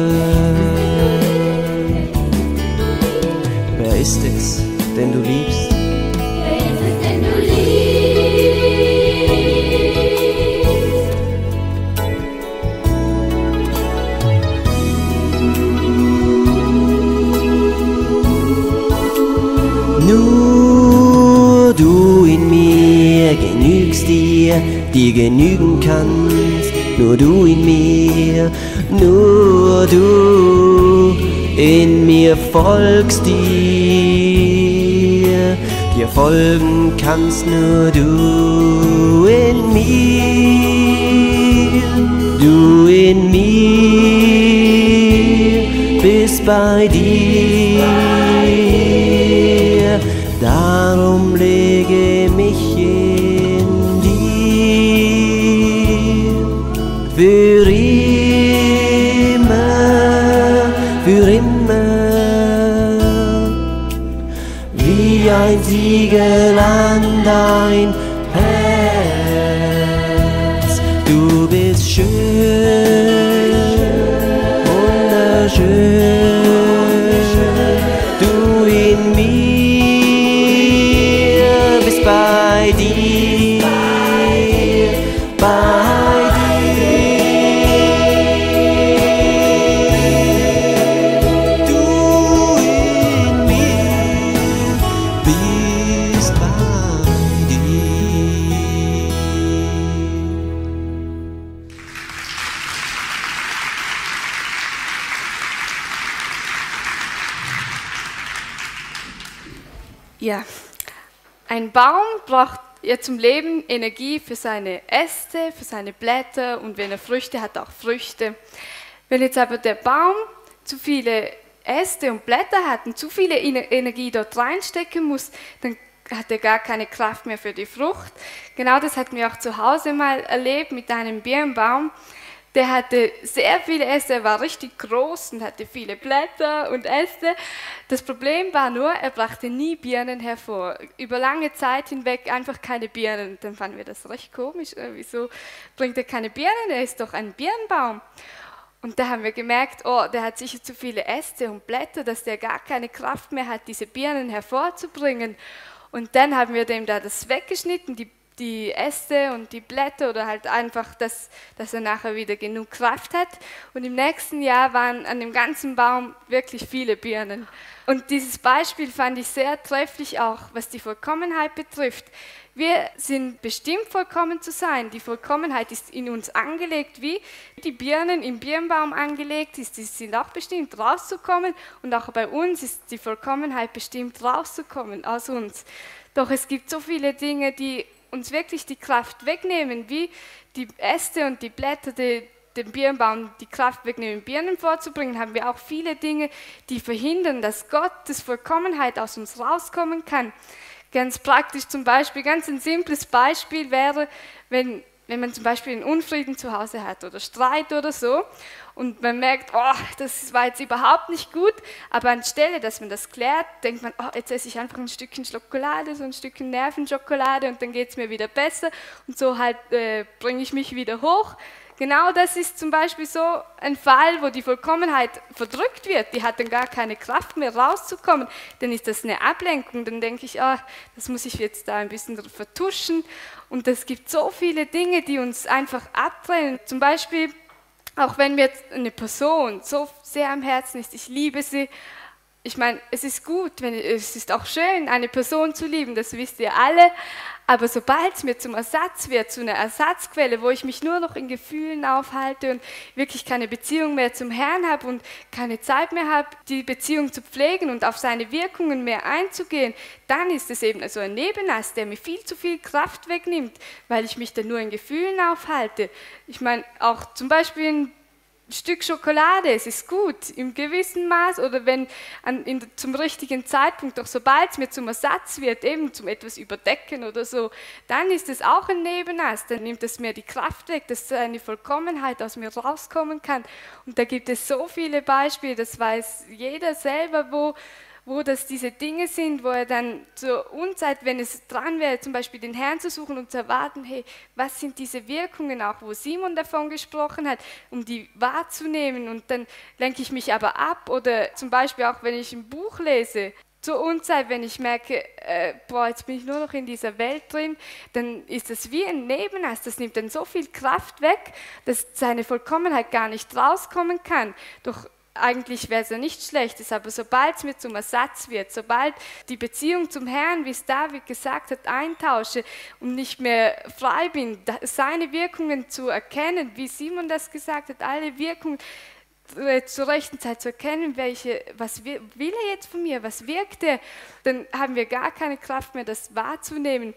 wer ist es, den du liebst? Nur du in mir genügst dir, dir genügen kannst. Nur du in mir, nur du in mir folgst dir. Dir folgen kannst nur du in mir. Du in mir bist bei dir. Darum lege mich in dir für immer, für immer, wie ein Siegel an dein Herz. Du bist schön, wunderschön, du in mir. Bei dir, bei dir, du in mir bist bei dir. Ja. Ein Baum braucht ja zum Leben Energie für seine Äste, für seine Blätter und wenn er Früchte hat, auch Früchte. Wenn jetzt aber der Baum zu viele Äste und Blätter hat und zu viele Energie dort reinstecken muss, dann hat er gar keine Kraft mehr für die Frucht. Genau das hatten wir auch zu Hause mal erlebt mit einem Birnbaum. Der hatte sehr viele Äste, er war richtig groß und hatte viele Blätter und Äste. Das Problem war nur, er brachte nie Birnen hervor. Über lange Zeit hinweg einfach keine Birnen. Dann fanden wir das recht komisch. Wieso bringt er keine Birnen? Er ist doch ein Birnbaum. Und da haben wir gemerkt, oh, der hat sicher zu viele Äste und Blätter, dass der gar keine Kraft mehr hat, diese Birnen hervorzubringen. Und dann haben wir dem da das weggeschnitten, die die Äste und die Blätter oder halt einfach, dass, dass er nachher wieder genug Kraft hat. Und im nächsten Jahr waren an dem ganzen Baum wirklich viele Birnen. Und dieses Beispiel fand ich sehr trefflich auch, was die Vollkommenheit betrifft. Wir sind bestimmt, vollkommen zu sein. Die Vollkommenheit ist in uns angelegt, wie die Birnen im Birnbaum angelegt ist. Die sind auch bestimmt, rauszukommen. Und auch bei uns ist die Vollkommenheit bestimmt, rauszukommen aus uns. Doch es gibt so viele Dinge, die uns wirklich die Kraft wegnehmen, wie die Äste und die Blätter, die dem Birnbaum die Kraft wegnehmen, Birnen vorzubringen, haben wir auch viele Dinge, die verhindern, dass Gottes Vollkommenheit aus uns rauskommen kann. Ganz praktisch zum Beispiel, ganz ein simples Beispiel wäre, wenn, wenn man zum Beispiel einen Unfrieden zu Hause hat oder Streit oder so und man merkt, oh, das war jetzt überhaupt nicht gut, aber anstelle, dass man das klärt, denkt man, oh, jetzt esse ich einfach ein Stückchen Schokolade, so ein Stückchen Nervenschokolade und dann geht es mir wieder besser und so halt äh, bringe ich mich wieder hoch. Genau das ist zum Beispiel so ein Fall, wo die Vollkommenheit verdrückt wird. Die hat dann gar keine Kraft mehr rauszukommen. Dann ist das eine Ablenkung. Dann denke ich, ah, das muss ich jetzt da ein bisschen vertuschen. Und es gibt so viele Dinge, die uns einfach abtrennen. Zum Beispiel, auch wenn mir jetzt eine Person so sehr am Herzen ist, ich liebe sie. Ich meine, es ist gut, wenn, es ist auch schön, eine Person zu lieben, das wisst ihr alle. Aber sobald es mir zum Ersatz wird, zu einer Ersatzquelle, wo ich mich nur noch in Gefühlen aufhalte und wirklich keine Beziehung mehr zum Herrn habe und keine Zeit mehr habe, die Beziehung zu pflegen und auf seine Wirkungen mehr einzugehen, dann ist es eben so ein Nebenast, der mir viel zu viel Kraft wegnimmt, weil ich mich dann nur in Gefühlen aufhalte. Ich meine, auch zum Beispiel ein Stück Schokolade, es ist gut, im gewissen Maß oder wenn an, in, zum richtigen Zeitpunkt, doch sobald es mir zum Ersatz wird, eben zum etwas überdecken oder so, dann ist es auch ein Nebenast, dann nimmt es mir die Kraft weg, dass eine Vollkommenheit aus mir rauskommen kann. Und da gibt es so viele Beispiele, das weiß jeder selber, wo wo das diese Dinge sind, wo er dann zur Unzeit, wenn es dran wäre, zum Beispiel den Herrn zu suchen und zu erwarten, hey, was sind diese Wirkungen auch, wo Simon davon gesprochen hat, um die wahrzunehmen und dann lenke ich mich aber ab oder zum Beispiel auch, wenn ich ein Buch lese, zur Unzeit, wenn ich merke, äh, boah, jetzt bin ich nur noch in dieser Welt drin, dann ist das wie ein Nebenast, das nimmt dann so viel Kraft weg, dass seine Vollkommenheit gar nicht rauskommen kann. Doch eigentlich wäre es ja nicht schlecht, aber sobald es mir zum Ersatz wird, sobald die Beziehung zum Herrn, wie es David gesagt hat, eintausche und nicht mehr frei bin, seine Wirkungen zu erkennen, wie Simon das gesagt hat, alle Wirkungen zur rechten Zeit zu erkennen, welche, was will er jetzt von mir, was wirkt er, dann haben wir gar keine Kraft mehr, das wahrzunehmen.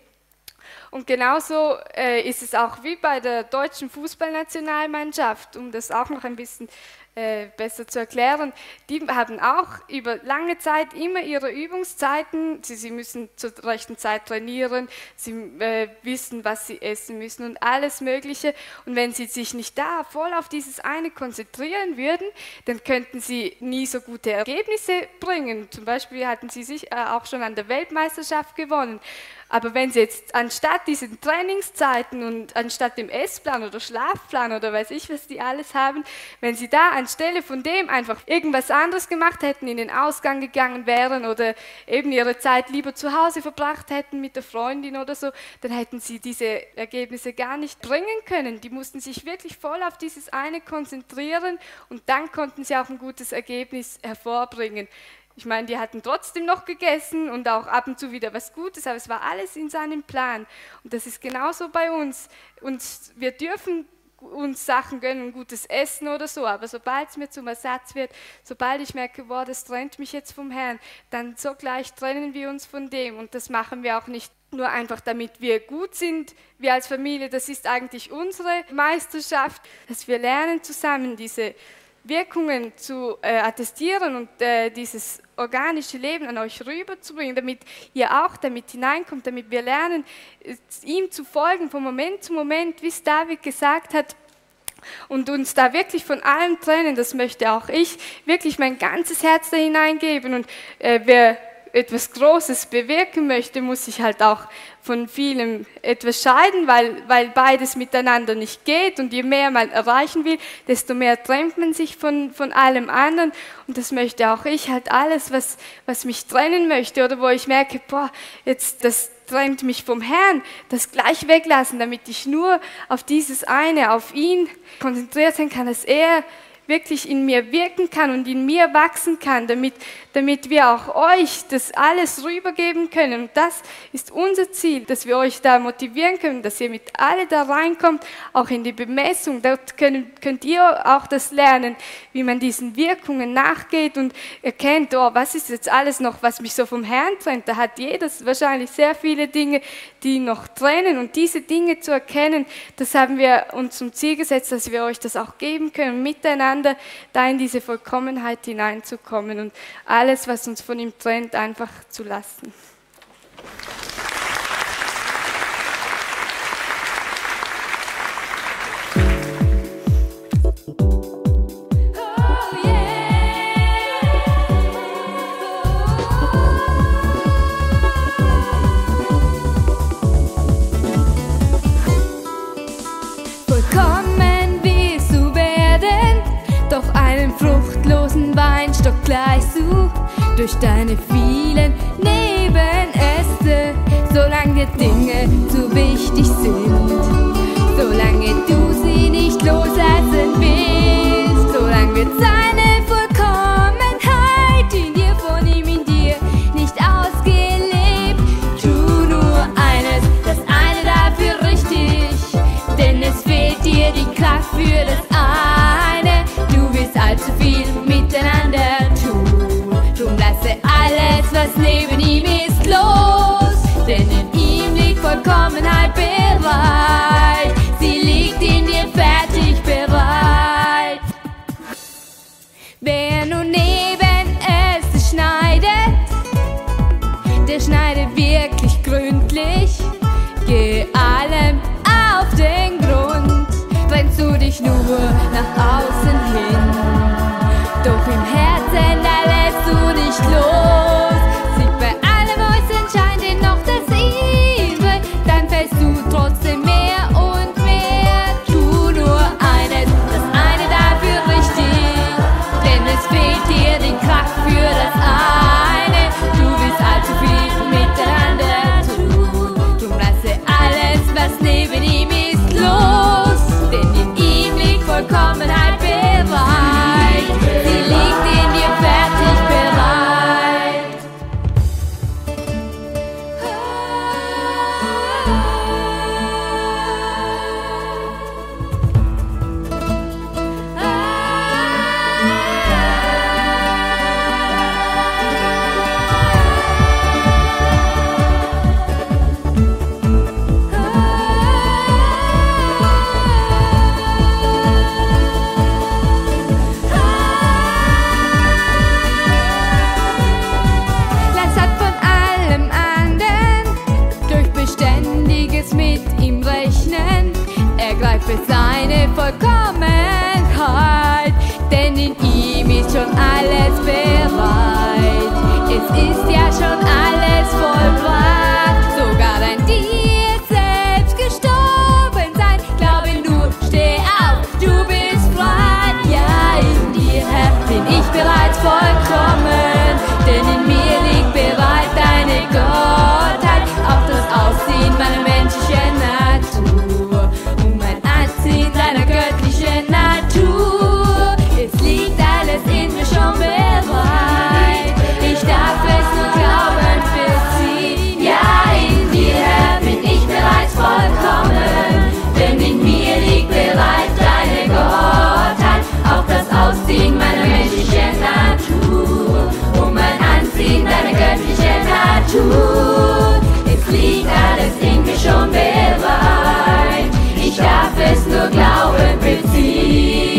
Und genauso äh, ist es auch wie bei der deutschen Fußballnationalmannschaft, um das auch noch ein bisschen äh, besser zu erklären. Die haben auch über lange Zeit immer ihre Übungszeiten, sie, sie müssen zur rechten Zeit trainieren, sie äh, wissen, was sie essen müssen und alles Mögliche. Und wenn sie sich nicht da voll auf dieses eine konzentrieren würden, dann könnten sie nie so gute Ergebnisse bringen. Zum Beispiel hatten sie sich äh, auch schon an der Weltmeisterschaft gewonnen. Aber wenn Sie jetzt anstatt diesen Trainingszeiten und anstatt dem Essplan oder Schlafplan oder weiß ich, was die alles haben, wenn Sie da anstelle von dem einfach irgendwas anderes gemacht hätten, in den Ausgang gegangen wären oder eben Ihre Zeit lieber zu Hause verbracht hätten mit der Freundin oder so, dann hätten Sie diese Ergebnisse gar nicht bringen können. Die mussten sich wirklich voll auf dieses eine konzentrieren und dann konnten Sie auch ein gutes Ergebnis hervorbringen. Ich meine, die hatten trotzdem noch gegessen und auch ab und zu wieder was Gutes, aber es war alles in seinem Plan. Und das ist genauso bei uns. Und wir dürfen uns Sachen gönnen, ein gutes Essen oder so, aber sobald es mir zum Ersatz wird, sobald ich merke, boah, das trennt mich jetzt vom Herrn, dann sogleich trennen wir uns von dem. Und das machen wir auch nicht nur einfach, damit wir gut sind, wir als Familie, das ist eigentlich unsere Meisterschaft, dass wir lernen zusammen diese Wirkungen zu äh, attestieren und äh, dieses organische Leben an euch rüberzubringen, damit ihr auch damit hineinkommt, damit wir lernen, äh, ihm zu folgen von Moment zu Moment, wie es David gesagt hat, und uns da wirklich von allem trennen, das möchte auch ich, wirklich mein ganzes Herz da hineingeben und äh, wer etwas Großes bewirken möchte, muss sich halt auch von vielem etwas scheiden, weil, weil beides miteinander nicht geht und je mehr man erreichen will, desto mehr trennt man sich von, von allem anderen und das möchte auch ich, halt alles, was, was mich trennen möchte oder wo ich merke, boah, jetzt das trennt mich vom Herrn, das gleich weglassen, damit ich nur auf dieses eine, auf ihn konzentriert sein kann, dass er wirklich in mir wirken kann und in mir wachsen kann, damit, damit wir auch euch das alles rübergeben können. Und das ist unser Ziel, dass wir euch da motivieren können, dass ihr mit alle da reinkommt, auch in die Bemessung. Dort können, könnt ihr auch das lernen, wie man diesen Wirkungen nachgeht und erkennt, oh, was ist jetzt alles noch, was mich so vom Herrn trennt. Da hat jeder wahrscheinlich sehr viele Dinge, die ihn noch trennen. Und diese Dinge zu erkennen, das haben wir uns zum Ziel gesetzt, dass wir euch das auch geben können, miteinander da in diese Vollkommenheit hineinzukommen und alles, was uns von ihm trennt, einfach zu lassen. Fruchtlosen Weinstock gleichst du durch deine vielen Nebenäste, solange dir Dinge zu wichtig sind, solange du sie nicht loslassen willst, solange wird seine Vollkommenheit in dir, von ihm in dir nicht ausgelebt. Tu nur eines, das eine dafür richtig, denn es fehlt dir die Kraft für das eine. Du willst allzu viel miteinander tun, drum lasse alles, was neben ihm ist, los, denn in ihm liegt Vollkommenheit bereit, sie liegt in dir fertig bereit. Wer nun neben es schneidet, der schneidet wirklich gründlich, geh allem auf den Grund, trennst du dich nur nach außen hin, doch im Herzen, da lässt du nicht los. Sieg bei allem äußeren Schein denn noch das Ihre, dann fällst du trotzdem mehr und mehr. Tu nur eines, das eine dafür richtig, denn es fehlt dir die Kraft für das eine. Du willst allzu viel miteinander tun, drum lasse alles, was neben ihm ist, los, denn in ihm liegt Vollkommenheit bereit, sie liegt in dir fertig bereit. Lass ab von allem anderen, durch Beständiges mit ihm rechnen, ergreife seine Vollkommenheit, denn in ihm ist schon alles bereit. Es ist ja schon alles vollbracht, sogar dein dir selbst gestorben sein. Glaube nur, steh auf, du bist frei. Ja, in dir, Herr, bin ich bereits vollkommen, denn in mir liegt bereit deine Gottheit, auch das Aussehen meiner menschlichen Natur und mein Anziehen deiner göttlichen Natur. Es liegt alles in mir schon bereit, ich darf es nur glauben beziehen. Ja, in dir, Herr, bin ich bereits vollkommen, denn in mir liegt bereit deine Gottheit, auch das Ausziehen meiner menschlichen Natur und mein Anziehen deiner göttlichen Natur. Es liegt alles in mir schon bereit, ich darf es nur glauben beziehen.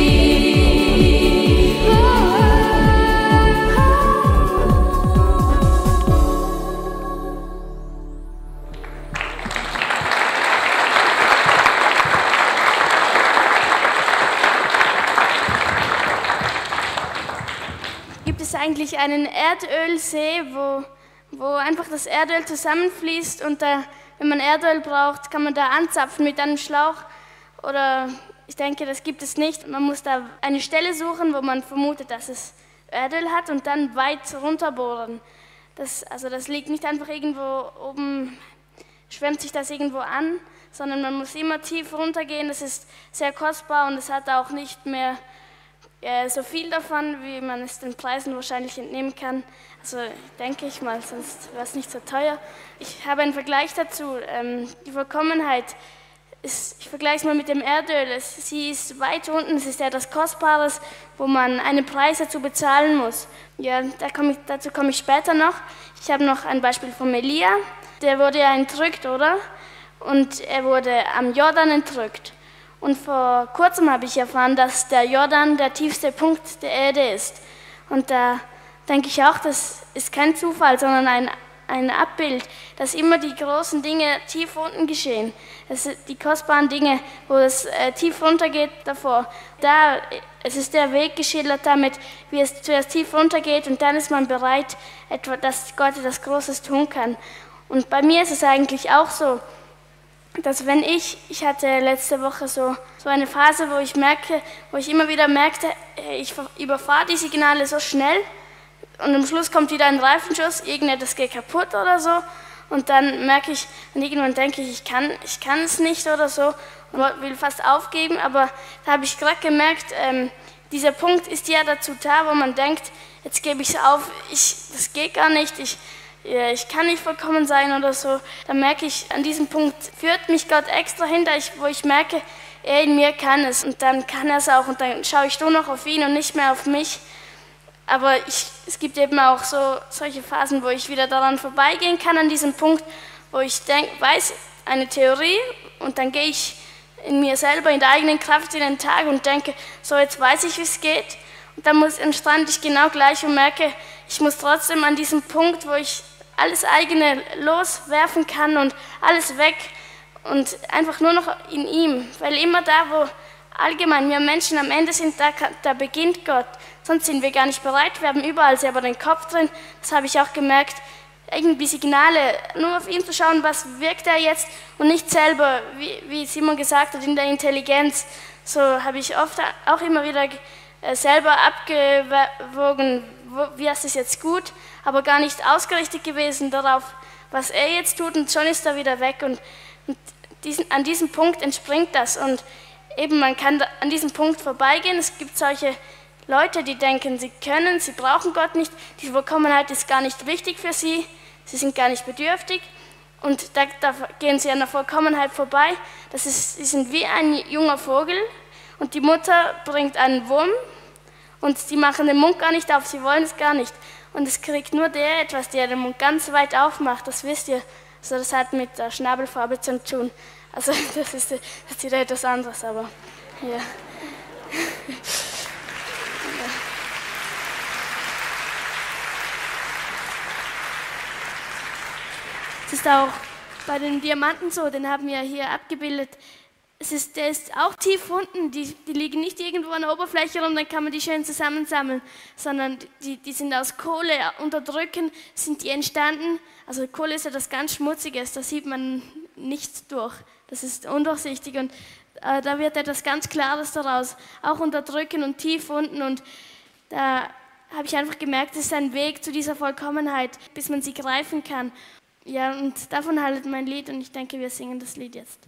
Gibt es eigentlich einen Erdölsee, wo, wo einfach das Erdöl zusammenfließt und da, wenn man Erdöl braucht, kann man da anzapfen mit einem Schlauch? Oder ich denke, das gibt es nicht. Man muss da eine Stelle suchen, wo man vermutet, dass es Erdöl hat und dann weit runterbohren. Das, also das liegt nicht einfach irgendwo oben, schwemmt sich das irgendwo an, sondern man muss immer tief runtergehen. Das ist sehr kostbar und es hat auch nicht mehr äh, so viel davon, wie man es den Preisen wahrscheinlich entnehmen kann. Also denke ich mal, sonst wäre es nicht so teuer. Ich habe einen Vergleich dazu. Ähm, die Vollkommenheit, ist, ich vergleiche es mal mit dem Erdöl. Es, sie ist weit unten, es ist etwas Kostbares, wo man einen Preis dazu bezahlen muss. Ja, da komm ich, dazu komme ich später noch. Ich habe noch ein Beispiel von Elia. Der wurde ja entrückt, oder? Und er wurde am Jordan entrückt. Und vor kurzem habe ich erfahren, dass der Jordan der tiefste Punkt der Erde ist. Und da denke ich auch, das ist kein Zufall, sondern ein, ein Abbild, dass immer die großen Dinge tief unten geschehen. Das sind die kostbaren Dinge, wo es äh, tief runter geht davor. Da, es ist der Weg geschildert damit, wie es zuerst tief runter geht und dann ist man bereit, etwa, dass Gott etwas Großes tun kann. Und bei mir ist es eigentlich auch so, dass wenn ich, ich hatte letzte Woche so, so eine Phase, wo ich merke, wo ich immer wieder merkte, ich überfahre die Signale so schnell und am Schluss kommt wieder ein Reifenschuss, irgendetwas geht kaputt oder so und dann merke ich, und irgendwann denke ich, ich kann, ich kann es nicht oder so und will fast aufgeben, aber da habe ich gerade gemerkt, ähm, dieser Punkt ist ja dazu da, wo man denkt, jetzt gebe ich es auf, ich, das geht gar nicht, ich ich kann nicht vollkommen sein oder so, dann merke ich, an diesem Punkt führt mich Gott extra hin, wo ich merke, er in mir kann es und dann kann er es auch und dann schaue ich nur noch auf ihn und nicht mehr auf mich. Aber ich, es gibt eben auch so solche Phasen, wo ich wieder daran vorbeigehen kann, an diesem Punkt, wo ich denk, weiß eine Theorie und dann gehe ich in mir selber, in der eigenen Kraft in den Tag und denke, so jetzt weiß ich, wie es geht. Und dann muss, entstand ich genau gleich und merke, ich muss trotzdem an diesem Punkt, wo ich alles eigene loswerfen kann und alles weg und einfach nur noch in ihm, weil immer da, wo allgemein wir Menschen am Ende sind, da, da beginnt Gott, sonst sind wir gar nicht bereit, wir haben überall selber den Kopf drin, das habe ich auch gemerkt, irgendwie Signale, nur auf ihn zu schauen, was wirkt er jetzt und nicht selber, wie, wie Simon gesagt hat, in der Intelligenz, so habe ich oft auch immer wieder selber abgewogen, wie ist es jetzt gut, aber gar nicht ausgerichtet gewesen darauf, was er jetzt tut und schon ist er wieder weg und, und diesen, an diesem Punkt entspringt das und eben man kann da, an diesem Punkt vorbeigehen. Es gibt solche Leute, die denken, sie können, sie brauchen Gott nicht, die Vollkommenheit ist gar nicht wichtig für sie, sie sind gar nicht bedürftig und da, da gehen sie an der Vollkommenheit vorbei. Das ist, sie sind wie ein junger Vogel und die Mutter bringt einen Wurm und sie machen den Mund gar nicht auf, sie wollen es gar nicht. Und es kriegt nur der etwas, der den Mund ganz weit aufmacht, das wisst ihr. Also das hat mit der Schnabelfarbe zu tun. Also das ist, das ist wieder etwas anderes, aber ja. Es ist auch bei den Diamanten so, den haben wir hier abgebildet. Es ist, der ist auch tief unten, die, die liegen nicht irgendwo an der Oberfläche rum, dann kann man die schön zusammensammeln, sondern die, die sind aus Kohle, unterdrücken sind die entstanden. Also Kohle ist ja etwas ganz Schmutziges, da sieht man nichts durch, das ist undurchsichtig und äh, da wird etwas ganz Klares daraus, auch unterdrücken und tief unten und da habe ich einfach gemerkt, es ist ein Weg zu dieser Vollkommenheit, bis man sie greifen kann. Ja, und davon handelt mein Lied und ich denke, wir singen das Lied jetzt.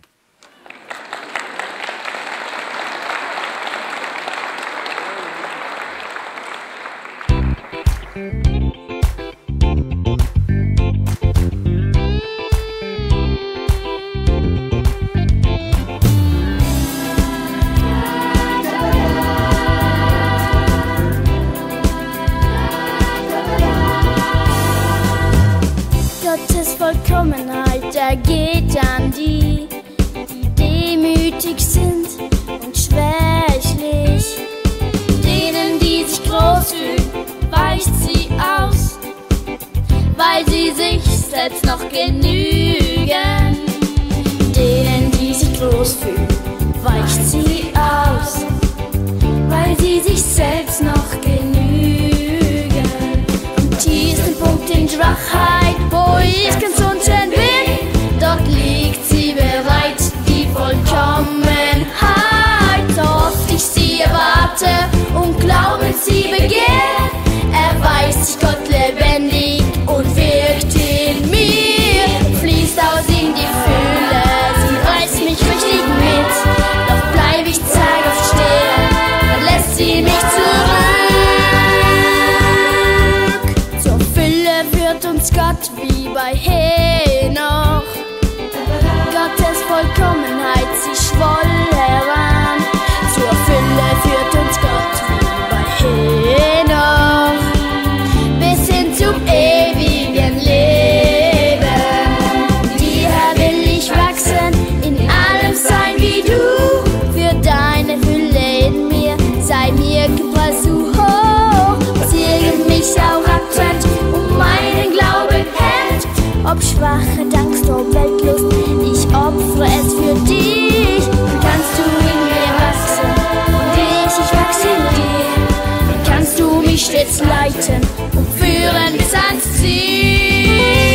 Gottes Vollkommenheit, er geht an die, die demütig sind und schwächlich. Denen, die sich groß fühlen, weicht sie aus, weil sie sich selbst noch genügen. Denen, die sich groß fühlen, weicht sie aus, weil sie sich selbst noch genügen. Am tiefsten Punkt in Schwachheit, wo ich ganz unten bin, dort liegt sie bereit, die Vollkommenheit. So oft ich sie erwarte und Glauben sie begehrt, erweist sich Gott lebendig und will Schwache, dankst du Weltlust, ich opfere es für dich. Dann kannst du in mir wachsen und ich, ich wachse in dir. Dann kannst du mich stets leiten und führen bis ans Ziel.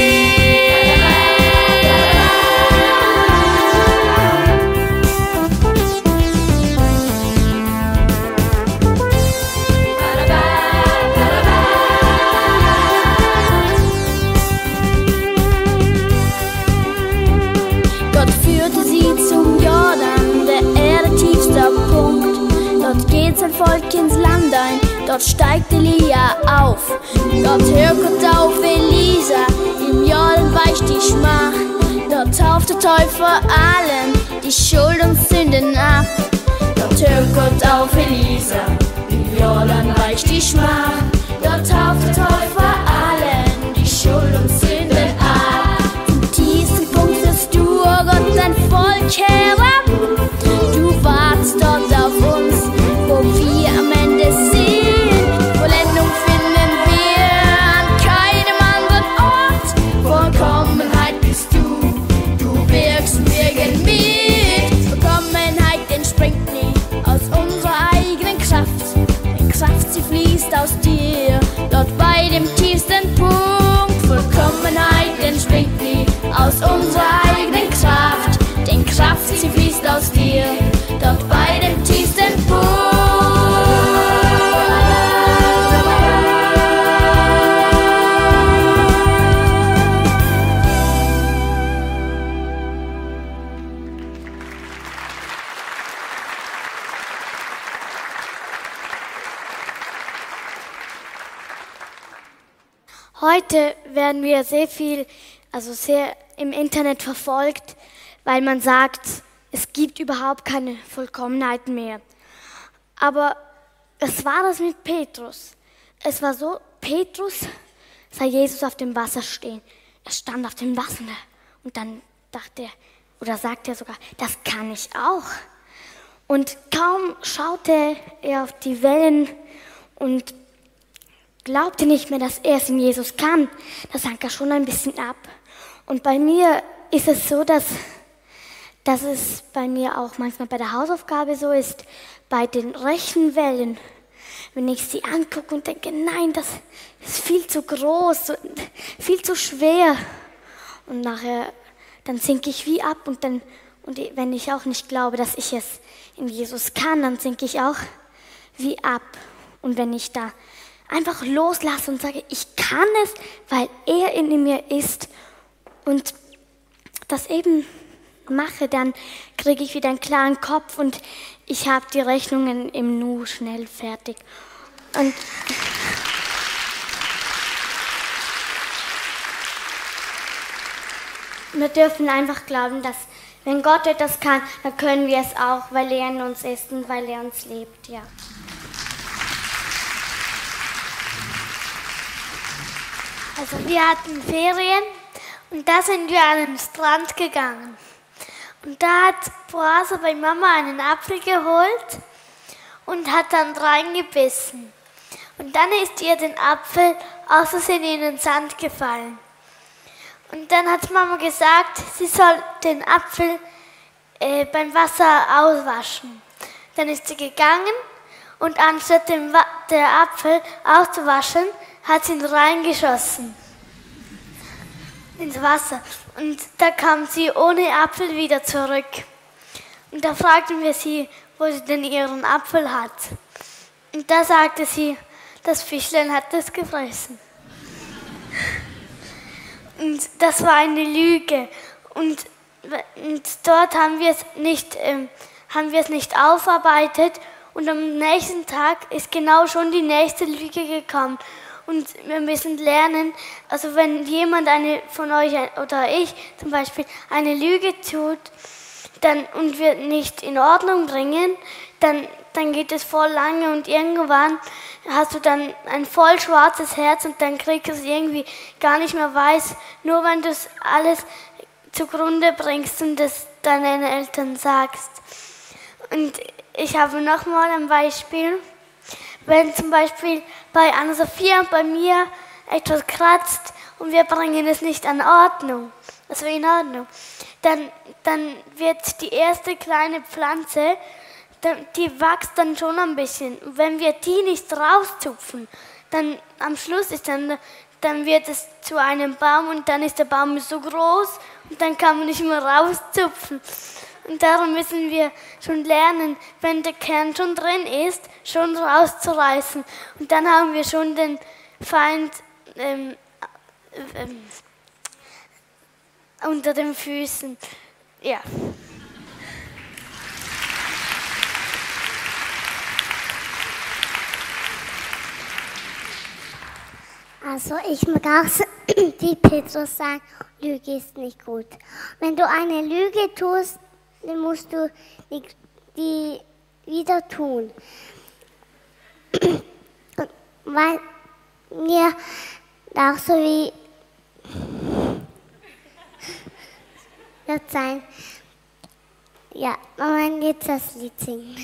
Gott führte sie zum Jordan, der Erde tiefster Punkt. Dort geht sein Volk ins Land ein, dort steigt Elia auf. Dort hört Gott auf Elisa, im Jordan weicht die Schmach. Dort tauft der Täufer allen die Schuld und Sünden ab. Dort hört Gott auf Elisa, im Jordan weicht die Schmach. Dort tauft der Täufer allen die Schuld und Sünden ab. Zum tiefsten Punkt wirst du, oh Gott, dein Volk herab. Du wartest dort auf uns, wo wir am Ende sind. Vollendung finden wir an keinem anderen Ort. Vollkommenheit bist du, du wirkst und wirken mit. Vollkommenheit entspringt nie aus unserer eigenen Kraft. Die Kraft, sie fließt aus dir, dort bei dem tiefsten Punkt. Vollkommenheit entspringt nie aus unserer eigenen Kraft. Denn Kraft, sie fließt aus dir, dort bei dem tiefsten Punkt. Heute werden wir sehr viel, also sehr im Internet verfolgt, weil man sagt, es gibt überhaupt keine Vollkommenheit mehr. Aber es war das mit Petrus. Es war so, Petrus sah Jesus auf dem Wasser stehen. Er stand auf dem Wasser und dann dachte er, oder sagte er sogar, das kann ich auch. Und kaum schaute er auf die Wellen und glaubte nicht mehr, dass er es in Jesus kann. Da sank er schon ein bisschen ab. Und bei mir ist es so, dass, dass es bei mir auch manchmal bei der Hausaufgabe so ist, bei den Rechenwellen, wenn ich sie angucke und denke, nein, das ist viel zu groß, viel zu schwer. Und nachher, dann sinke ich wie ab und, dann, und wenn ich auch nicht glaube, dass ich es in Jesus kann, dann sinke ich auch wie ab. Und wenn ich da einfach loslasse und sage, ich kann es, weil er in mir ist und das eben mache, dann kriege ich wieder einen klaren Kopf und ich habe die Rechnungen im Nu schnell fertig. Und wir dürfen einfach glauben, dass wenn Gott etwas kann, dann können wir es auch, weil er in uns ist und weil er uns lebt, ja. Also wir hatten Ferien und da sind wir an den Strand gegangen. Und da hat Boasa bei Mama einen Apfel geholt und hat dann reingebissen. Und dann ist ihr den Apfel aus Versehen in den Sand gefallen. Und dann hat Mama gesagt, sie soll den Apfel äh, beim Wasser auswaschen. Dann ist sie gegangen und anstatt den Wa- der Apfel auszuwaschen, hat sie ihn reingeschossen ins Wasser. Und da kam sie ohne Apfel wieder zurück. Und da fragten wir sie, wo sie denn ihren Apfel hat. Und da sagte sie, das Fischlein hat es gefressen. Und das war eine Lüge. Und, und dort haben wir es nicht, ähm, haben wir es nicht aufarbeitet. Und am nächsten Tag ist genau schon die nächste Lüge gekommen. Und wir müssen lernen, also wenn jemand eine von euch oder ich zum Beispiel eine Lüge tut dann, und wir nicht in Ordnung bringen, dann, dann geht es voll lange und irgendwann hast du dann ein voll schwarzes Herz und dann kriegst du es irgendwie gar nicht mehr weiß, nur wenn du es alles zugrunde bringst und das deinen Eltern sagst. Und ich habe nochmal ein Beispiel. Wenn zum Beispiel bei Anna-Sophia und bei mir etwas kratzt und wir bringen es nicht an Ordnung, also in Ordnung, dann, dann wird die erste kleine Pflanze, die wächst dann schon ein bisschen. Und wenn wir die nicht rauszupfen, dann am Schluss ist dann, dann wird es zu einem Baum und dann ist der Baum so groß und dann kann man nicht mehr rauszupfen. Und darum müssen wir schon lernen, wenn der Kern schon drin ist, schon rauszureißen. Und dann haben wir schon den Feind ähm, ähm, unter den Füßen. Ja. Also ich mag auch so, wie Petrus sagen, Lüge ist nicht gut. Wenn du eine Lüge tust, dann musst du die, die wieder tun. Weil mir auch so wie wird sein, ja, man jetzt das Lied singen.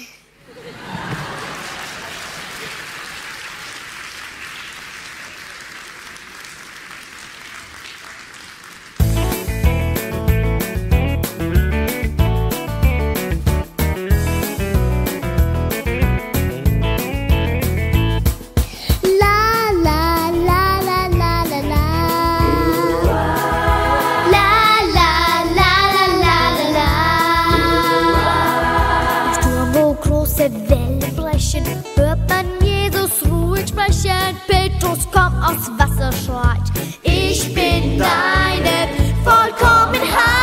Hört man Jesus ruhig sprechen, Petrus kommt aus Wasser, schreit: Ich bin deine Vollkommenheit.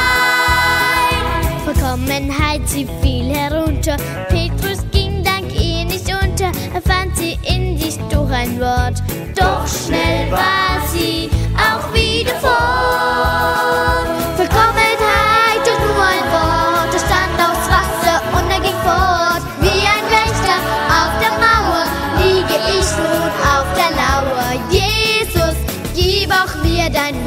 Vollkommenheit, sie fiel herunter, Petrus ging dank ihr nicht unter, er fand sie in sich durch ein Wort, doch schnell war sie auch wieder fort. Vollkommenheit durch nur ein Wort, er stand aus Wasser und er ging fort, wie ein Wächter auf der Mauer, liege ich nun auf der Lauer. Jesus, gib auch mir dein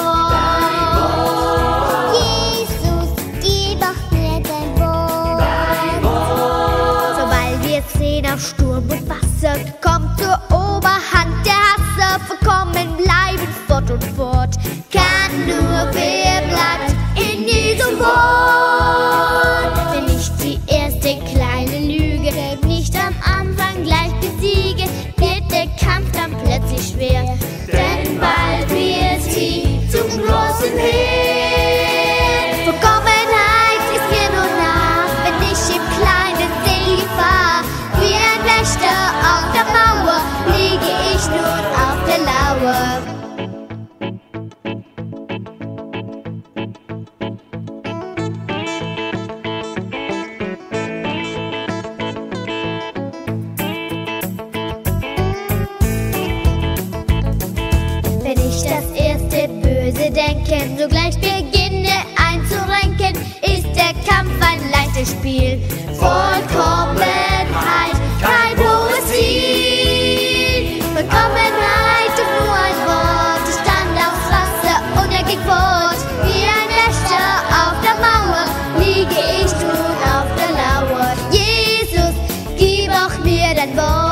Wort. Jesus, gib auch mir dein Wort. Dein Wort. Sobald wir sehen auf Sturm und Wasser, kommt zur Oberhand der Hasser, vollkommen bleiben fort und fort. Kann nur wer bleibt in diesem Wort. Wenn ich die erste kleine Lüge nicht am Anfang gleich besiege, wird der Kampf dann plötzlich schwer, denn bald wird sie zum großen Heer. Vollkommenheit ist mir nur nah, wenn ich im Kleinen sehe Gefahr. Wie ein Wächter auf der Mauer liege ich nun auf der Lauer. Denken, sogleich beginne einzurenken, ist der Kampf ein leichtes Spiel. Vollkommenheit, kein hohes Ziel. Vollkommenheit ist nur ein Wort, ich stand aufs Wasser und er ging fort. Wie ein Wächter auf der Mauer, liege ich nun auf der Lauer. Jesus, gib auch mir dein Wort.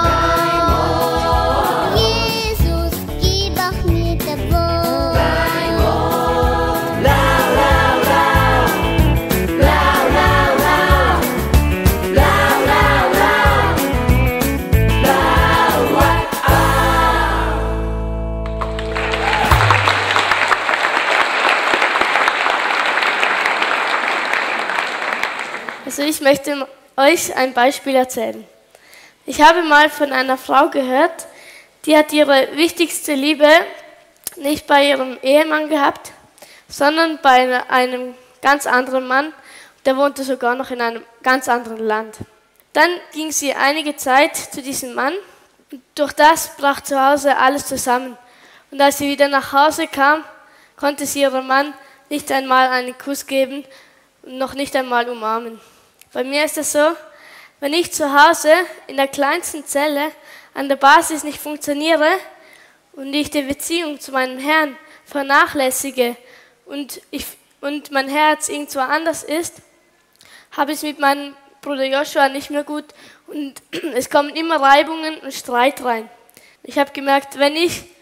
Also ich möchte euch ein Beispiel erzählen. Ich habe mal von einer Frau gehört, die hat ihre wichtigste Liebe nicht bei ihrem Ehemann gehabt, sondern bei einem ganz anderen Mann, der wohnte sogar noch in einem ganz anderen Land. Dann ging sie einige Zeit zu diesem Mann und durch das brach zu Hause alles zusammen. Und als sie wieder nach Hause kam, konnte sie ihrem Mann nicht einmal einen Kuss geben und noch nicht einmal umarmen. Bei mir ist es so, wenn ich zu Hause in der kleinsten Zelle an der Basis nicht funktioniere und ich die Beziehung zu meinem Herrn vernachlässige und, ich, und mein Herz irgendwo anders ist, habe ich es mit meinem Bruder Joshua nicht mehr gut und es kommen immer Reibungen und Streit rein. Ich habe gemerkt, wenn ich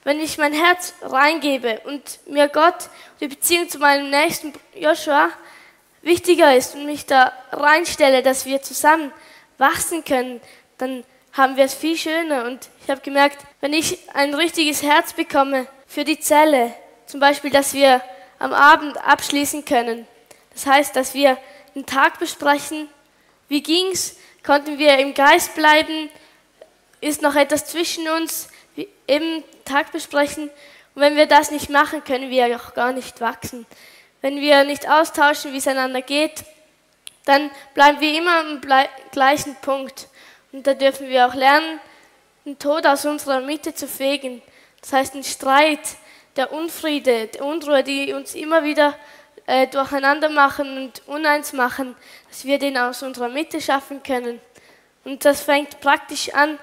wenn ich mein Herz reingebe und mir Gott, die Beziehung zu meinem nächsten Joshua wichtiger ist und mich da reinstelle, dass wir zusammen wachsen können, dann haben wir es viel schöner. Und ich habe gemerkt, wenn ich ein richtiges Herz bekomme für die Zelle, zum Beispiel, dass wir am Abend abschließen können, das heißt, dass wir den Tag besprechen, wie ging's, konnten wir im Geist bleiben, ist noch etwas zwischen uns, eben Tag besprechen. Und wenn wir das nicht machen, können wir auch gar nicht wachsen. Wenn wir nicht austauschen, wie es einander geht, dann bleiben wir immer am gleichen Punkt. Und da dürfen wir auch lernen, den Tod aus unserer Mitte zu fegen. Das heißt, den Streit, der Unfriede, die Unruhe, die uns immer wieder äh, durcheinander machen und uneins machen, dass wir den aus unserer Mitte schaffen können. Und das fängt praktisch an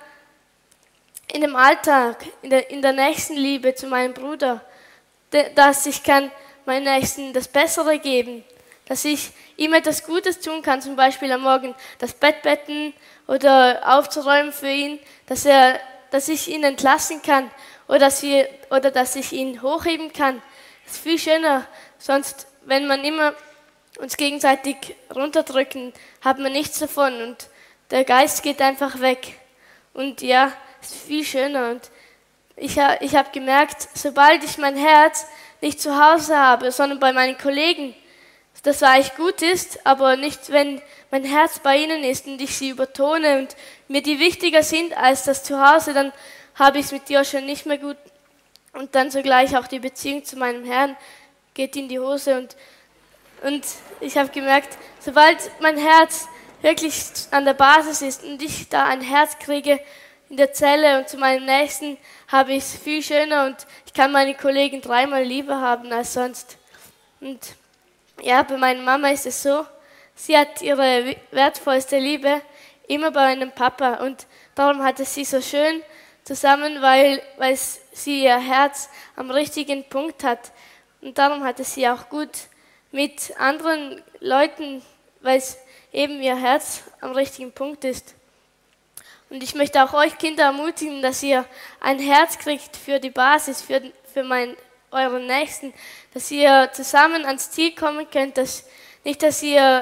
in dem Alltag, in der, in der Nächstenliebe zu meinem Bruder, dass ich kann meinen Nächsten das Bessere geben, dass ich ihm etwas Gutes tun kann, zum Beispiel am Morgen das Bett betten oder aufzuräumen für ihn, dass, er, dass ich ihn entlassen kann oder dass, wir, oder dass ich ihn hochheben kann. Das ist viel schöner, sonst, wenn man immer uns gegenseitig runterdrücken, hat man nichts davon und der Geist geht einfach weg. Und ja, es ist viel schöner. Und ich, ich habe gemerkt, sobald ich mein Herz nicht zu Hause habe, sondern bei meinen Kollegen, dass das eigentlich gut ist, aber nicht, wenn mein Herz bei ihnen ist und ich sie übertone und mir die wichtiger sind als das Zuhause, dann habe ich es mit dir schon nicht mehr gut. Und dann sogleich auch die Beziehung zu meinem Herrn geht in die Hose. Und, und ich habe gemerkt, sobald mein Herz wirklich an der Basis ist und ich da ein Herz kriege in der Zelle und zu meinem Nächsten, habe ich es viel schöner und ich kann meine Kollegen dreimal lieber haben als sonst. Und ja, bei meiner Mama ist es so, sie hat ihre wertvollste Liebe immer bei meinem Papa und darum hat es sie so schön zusammen, weil, weil sie ihr Herz am richtigen Punkt hat. Und darum hat es sie auch gut mit anderen Leuten, weil es eben ihr Herz am richtigen Punkt ist. Und ich möchte auch euch Kinder ermutigen, dass ihr ein Herz kriegt für die Basis, für, für mein, euren Nächsten, dass ihr zusammen ans Ziel kommen könnt, dass nicht, dass ihr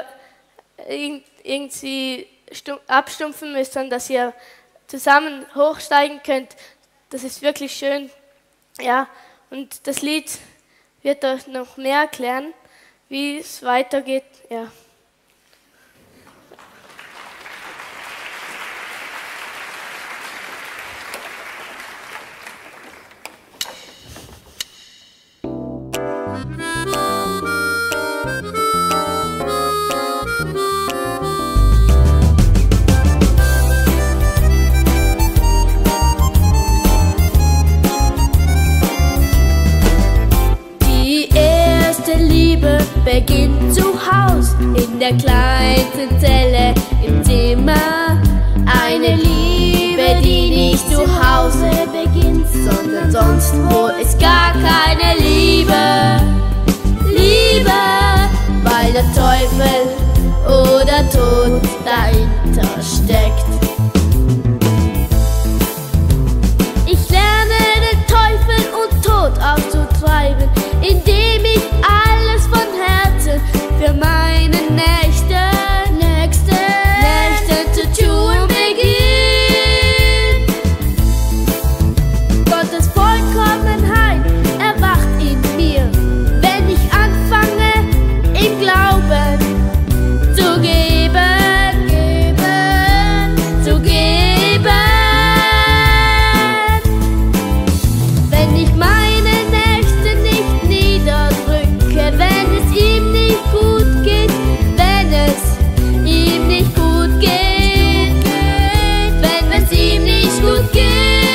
irgendwie abstumpfen müsst, sondern dass ihr zusammen hochsteigen könnt. Das ist wirklich schön. Ja, und das Lied wird euch noch mehr erklären, wie es weitergeht. Ja. Beginnt zu Haus in der kleinsten Zelle im Zimmer. Eine Liebe, die nicht zu Hause beginnt, sondern sonst wo ist gar keine Liebe. Liebe, weil der Teufel oder Tod dahinter steckt. Ich lerne den Teufel und Tod aufzutreiben, indem ich alles von Herzen für meine Nächte, Nächte, Nächte zu tun beginnt. Gottes Vollkommenheit erwacht in mir, wenn ich anfange, im Glauben zu geben, geben, zu geben. Wenn ich meine Nächte nicht niederdrücke, wenn es ihm nicht gut geht, wenn es ihm nicht gut geht, wenn es ihm nicht gut geht.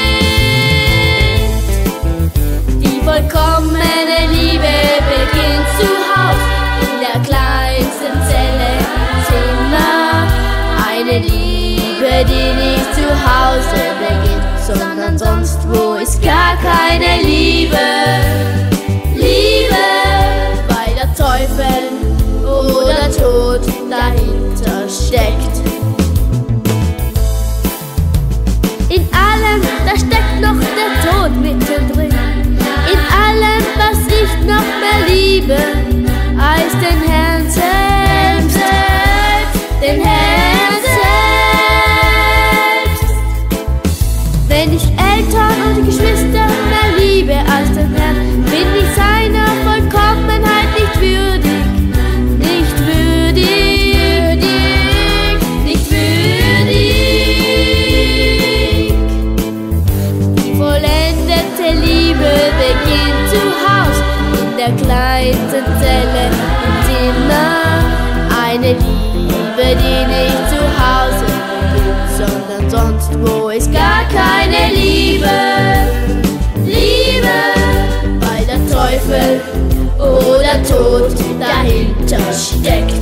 Die vollkommene Liebe beginnt zu Haus in der kleinsten Zelle im Zimmer. Eine Liebe, die nicht zu Hause beginnt, sondern sonst wo ist gar keine Liebe. Liebe, weil der Teufel oder Tod dahinter steckt. In allem, da steckt noch der Tod mittendrin. Liebe, Liebe, weil der Teufel oder Tod dahinter steckt.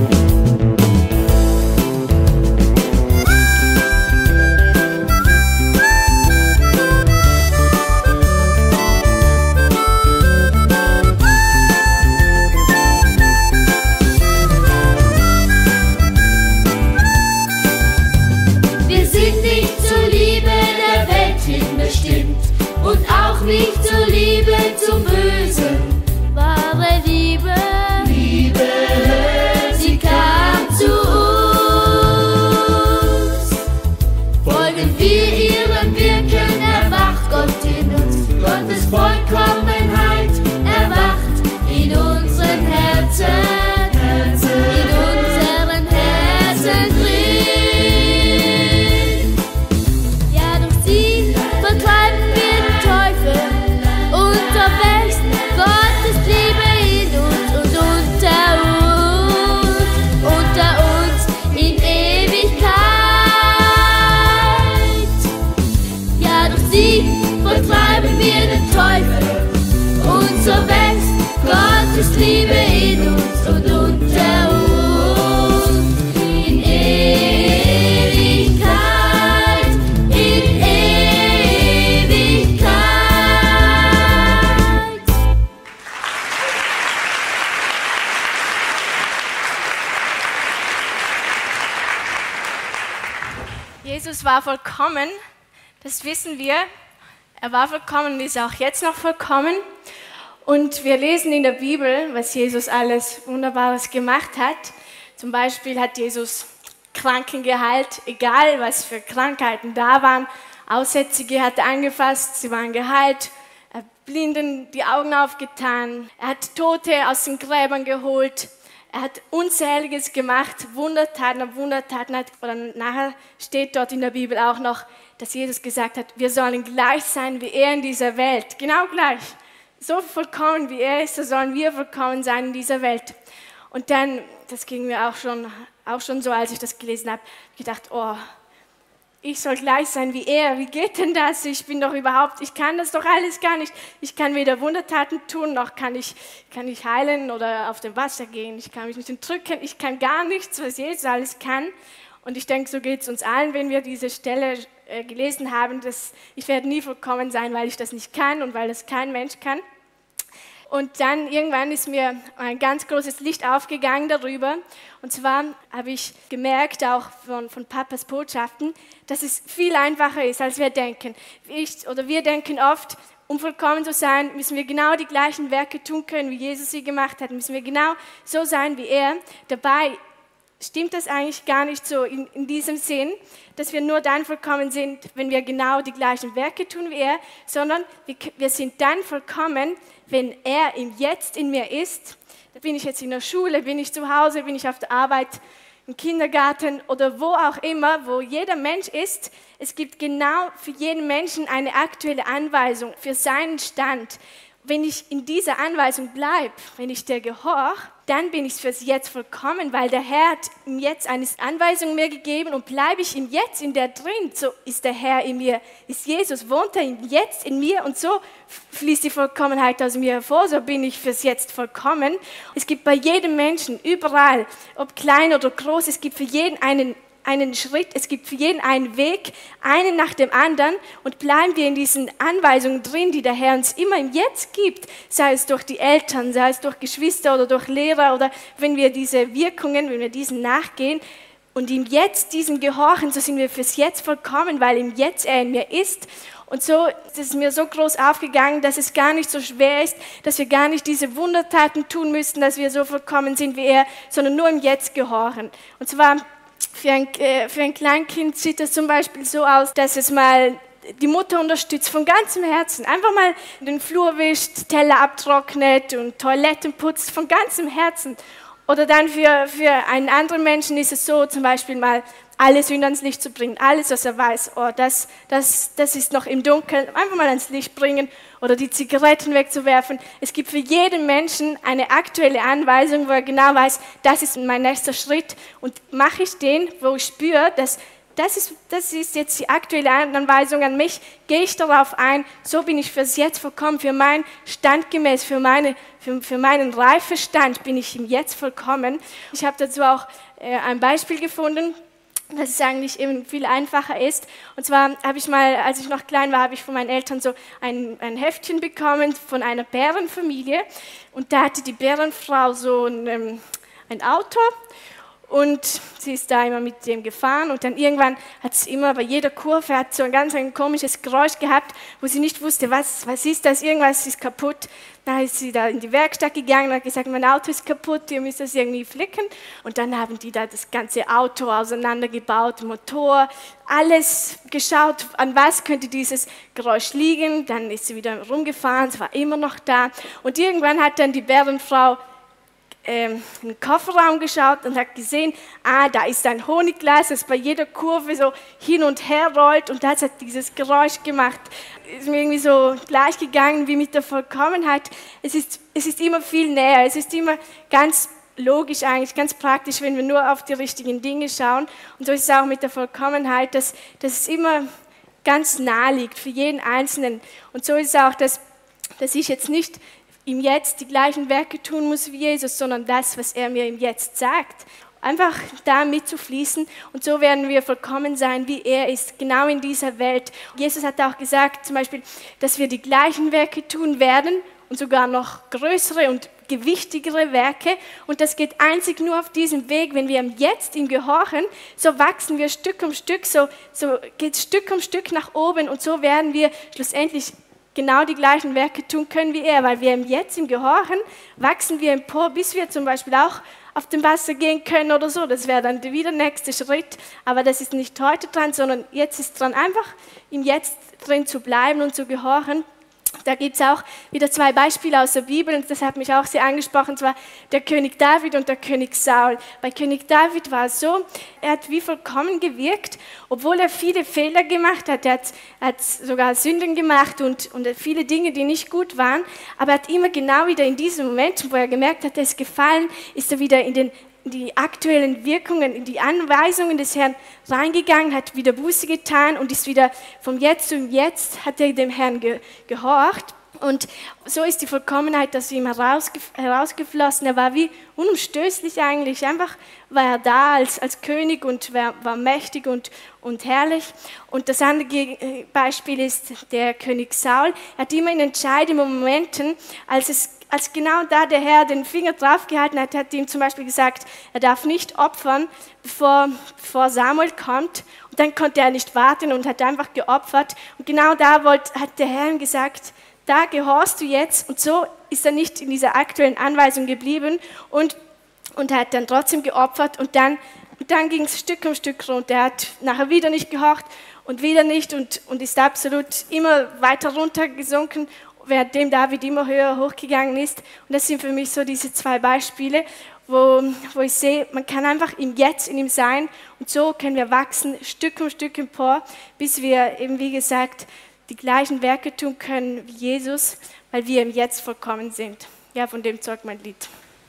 Und auch nicht zur Liebe zum Bösen. Wahre Liebe, Liebe, sie kam zu uns. Folgen wir ihrem Wirken, erwacht Gott in uns. Gottes Vollkommenheit erwacht in unseren Herzen, Herzen. In unseren Herzen drin. Ja, durch sie vertreiben Gottes Liebe in uns und unter uns, unter uns in Ewigkeit. Ja, durch sie vertreiben wir den Teufel und so wächst Gottes Liebe in uns und unter uns in Ewigkeit, in Ewigkeit. Jesus war vollkommen, das wissen wir. Er war vollkommen und ist auch jetzt noch vollkommen. Und wir lesen in der Bibel, was Jesus alles Wunderbares gemacht hat. Zum Beispiel hat Jesus Kranken geheilt, egal was für Krankheiten da waren. Aussätzige hat er angefasst, sie waren geheilt. Er hat Blinden die Augen aufgetan. Er hat Tote aus den Gräbern geholt. Er hat Unzähliges gemacht, Wundertaten und Wundertaten. Hat, oder nachher steht dort in der Bibel auch noch, dass Jesus gesagt hat, wir sollen gleich sein wie er in dieser Welt. Genau gleich. So vollkommen wie er ist, so sollen wir vollkommen sein in dieser Welt. Und dann, das ging mir auch schon, auch schon so, als ich das gelesen habe, gedacht, oh, ich soll gleich sein wie er. Wie geht denn das? Ich bin doch überhaupt, ich kann das doch alles gar nicht. Ich kann weder Wundertaten tun, noch kann ich, kann ich heilen oder auf dem Wasser gehen. Ich kann mich nicht drücken. Ich kann gar nichts, was Jesus alles kann. Und ich denke, so geht es uns allen, wenn wir diese Stelle äh, gelesen haben, dass ich werde nie vollkommen sein, weil ich das nicht kann und weil das kein Mensch kann. Und dann irgendwann ist mir ein ganz großes Licht aufgegangen darüber. Und zwar habe ich gemerkt, auch von, von Papas Botschaften, dass es viel einfacher ist, als wir denken. Ich, oder wir denken oft, um vollkommen zu sein, müssen wir genau die gleichen Werke tun können, wie Jesus sie gemacht hat. Müssen wir genau so sein wie er. Dabei stimmt das eigentlich gar nicht so in, in diesem Sinn, dass wir nur dann vollkommen sind, wenn wir genau die gleichen Werke tun wie er, sondern wir, wir sind dann vollkommen, wenn er im Jetzt in mir ist. Da bin ich jetzt in der Schule, bin ich zu Hause, bin ich auf der Arbeit, im Kindergarten oder wo auch immer, wo jeder Mensch ist. Es gibt genau für jeden Menschen eine aktuelle Anweisung für seinen Stand. Wenn ich in dieser Anweisung bleibe, wenn ich der gehorche, dann bin ich fürs Jetzt vollkommen, weil der Herr hat ihm jetzt eine Anweisung mir gegeben und bleibe ich im Jetzt in der drin, so ist der Herr in mir, ist Jesus, wohnt er im Jetzt in mir und so fließt die Vollkommenheit aus mir hervor, so bin ich fürs Jetzt vollkommen. Es gibt bei jedem Menschen, überall, ob klein oder groß, es gibt für jeden einen einen Schritt, es gibt für jeden einen Weg, einen nach dem anderen und bleiben wir in diesen Anweisungen drin, die der Herr uns immer im Jetzt gibt, sei es durch die Eltern, sei es durch Geschwister oder durch Lehrer oder wenn wir diese Wirkungen, wenn wir diesen nachgehen und im Jetzt diesen gehorchen, so sind wir fürs Jetzt vollkommen, weil im Jetzt er in mir ist. Und so ist es mir so groß aufgegangen, dass es gar nicht so schwer ist, dass wir gar nicht diese Wundertaten tun müssen, dass wir so vollkommen sind wie er, sondern nur im Jetzt gehorchen. Und zwar Für ein, äh, für ein Kleinkind sieht es zum Beispiel so aus, dass es mal die Mutter unterstützt von ganzem Herzen. Einfach mal den Flur wischt, Teller abtrocknet und Toiletten putzt von ganzem Herzen. Oder dann für, für einen anderen Menschen ist es so, zum Beispiel mal alle Sünden ans Licht zu bringen. Alles, was er weiß, oh, das, das, das ist noch im Dunkeln, einfach mal ans Licht bringen oder die Zigaretten wegzuwerfen. Es gibt für jeden Menschen eine aktuelle Anweisung, wo er genau weiß, das ist mein nächster Schritt und mache ich den, wo ich spüre, dass das ist, das ist jetzt die aktuelle Anweisung an mich, gehe ich darauf ein, so bin ich fürs Jetzt vollkommen, für mein Standgemäß, für, meine, für, für meinen Reifestand bin ich im Jetzt vollkommen. Ich habe dazu auch äh, ein Beispiel gefunden, dass es eigentlich eben viel einfacher ist. Und zwar habe ich mal, als ich noch klein war, habe ich von meinen Eltern so ein, ein Heftchen bekommen von einer Bärenfamilie. Und da hatte die Bärenfrau so ein, ähm, ein Auto und sie ist da immer mit dem gefahren. Und dann irgendwann hat sie immer bei jeder Kurve hat so ein ganz ein komisches Geräusch gehabt, wo sie nicht wusste, was, was ist das, irgendwas ist kaputt. Dann ist sie da in die Werkstatt gegangen und hat gesagt, mein Auto ist kaputt, ihr müsst das irgendwie flicken. Und dann haben die da das ganze Auto auseinandergebaut, Motor, alles geschaut, an was könnte dieses Geräusch liegen. Dann ist sie wieder rumgefahren, es war immer noch da. Und irgendwann hat dann die Bärenfrau ähm, in den Kofferraum geschaut und hat gesehen, ah, da ist ein Honigglas, das bei jeder Kurve so hin und her rollt und das hat dieses Geräusch gemacht. Ist mir irgendwie so gleich gegangen wie mit der Vollkommenheit. Es ist, es ist immer viel näher, es ist immer ganz logisch eigentlich, ganz praktisch, wenn wir nur auf die richtigen Dinge schauen. Und so ist es auch mit der Vollkommenheit, dass, dass es immer ganz nah liegt für jeden Einzelnen. Und so ist es auch, dass, dass ich jetzt nicht im Jetzt die gleichen Werke tun muss wie Jesus, sondern das, was er mir im Jetzt sagt. Einfach da mitzufließen und so werden wir vollkommen sein, wie er ist, genau in dieser Welt. Jesus hat auch gesagt, zum Beispiel, dass wir die gleichen Werke tun werden und sogar noch größere und gewichtigere Werke. Und das geht einzig nur auf diesem Weg, wenn wir im Jetzt ihm gehorchen, so wachsen wir Stück um Stück, so, so geht es Stück um Stück nach oben und so werden wir schlussendlich genau die gleichen Werke tun können wie er, weil wir im Jetzt im Gehorchen wachsen wir empor, bis wir zum Beispiel auch auf dem Wasser gehen können oder so. Das wäre dann wieder der nächste Schritt, aber das ist nicht heute dran, sondern jetzt ist dran, einfach im Jetzt drin zu bleiben und zu gehorchen. Da gibt es auch wieder zwei Beispiele aus der Bibel und das hat mich auch sehr angesprochen, und zwar der König David und der König Saul. Bei König David war es so, er hat wie vollkommen gewirkt, obwohl er viele Fehler gemacht hat. Er hat, er hat sogar Sünden gemacht und, und viele Dinge, die nicht gut waren, aber er hat immer genau wieder in diesem Moment, wo er gemerkt hat, er ist gefallen, ist er wieder in den die aktuellen Wirkungen, in die Anweisungen des Herrn reingegangen, hat wieder Buße getan und ist wieder vom Jetzt zum Jetzt, hat er dem Herrn ge gehorcht. Und so ist die Vollkommenheit aus ihm herausge herausgeflossen. Er war wie unumstößlich eigentlich, einfach war er da als, als König und war, war mächtig und, und herrlich. Und das andere Beispiel ist der König Saul. Er hat immer in entscheidenden Momenten, als es Als genau da der Herr den Finger draufgehalten hat, hat ihm zum Beispiel gesagt, er darf nicht opfern, bevor, bevor Samuel kommt. Und dann konnte er nicht warten und hat einfach geopfert. Und genau da wollte, hat der Herr ihm gesagt, da gehorchst du jetzt. Und so ist er nicht in dieser aktuellen Anweisung geblieben und, und hat dann trotzdem geopfert. Und dann, und dann ging es Stück um Stück runter. Er hat nachher wieder nicht gehorcht und wieder nicht und, und ist absolut immer weiter runtergesunken, währenddem David immer höher hochgegangen ist. Und das sind für mich so diese zwei Beispiele, wo, wo ich sehe, man kann einfach im Jetzt in ihm sein und so können wir wachsen, Stück um Stück empor, bis wir eben, wie gesagt, die gleichen Werke tun können wie Jesus, weil wir im Jetzt vollkommen sind. Ja, von dem zeugt mein Lied.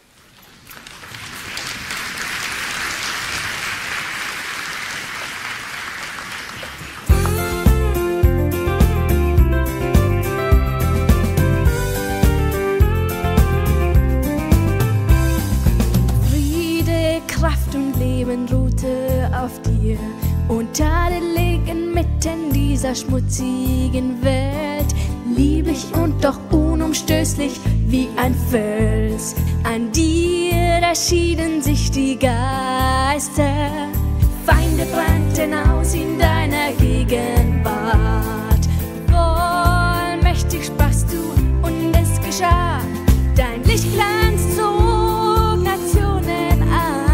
Kraft und Leben ruhte auf dir und Tadel liegen mitten dieser schmutzigen Welt. Lieblich und doch unumstößlich wie ein Fels. An dir erschienen sich die Geister. Feinde brannten aus in deiner Gegenwart. Vollmächtig sprachst du und es geschah. Dein Lichtglanz zog Nationen an.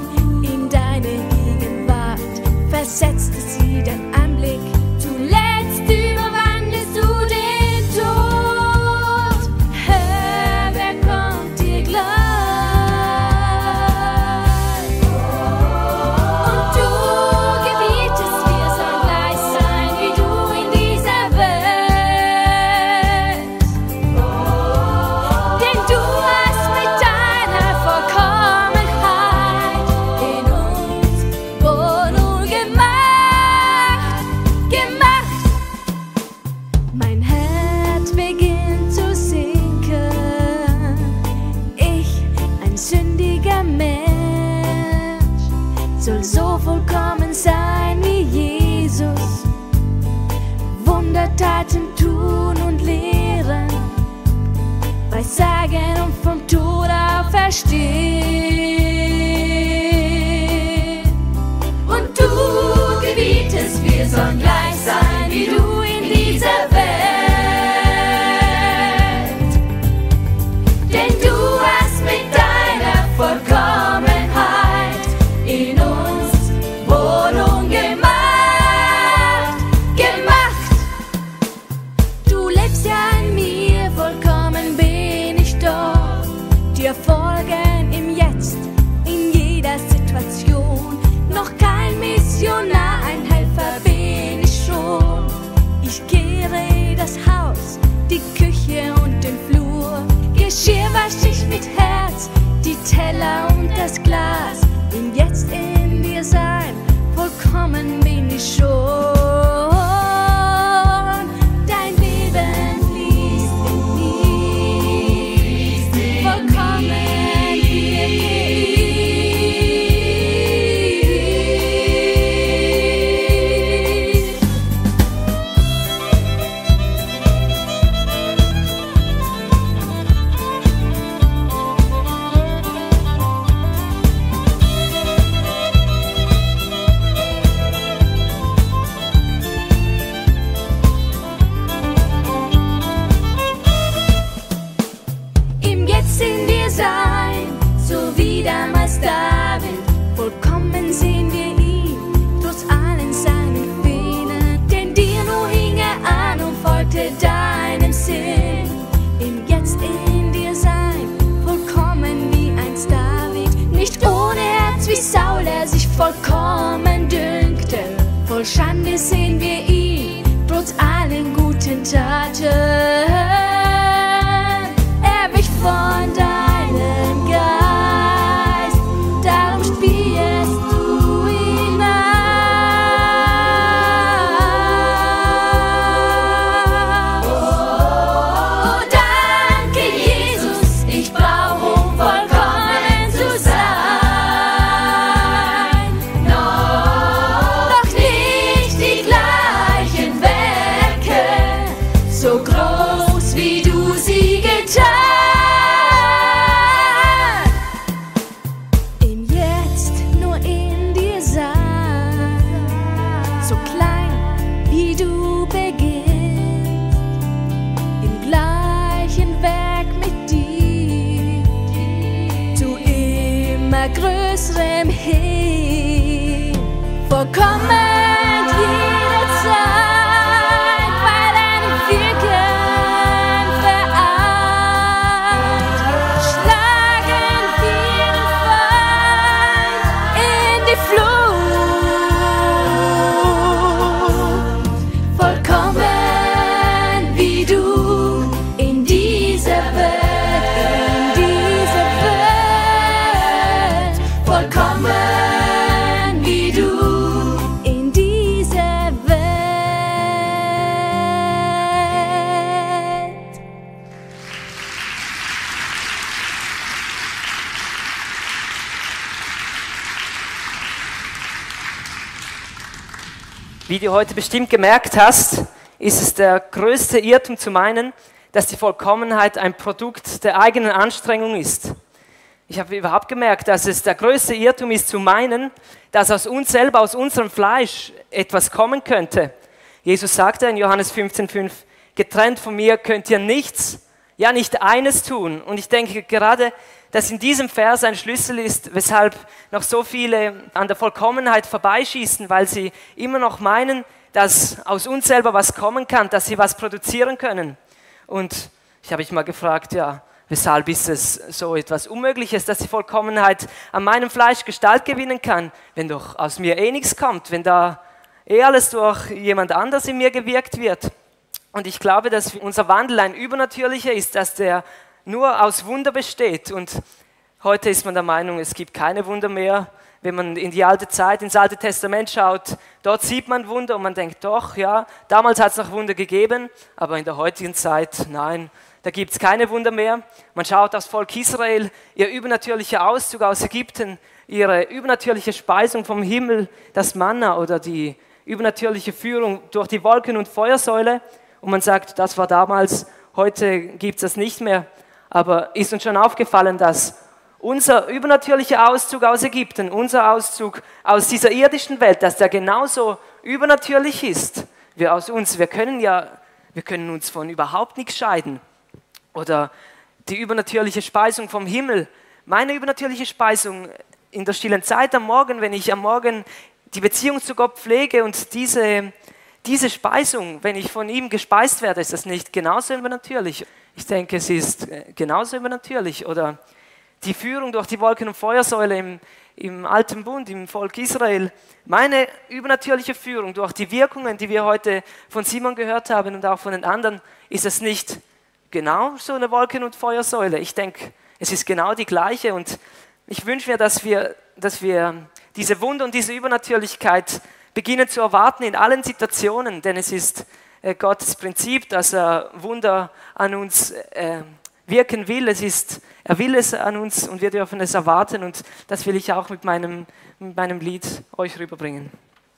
Versetzte sie dein Anblick, zuletzt überwandest du den Tod. Herr, wer kommt dir gleich? Und du gebietest soll so vollkommen sein wie Jesus. Wundertaten tun und lehren, Weissagen und vom Tod auferstehen. Und du gebietest, wir sollen gleich sein wie du in dieser Welt. Denn du hast mit deiner Vollkommenheit in uns Wohnung gemacht, gemacht. Du lebst ja in mir, vollkommen bin ich doch. Dir folgen im Jetzt, in jeder Situation. Noch kein Missionar, ein Helfer bin ich schon. Ich kehre das Haus, die Küche und den Flur. Geschirr wasch ich mit Herz, die Teller und das Glas. Im Jetzt in dir sein, vollkommen bin ich schon. Dein Leben fließt in mir, vollkommen im Jetzt in dir sein, so wie damals David. Vollkommen sehen wir ihn, trotz allen seinen Fehlern. Denn dir nur hing er an und folgte deinem Sinn. Im Jetzt in dir sein, vollkommen wie einst David. Nicht ohne Herz wie Saul, der sich vollkommen dünkte. Voll Schande sehen wir ihn, trotz allen guten Taten. Er wich von deinem Geist, darum spielst du ihn an. Oh, danke Jesus, ich brauch, um vollkommen zu sein. Noch nicht die gleichen Werke, so groß wie du sie getan. Im Jetzt nur in dir sein, so klein wie du beginnst, im gleichen Werk mit dir, zu immer größerem hin, vollkommen jederzeit bei deinen Wirken vereint. Schlagen wir den Feind in die Flut. Vollkommen wie du in dieser Welt, in dieser Welt. Vollkommen wie du in dieser Welt. Wie du heute bestimmt gemerkt hast, ist es der größte Irrtum zu meinen, dass die Vollkommenheit ein Produkt der eigenen Anstrengung ist. Ich habe überhaupt gemerkt, dass es der größte Irrtum ist zu meinen, dass aus uns selber, aus unserem Fleisch etwas kommen könnte. Jesus sagte in Johannes fünfzehn fünf, getrennt von mir könnt ihr nichts, ja nicht eines tun. Und ich denke gerade, dass in diesem Vers ein Schlüssel ist, weshalb noch so viele an der Vollkommenheit vorbeischießen, weil sie immer noch meinen, dass aus uns selber was kommen kann, dass sie was produzieren können. Und ich habe mich mal gefragt, ja, weshalb ist es so etwas Unmögliches, dass die Vollkommenheit an meinem Fleisch Gestalt gewinnen kann, wenn doch aus mir eh nichts kommt, wenn da eh alles durch jemand anders in mir gewirkt wird. Und ich glaube, dass unser Wandel ein übernatürlicher ist, dass der nur aus Wunder besteht. Und heute ist man der Meinung, es gibt keine Wunder mehr. Wenn man in die alte Zeit, ins Alte Testament schaut, dort sieht man Wunder und man denkt, doch, ja, damals hat es noch Wunder gegeben, aber in der heutigen Zeit, nein, da gibt es keine Wunder mehr. Man schaut aufs Volk Israel, ihr übernatürlicher Auszug aus Ägypten, ihre übernatürliche Speisung vom Himmel, das Manna oder die übernatürliche Führung durch die Wolken- und Feuersäule. Und man sagt, das war damals, heute gibt es das nicht mehr. Aber ist uns schon aufgefallen, dass unser übernatürlicher Auszug aus Ägypten, unser Auszug aus dieser irdischen Welt, dass der genauso übernatürlich ist wie aus uns. Wir können ja, wir können uns von überhaupt nichts scheiden. Oder die übernatürliche Speisung vom Himmel. Meine übernatürliche Speisung in der stillen Zeit am Morgen, wenn ich am Morgen die Beziehung zu Gott pflege und diese, diese Speisung, wenn ich von ihm gespeist werde, ist das nicht genauso übernatürlich? Ich denke, es ist genauso übernatürlich. Oder die Führung durch die Wolken- und Feuersäule im, im Alten Bund, im Volk Israel. Meine übernatürliche Führung durch die Wirkungen, die wir heute von Simon gehört haben und auch von den anderen, ist es nicht genau so eine Wolken- und Feuersäule. Ich denke, es ist genau die gleiche und ich wünsche mir, dass wir, dass wir diese Wunder und diese Übernatürlichkeit beginnen zu erwarten in allen Situationen, denn es ist äh, Gottes Prinzip, dass er Wunder an uns äh, wirken will. Es ist, er will es an uns und wir dürfen es erwarten und das will ich auch mit meinem, mit meinem Lied euch rüberbringen.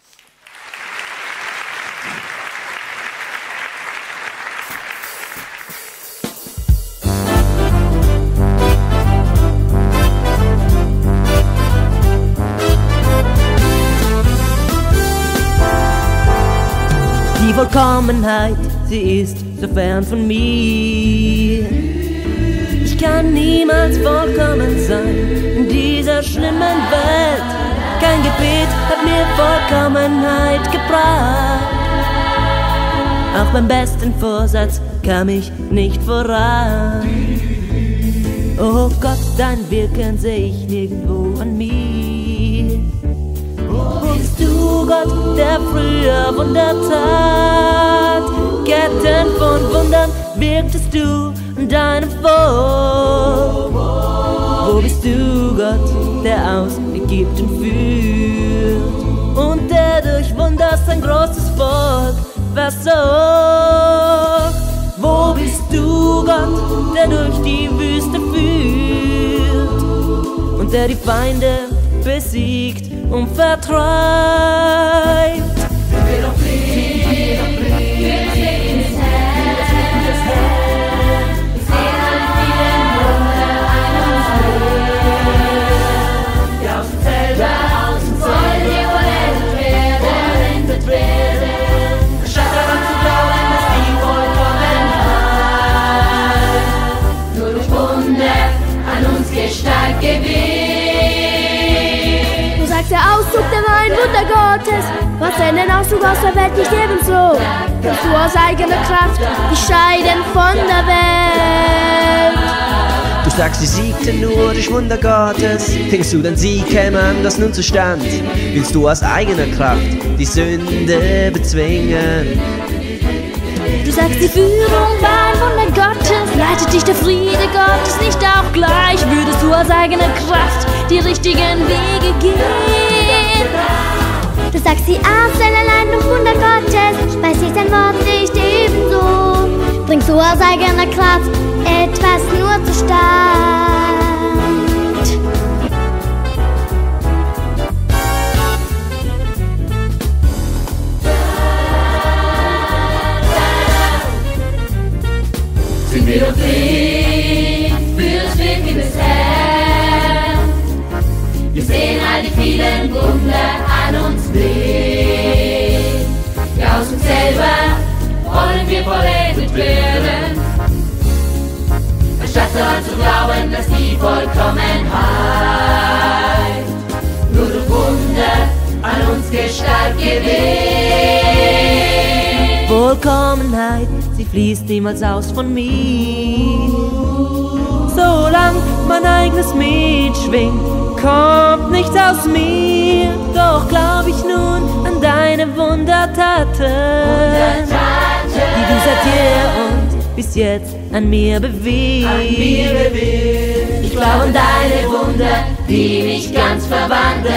Die Vollkommenheit, sie ist so fern von mir. Ich kann niemals vollkommen sein in dieser schlimmen Welt. Kein Gebet hat mir Vollkommenheit gebracht. Auch beim besten Vorsatz kam ich nicht voran. Oh Gott, dein Wirken seh ich nirgendwo an mir. Wo bist du, Gott, der früher Wunder tat? Ketten von Wundern wirktest du in deinem Volk. Wo bist du, Gott, der aus Ägypten führt und der durch Wunder sein großes Volk versorgt? Wo bist du, Gott, der durch die Wüste führt und der die Feinde besiegt und vertreibt? Wir doch fliehen, wir doch fliehen, wir sehen das Herr, das Herr. Wir sehen alle vielen Wunder an uns her. Ja, aus uns selber, aus uns sollen wir vollendet werden, vollendet werden. Statt daran zu glauben, dass die Vollkommenheit nur durch Wunder an uns Gestalt gewinnt. Der Auszug, der war ein Wunder Gottes. Was denn den Auszug aus der Welt nicht ebenso? Kannst du aus eigener Kraft dich scheiden von der Welt? Du sagst, sie siegte nur durch Wunder Gottes. Denkst du, dein Sieg käme anders nun zustand? Willst du aus eigener Kraft die Sünde bezwingen? Du sagst, die Führung war ein Wunder Gottes. Leitet dich der Friede Gottes nicht auch gleich? Würdest du aus eigener Kraft die richtigen Wege gehen? Du sagst, die Arzt allein durch Wunder Gottes. Speist sich dein Wort nicht ebenso? Bringst du aus eigener Kraft etwas nur zustande? Sind wir doch blind für das Wirken des Herrn. Wir sehen all die vielen Wunder an uns blind. Ja, aus uns selber wollen wir vollendet werden. Anstatt daran zu glauben, dass die Vollkommenheit nur durch Wunder an uns Gestalt gewinnt. Vollkommenheit, sie fließt niemals aus von mir. Solang mein eigenes mitschwingt, kommt nichts aus mir. Doch glaub ich nun an deine Wundertaten, die du seit jeher und bis jetzt an mir bewegt. Ich glaub an deine Wunder, die mich ganz verwandeln.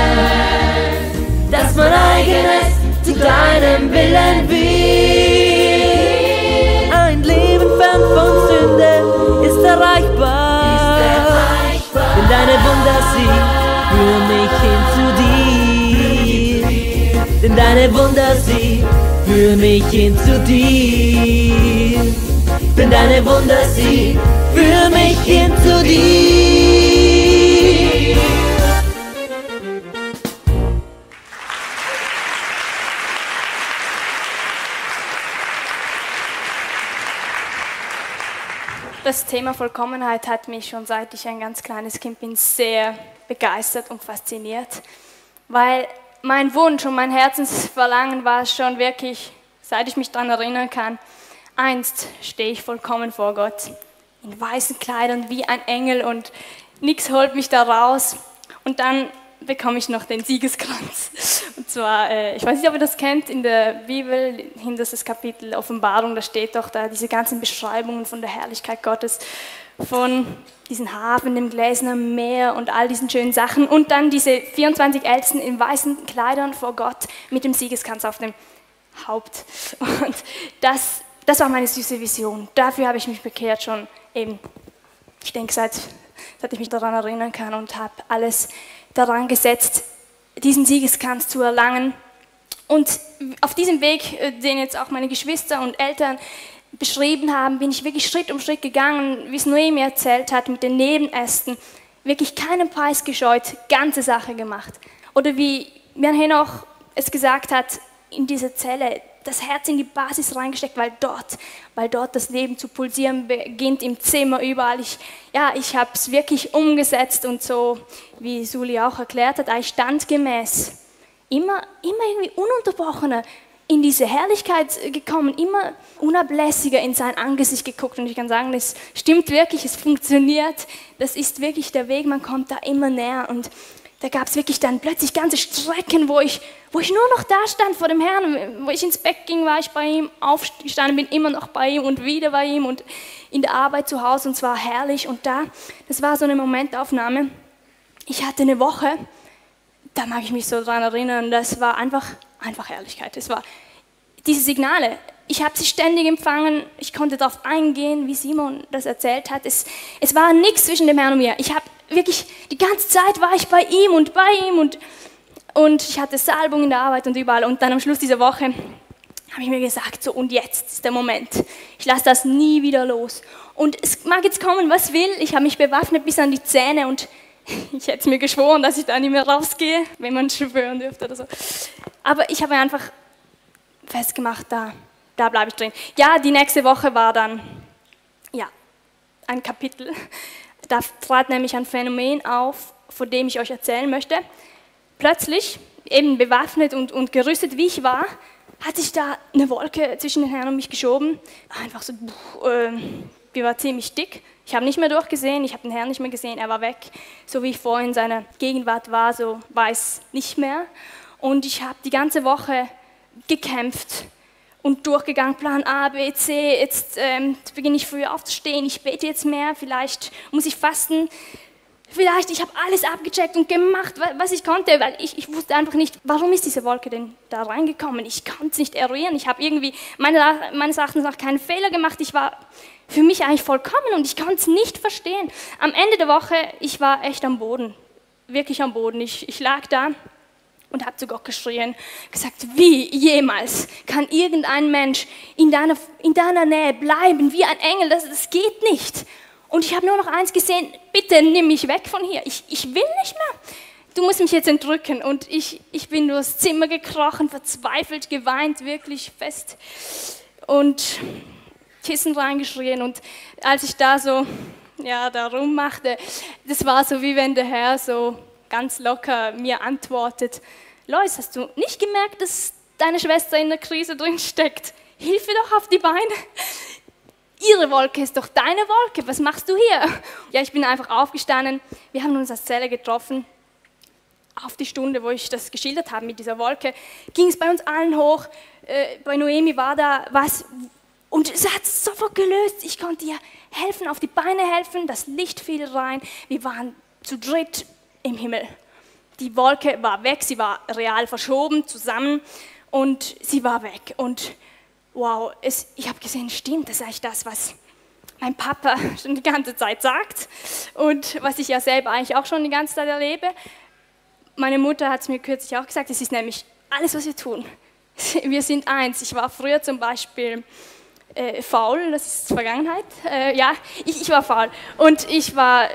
Dass mein eigenes zu deinem Willen will. Ein Leben fern von Sünden erreichbar. Denn deine Wunder, sie führen mich hin zu dir. Denn deine Wunder, sie führen mich hin zu dir. Denn deine Wunder, sie führen mich hin zu dir. Das Thema Vollkommenheit hat mich schon seit ich ein ganz kleines Kind bin sehr begeistert und fasziniert, weil mein Wunsch und mein Herzensverlangen war schon wirklich, seit ich mich daran erinnern kann, einst stehe ich vollkommen vor Gott, in weißen Kleidern wie ein Engel und nichts holt mich da raus. Und dann bekomme ich noch den Siegeskranz. Und zwar, äh, ich weiß nicht, ob ihr das kennt, in der Bibel, hinter das Kapitel Offenbarung, da steht doch da diese ganzen Beschreibungen von der Herrlichkeit Gottes, von diesen Hafen, dem gläsernen Meer und all diesen schönen Sachen. Und dann diese vierundzwanzig Ältesten in weißen Kleidern vor Gott mit dem Siegeskranz auf dem Haupt. Und das, das war meine süße Vision. Dafür habe ich mich bekehrt schon eben, ich denke, seit, seit ich mich daran erinnern kann und habe alles daran gesetzt, diesen Siegeskranz zu erlangen. Und auf diesem Weg, den jetzt auch meine Geschwister und Eltern beschrieben haben, bin ich wirklich Schritt um Schritt gegangen, wie es Noemi erzählt hat, mit den Nebenästen, wirklich keinen Preis gescheut, ganze Sache gemacht. Oder wie Jan Henoch es gesagt hat, in dieser Zelle, das Herz in die Basis reingesteckt, weil dort, weil dort das Leben zu pulsieren beginnt, im Zimmer, überall. Ich, ja, ich habe es wirklich umgesetzt und so, wie Suli auch erklärt hat, eigentlich standgemäß, immer, immer irgendwie ununterbrochener in diese Herrlichkeit gekommen, immer unablässiger in sein Angesicht geguckt. Und ich kann sagen, das stimmt wirklich, es funktioniert, das ist wirklich der Weg, man kommt da immer näher. Und da gab es wirklich dann plötzlich ganze Strecken, wo ich, wo ich nur noch da stand vor dem Herrn. Wo ich ins Bett ging, war ich bei ihm, aufgestanden bin immer noch bei ihm und wieder bei ihm und in der Arbeit zu Hause und zwar herrlich. Und da, das war so eine Momentaufnahme. Ich hatte eine Woche, da mag ich mich so dran erinnern, das war einfach, einfach Herrlichkeit. Es war diese Signale. Ich habe sie ständig empfangen, ich konnte darauf eingehen, wie Simon das erzählt hat. Es, es war nichts zwischen dem Herrn und mir. Ich habe wirklich, die ganze Zeit war ich bei ihm und bei ihm und, und ich hatte Salbung in der Arbeit und überall. Und dann am Schluss dieser Woche habe ich mir gesagt, so und jetzt ist der Moment. Ich lasse das nie wieder los. Und es mag jetzt kommen, was will. Ich habe mich bewaffnet bis an die Zähne und ich hätte mir geschworen, dass ich da nicht mehr rausgehe, wenn man schwören dürfte oder so. Aber ich habe einfach festgemacht, da, da bleibe ich drin. Ja, die nächste Woche war dann ja, ein Kapitel. Da trat nämlich ein Phänomen auf, von dem ich euch erzählen möchte. Plötzlich, eben bewaffnet und, und gerüstet wie ich war, hat sich da eine Wolke zwischen den Herrn und mich geschoben. Einfach so, äh, die war ziemlich dick. Ich habe nicht mehr durchgesehen, ich habe den Herrn nicht mehr gesehen, er war weg. So wie ich vorhin in seiner Gegenwart war, so war es nicht mehr. Und ich habe die ganze Woche gekämpft und durchgegangen, Plan A, B, C, jetzt ähm, beginne ich früher aufzustehen, ich bete jetzt mehr, vielleicht muss ich fasten, vielleicht, ich habe alles abgecheckt und gemacht, was ich konnte, weil ich, ich wusste einfach nicht, warum ist diese Wolke denn da reingekommen, ich konnte es nicht eruieren, ich habe irgendwie meine, meines Erachtens nach keinen Fehler gemacht, ich war für mich eigentlich vollkommen und ich konnte es nicht verstehen. Am Ende der Woche, ich war echt am Boden, wirklich am Boden, ich, ich lag da und habe zu Gott geschrien, gesagt, wie jemals kann irgendein Mensch in deiner, in deiner Nähe bleiben, wie ein Engel, das, das geht nicht. Und ich habe nur noch eins gesehen, bitte nimm mich weg von hier, ich, ich will nicht mehr. Du musst mich jetzt entrücken. Und ich, ich bin durchs Zimmer gekrochen, verzweifelt, geweint, wirklich fest und Kissen reingeschrien. Und als ich da so, ja, da rummachte, das war so, wie wenn der Herr so ganz locker mir antwortet, Lois, hast du nicht gemerkt, dass deine Schwester in der Krise drin steckt? Hilf ihr doch auf die Beine. Ihre Wolke ist doch deine Wolke, was machst du hier? Ja, ich bin einfach aufgestanden, wir haben uns als Zelle getroffen. Auf die Stunde, wo ich das geschildert habe mit dieser Wolke, ging es bei uns allen hoch. Äh, bei Noemi war da was und es hat sofort gelöst. Ich konnte ihr helfen, auf die Beine helfen, das Licht fiel rein. Wir waren zu dritt im Himmel. Die Wolke war weg, sie war real verschoben zusammen und sie war weg. Und wow, es, ich habe gesehen, stimmt, das ist eigentlich das, was, mein Papa schon die ganze Zeit sagt und was ich ja selber eigentlich auch schon die ganze Zeit erlebe. Meine Mutter hat es mir kürzlich auch gesagt, es ist nämlich alles, was wir tun. Wir sind eins. Ich war früher zum Beispiel äh, faul, das ist Vergangenheit. Äh, ja, ich, ich war faul und ich war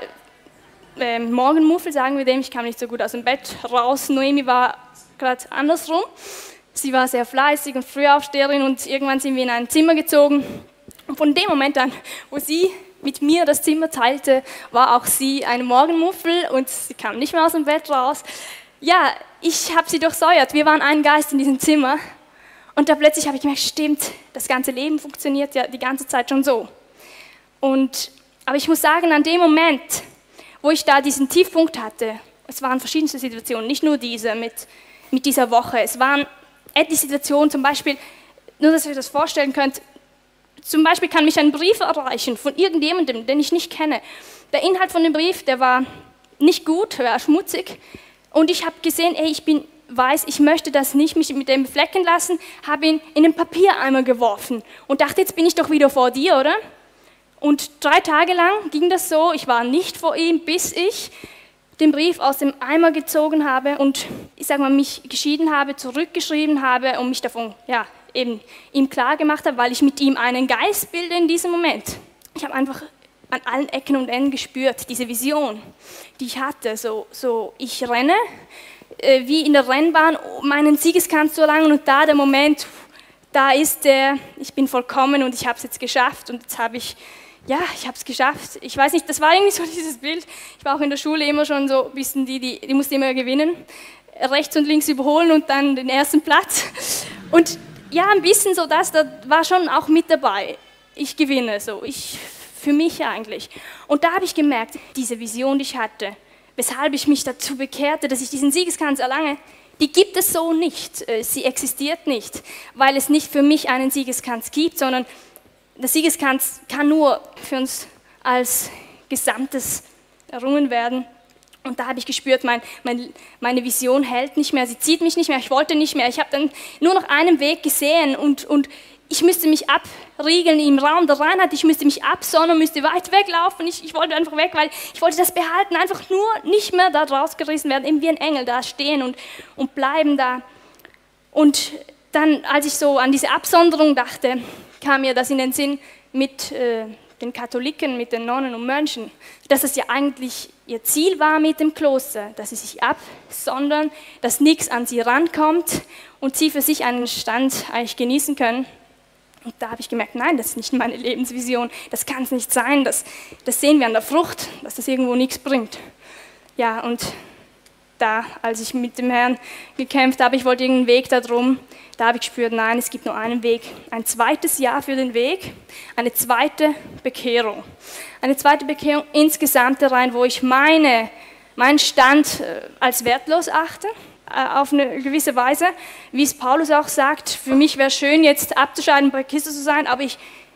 äh, Morgenmuffel, sagen wir dem. Ich kam nicht so gut aus dem Bett raus. Noemi war gerade andersrum. Sie war sehr fleißig und Frühaufsteherin und irgendwann sind wir in ein Zimmer gezogen. Und von dem Moment an, wo sie mit mir das Zimmer teilte, war auch sie eine Morgenmuffel und sie kam nicht mehr aus dem Bett raus. Ja, ich habe sie durchsäuert. Wir waren ein Geist in diesem Zimmer. Und da plötzlich habe ich gemerkt, stimmt, das ganze Leben funktioniert ja die ganze Zeit schon so. Und, aber ich muss sagen, an dem Moment, wo ich da diesen Tiefpunkt hatte, es waren verschiedenste Situationen, nicht nur diese mit, mit dieser Woche, es waren etliche Situationen, zum Beispiel, nur dass ihr euch das vorstellen könnt, zum Beispiel kann mich ein Brief erreichen von irgendjemandem, den ich nicht kenne. Der Inhalt von dem Brief, der war nicht gut, war schmutzig. Und ich habe gesehen, ey, ich bin weiß, ich möchte das nicht mich mit dem beflecken lassen, habe ihn in den Papiereimer geworfen und dachte, jetzt bin ich doch wieder vor dir, oder? Und drei Tage lang ging das so, ich war nicht vor ihm, bis ich den Brief aus dem Eimer gezogen habe und ich sag mal, mich geschieden habe, zurückgeschrieben habe und mich davon, ja, eben ihm klar gemacht habe, weil ich mit ihm einen Geist bilde in diesem Moment. Ich habe einfach an allen Ecken und Enden gespürt, diese Vision, die ich hatte. So, so ich renne, äh, wie in der Rennbahn, um meinen Siegeskranz zu erlangen und da der Moment, da ist der, ich bin vollkommen und ich habe es jetzt geschafft und jetzt habe ich, ja, ich habe es geschafft. Ich weiß nicht, das war irgendwie so dieses Bild. Ich war auch in der Schule immer schon so ein bisschen die, die, die musste immer gewinnen, rechts und links überholen und dann den ersten Platz. Und ja, ein bisschen so das, da war schon auch mit dabei. Ich gewinne, so, ich, für mich eigentlich. Und da habe ich gemerkt, diese Vision, die ich hatte, weshalb ich mich dazu bekehrte, dass ich diesen Siegeskranz erlange, die gibt es so nicht. Sie existiert nicht, weil es nicht für mich einen Siegeskranz gibt, sondern der Siegeskranz kann nur für uns als Gesamtes errungen werden. Und da habe ich gespürt, mein, mein, meine Vision hält nicht mehr, sie zieht mich nicht mehr, ich wollte nicht mehr. Ich habe dann nur noch einen Weg gesehen und, und ich müsste mich abriegeln im Raum der Reinheit, ich müsste mich absondern, müsste weit weglaufen. Ich, ich wollte einfach weg, weil ich wollte das behalten, einfach nur nicht mehr da rausgerissen werden, eben wie ein Engel da stehen und, und bleiben da. Und dann, als ich so an diese Absonderung dachte, kam mir das in den Sinn mit äh, den Katholiken, mit den Nonnen und Mönchen, dass es ja eigentlich ihr Ziel war mit dem Kloster, dass sie sich absondern, dass nichts an sie rankommt und sie für sich einen Stand eigentlich genießen können. Und da habe ich gemerkt, nein, das ist nicht meine Lebensvision, das kann es nicht sein, das, das sehen wir an der Frucht, dass das irgendwo nichts bringt. Ja, und da, als ich mit dem Herrn gekämpft habe, ich wollte irgendeinen Weg da drum, da habe ich gespürt, nein, es gibt nur einen Weg, ein zweites Ja für den Weg, eine zweite Bekehrung. Eine zweite Bekehrung insgesamt da rein, wo ich meine, meinen Stand als wertlos achte, auf eine gewisse Weise, wie es Paulus auch sagt, für mich wäre es schön, jetzt abzuscheiden, bei Christus zu sein, aber ich,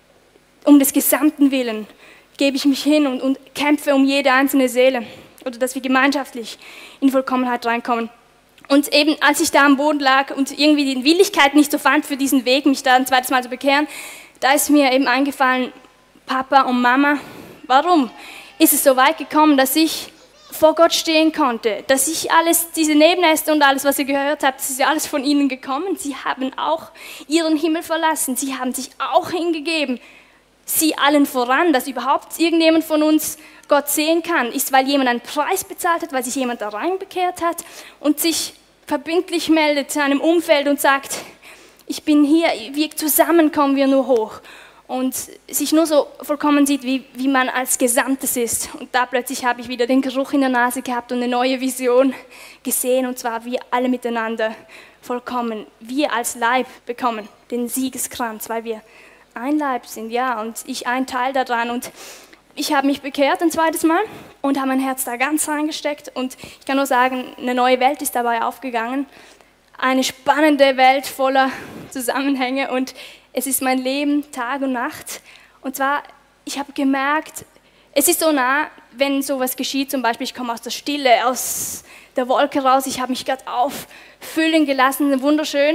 um des gesamten Willen, gebe ich mich hin und, und kämpfe um jede einzelne Seele, oder dass wir gemeinschaftlich in Vollkommenheit reinkommen. Und eben, als ich da am Boden lag und irgendwie die Willigkeit nicht so fand für diesen Weg, mich da ein zweites Mal zu bekehren, da ist mir eben eingefallen, Papa und Mama, warum ist es so weit gekommen, dass ich vor Gott stehen konnte, dass ich alles, diese Nebenäste und alles, was ihr gehört habt, das ist ja alles von ihnen gekommen. Sie haben auch ihren Himmel verlassen, sie haben sich auch hingegeben. Sie allen voran, dass überhaupt irgendjemand von uns Gott sehen kann, ist, weil jemand einen Preis bezahlt hat, weil sich jemand da rein bekehrt hat und sich verbindlich meldet zu einem Umfeld und sagt, ich bin hier, wir zusammen kommen wir nur hoch. Und sich nur so vollkommen sieht, wie, wie man als Gesamtes ist. Und da plötzlich habe ich wieder den Geruch in der Nase gehabt und eine neue Vision gesehen, und zwar wir alle miteinander vollkommen, wir als Leib bekommen den Siegeskranz, weil wir ein Leib sind, ja, und ich ein Teil daran. Und ich habe mich bekehrt ein zweites Mal und habe mein Herz da ganz reingesteckt und ich kann nur sagen, eine neue Welt ist dabei aufgegangen, eine spannende Welt voller Zusammenhänge und es ist mein Leben Tag und Nacht. Und zwar, ich habe gemerkt, es ist so nah, wenn sowas geschieht, zum Beispiel ich komme aus der Stille, aus der Wolke raus, ich habe mich gerade auffüllen gelassen, wunderschön,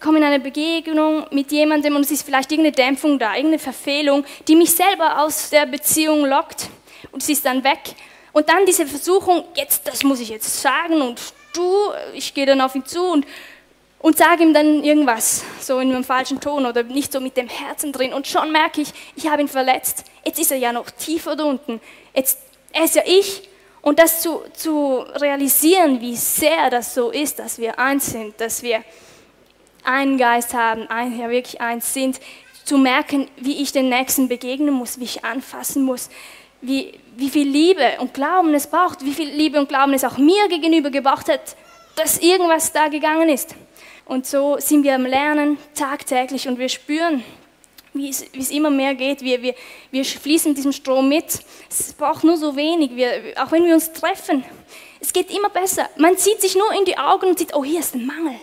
komme in eine Begegnung mit jemandem und es ist vielleicht irgendeine Dämpfung da, irgendeine Verfehlung, die mich selber aus der Beziehung lockt und sie ist dann weg. Und dann diese Versuchung, jetzt, das muss ich jetzt sagen und du, ich gehe dann auf ihn zu und, und sage ihm dann irgendwas, so in einem falschen Ton oder nicht so mit dem Herzen drin und schon merke ich, ich habe ihn verletzt, jetzt ist er ja noch tiefer da unten, jetzt, er ist ja ich. Und das zu, zu realisieren, wie sehr das so ist, dass wir eins sind, dass wir einen Geist haben, ein, ja wirklich eins sind, zu merken, wie ich den Nächsten begegnen muss, wie ich anfassen muss, wie, wie viel Liebe und Glauben es braucht, wie viel Liebe und Glauben es auch mir gegenüber gebraucht hat, dass irgendwas da gegangen ist. Und so sind wir am Lernen tagtäglich und wir spüren, wie es, wie es immer mehr geht. Wir, wir, wir fließen diesem Strom mit. Es braucht nur so wenig, wir, auch wenn wir uns treffen. Es geht immer besser. Man sieht sich nur in die Augen und sieht, oh, hier ist ein Mangel.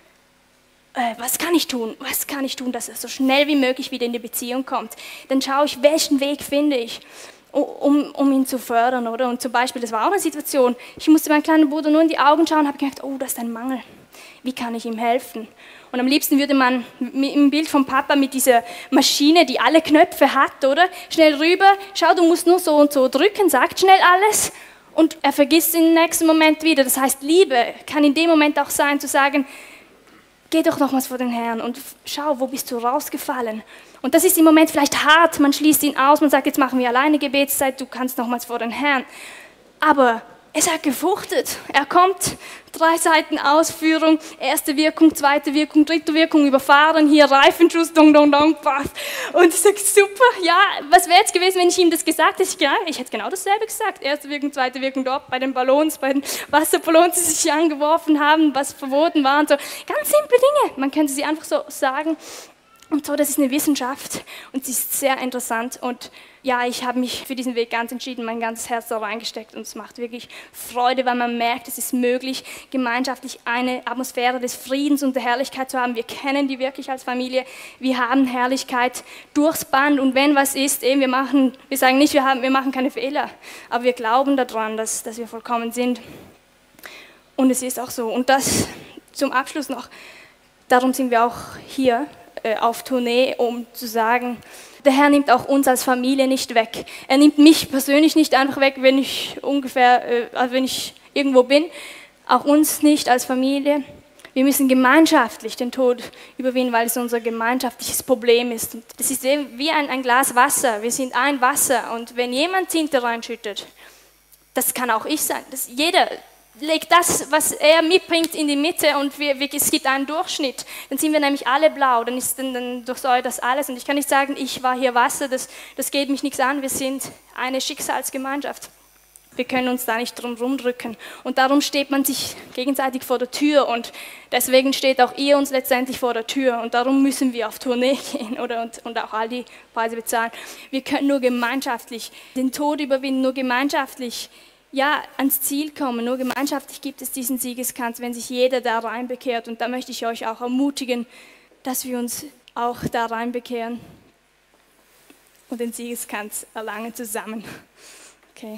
Äh, was kann ich tun? Was kann ich tun, dass er so schnell wie möglich wieder in die Beziehung kommt? Dann schaue ich, welchen Weg finde ich, um, um ihn zu fördern. Oder? Und zum Beispiel, das war auch eine Situation, ich musste meinem kleinen Bruder nur in die Augen schauen und habe gedacht, oh, das ist ein Mangel. Wie kann ich ihm helfen? Und am liebsten würde man im Bild vom Papa mit dieser Maschine, die alle Knöpfe hat, oder? Schnell rüber, schau, du musst nur so und so drücken, sagt schnell alles. Und er vergisst im nächsten Moment wieder. Das heißt, Liebe kann in dem Moment auch sein, zu sagen, geh doch nochmals vor den Herrn und schau, wo bist du rausgefallen. Und das ist im Moment vielleicht hart, man schließt ihn aus, man sagt, jetzt machen wir alleine Gebetszeit, du kannst nochmals vor den Herrn. Aber es hat gefruchtet. Er kommt, drei Seiten Ausführung, erste Wirkung, zweite Wirkung, dritte Wirkung, überfahren, hier Reifenschuss, dong, dong, dong, paff. Und ich sage, super, ja, was wäre jetzt gewesen, wenn ich ihm das gesagt hätte? Ich, ja, ich hätte genau dasselbe gesagt. Erste Wirkung, zweite Wirkung dort, bei den Ballons, bei den Wasserballons, die sich angeworfen haben, was verboten war und so. Ganz simple Dinge, man könnte sie einfach so sagen. Und so, das ist eine Wissenschaft und sie ist sehr interessant und ja, ich habe mich für diesen Weg ganz entschieden, mein ganzes Herz da reingesteckt und es macht wirklich Freude, weil man merkt, es ist möglich, gemeinschaftlich eine Atmosphäre des Friedens und der Herrlichkeit zu haben. Wir kennen die wirklich als Familie, wir haben Herrlichkeit durchs Band und wenn was ist, eben wir machen, wir sagen nicht, wir, haben, wir machen keine Fehler, aber wir glauben daran, dass, dass wir vollkommen sind und es ist auch so. Und das zum Abschluss noch, darum sind wir auch hier auf Tournee, um zu sagen, der Herr nimmt auch uns als Familie nicht weg. Er nimmt mich persönlich nicht einfach weg, wenn ich ungefähr, also wenn ich irgendwo bin, auch uns nicht als Familie. Wir müssen gemeinschaftlich den Tod überwinden, weil es unser gemeinschaftliches Problem ist. Das ist wie ein, ein Glas Wasser. Wir sind ein Wasser und wenn jemand Tinte reinschüttet, das kann auch ich sein, das jeder legt das, was er mitbringt, in die Mitte und wir, wir, es gibt einen Durchschnitt. Dann sind wir nämlich alle blau, dann, ist, dann, dann durchsäuert das alles. Und ich kann nicht sagen, ich war hier Wasser, das, das geht mich nichts an. Wir sind eine Schicksalsgemeinschaft. Wir können uns da nicht drum rumdrücken. Und darum steht man sich gegenseitig vor der Tür und deswegen steht auch ihr uns letztendlich vor der Tür. Und darum müssen wir auf Tournee gehen oder, und, und auch all die Preise bezahlen. Wir können nur gemeinschaftlich den Tod überwinden, nur gemeinschaftlich ja, ans Ziel kommen. Nur gemeinschaftlich gibt es diesen Siegeskranz, wenn sich jeder da reinbekehrt. Und da möchte ich euch auch ermutigen, dass wir uns auch da reinbekehren und den Siegeskranz erlangen zusammen. Okay.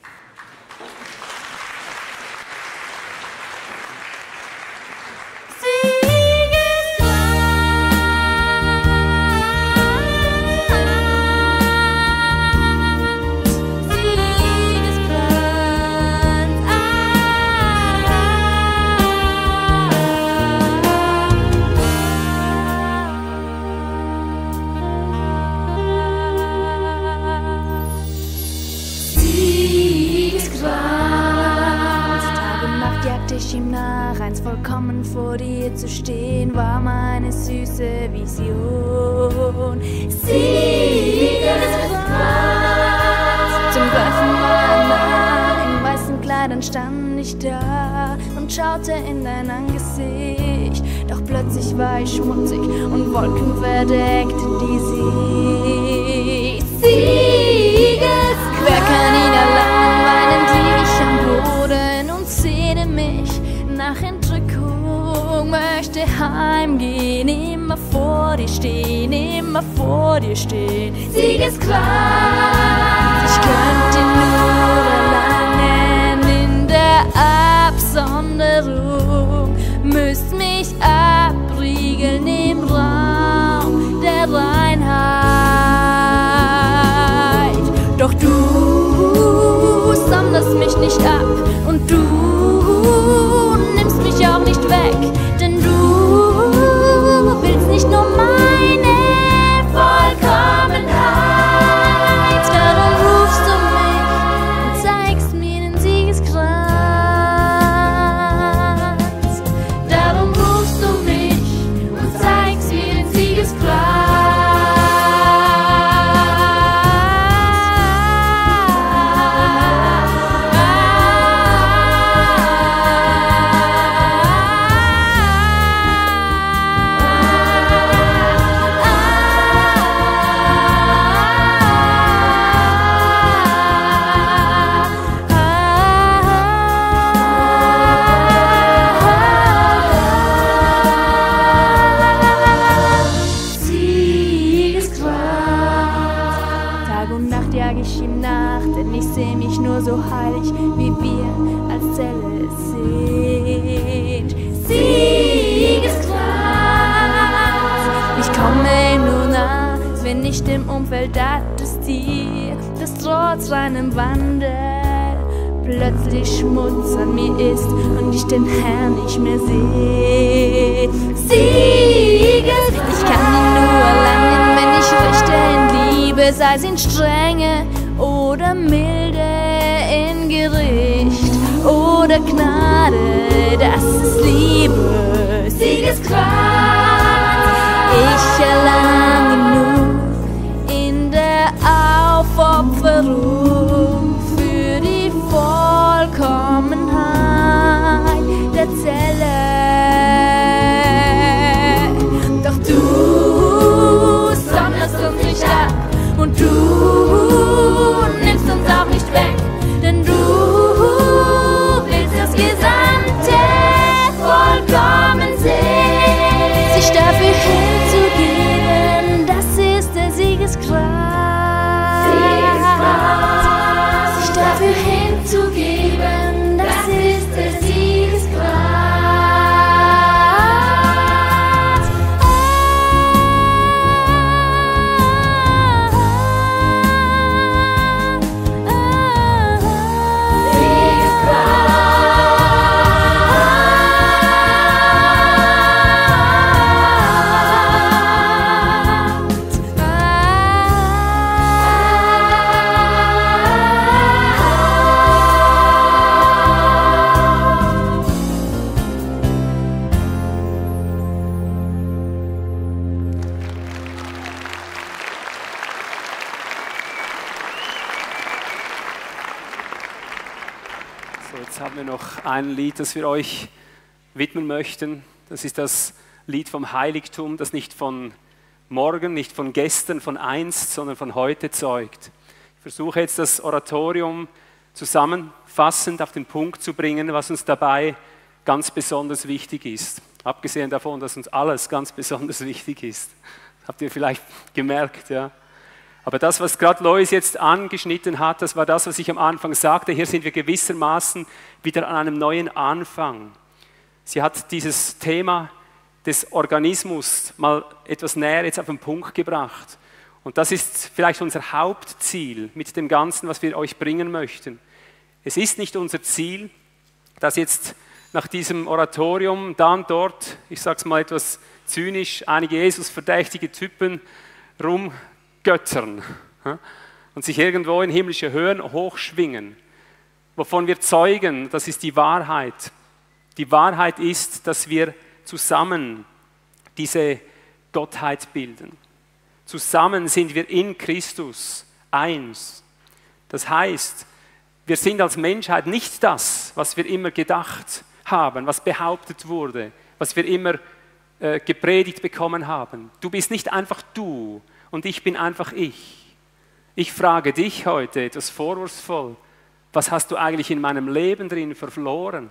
Ihm nach, eins vollkommen vor dir zu stehen, war meine süße Vision. Siegeskranz. Zum Greifen war nah, in weißen Kleidern stand ich da und schaute in dein Angesicht. Doch plötzlich war ich schmutzig und Wolken verdeckten die Sicht. Siegeskranz. Wer kann ihn erlangen, weinend lieg ich am Boden und sehne mich nach Entrückung, möchte heimgehen, immer vor dir stehen, immer vor dir stehen. Siegeskranz. Ich könnte nur erlangen in der Absonderung, müsst mich abriegeln im Umfeld hat es dir, dass trotz reinem Wandel plötzlich Schmutz an mir ist und ich den Herrn nicht mehr sehe. Sieges, ich kann ihn nur erlangen, wenn ich richte in Liebe, sei es in Strenge oder Milde, in Gericht oder Gnade, das ist Liebe, Siegeskraft. Ich erlange nur in der Aufopferung für die Vollkommenheit der Zelle. Doch du sonderst uns nicht ab und du nimmst uns auch nicht weg, denn du willst das Gesamte vollkommen sehen. Sich dafür hinzugeben, das ist der Siegeskraft. Siegeskraft. Sich dafür hinzugeben, das ist der Siegeskraft. Jetzt haben wir noch ein Lied, das wir euch widmen möchten. Das ist das Lied vom Heiligtum, das nicht von morgen, nicht von gestern, von einst, sondern von heute zeugt. Ich versuche jetzt das Oratorium zusammenfassend auf den Punkt zu bringen, was uns dabei ganz besonders wichtig ist. Abgesehen davon, dass uns alles ganz besonders wichtig ist. Das habt ihr vielleicht gemerkt, ja. Aber das, was gerade Lois jetzt angeschnitten hat, das war das, was ich am Anfang sagte. Hier sind wir gewissermaßen wieder an einem neuen Anfang. Sie hat dieses Thema des Organismus mal etwas näher jetzt auf den Punkt gebracht. Und das ist vielleicht unser Hauptziel mit dem Ganzen, was wir euch bringen möchten. Es ist nicht unser Ziel, dass jetzt nach diesem Oratorium da und dort, ich sage es mal etwas zynisch, einige Jesus-verdächtige Typen rumgöttern und sich irgendwo in himmlische Höhen hochschwingen. Wovon wir zeugen, das ist die Wahrheit. Die Wahrheit ist, dass wir zusammen diese Gottheit bilden. Zusammen sind wir in Christus eins. Das heißt, wir sind als Menschheit nicht das, was wir immer gedacht haben, was behauptet wurde, was wir immer äh, gepredigt bekommen haben. Du bist nicht einfach du und ich bin einfach ich. Ich frage dich heute etwas vorwurfsvoll, was hast du eigentlich in meinem Leben drin verloren?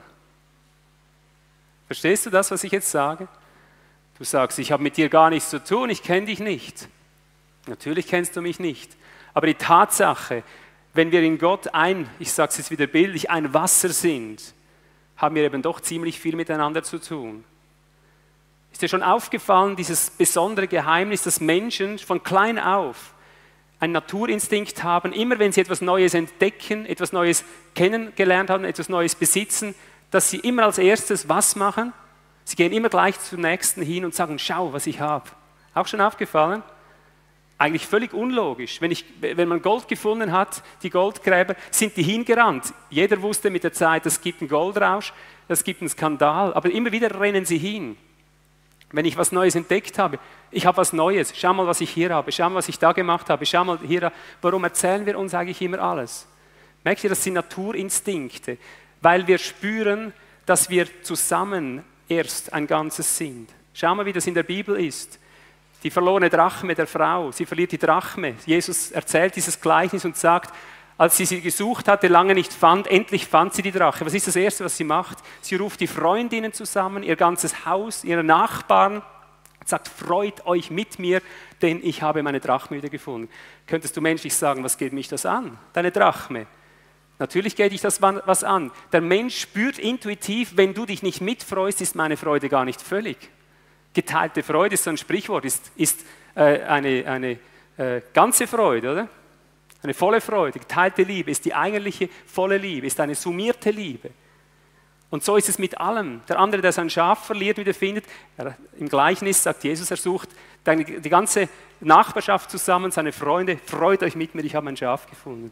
Verstehst du das, was ich jetzt sage? Du sagst, ich habe mit dir gar nichts zu tun, ich kenne dich nicht. Natürlich kennst du mich nicht. Aber die Tatsache, wenn wir in Gott ein, ich sage es jetzt wieder bildlich, ein Wasser sind, haben wir eben doch ziemlich viel miteinander zu tun. Ist dir schon aufgefallen, dieses besondere Geheimnis, dass Menschen von klein auf einen Naturinstinkt haben, immer wenn sie etwas Neues entdecken, etwas Neues kennengelernt haben, etwas Neues besitzen, dass sie immer als erstes was machen? Sie gehen immer gleich zum Nächsten hin und sagen, schau, was ich habe. Auch schon aufgefallen? Eigentlich völlig unlogisch. Wenn, ich, wenn man Gold gefunden hat, die Goldgräber, sind die hingerannt. Jeder wusste mit der Zeit, es gibt einen Goldrausch, es gibt einen Skandal, aber immer wieder rennen sie hin. Wenn ich was Neues entdeckt habe, ich habe was Neues, schau mal, was ich hier habe, schau mal, was ich da gemacht habe, schau mal hier, warum erzählen wir uns eigentlich immer alles? Merkt ihr, das sind Naturinstinkte, weil wir spüren, dass wir zusammen erst ein Ganzes sind. Schau mal, wie das in der Bibel ist. Die verlorene Drachme der Frau, sie verliert die Drachme. Jesus erzählt dieses Gleichnis und sagt, als sie sie gesucht hatte, lange nicht fand, endlich fand sie die Drache. Was ist das Erste, was sie macht? Sie ruft die Freundinnen zusammen, ihr ganzes Haus, ihre Nachbarn und sagt, freut euch mit mir, denn ich habe meine Drachme wieder gefunden. Könntest du menschlich sagen, was geht mich das an? Deine Drachme. Natürlich geht dich das was an. Der Mensch spürt intuitiv, wenn du dich nicht mitfreust, ist meine Freude gar nicht völlig. Geteilte Freude ist so ein Sprichwort, ist, ist äh, eine, eine äh, ganze Freude, oder? Eine volle Freude, geteilte Liebe ist die eigentliche volle Liebe, ist eine summierte Liebe. Und so ist es mit allem. Der andere, der sein Schaf verliert, wieder findet, er, im Gleichnis sagt Jesus, er sucht die, die ganze Nachbarschaft zusammen, seine Freunde, freut euch mit mir, ich habe mein Schaf gefunden.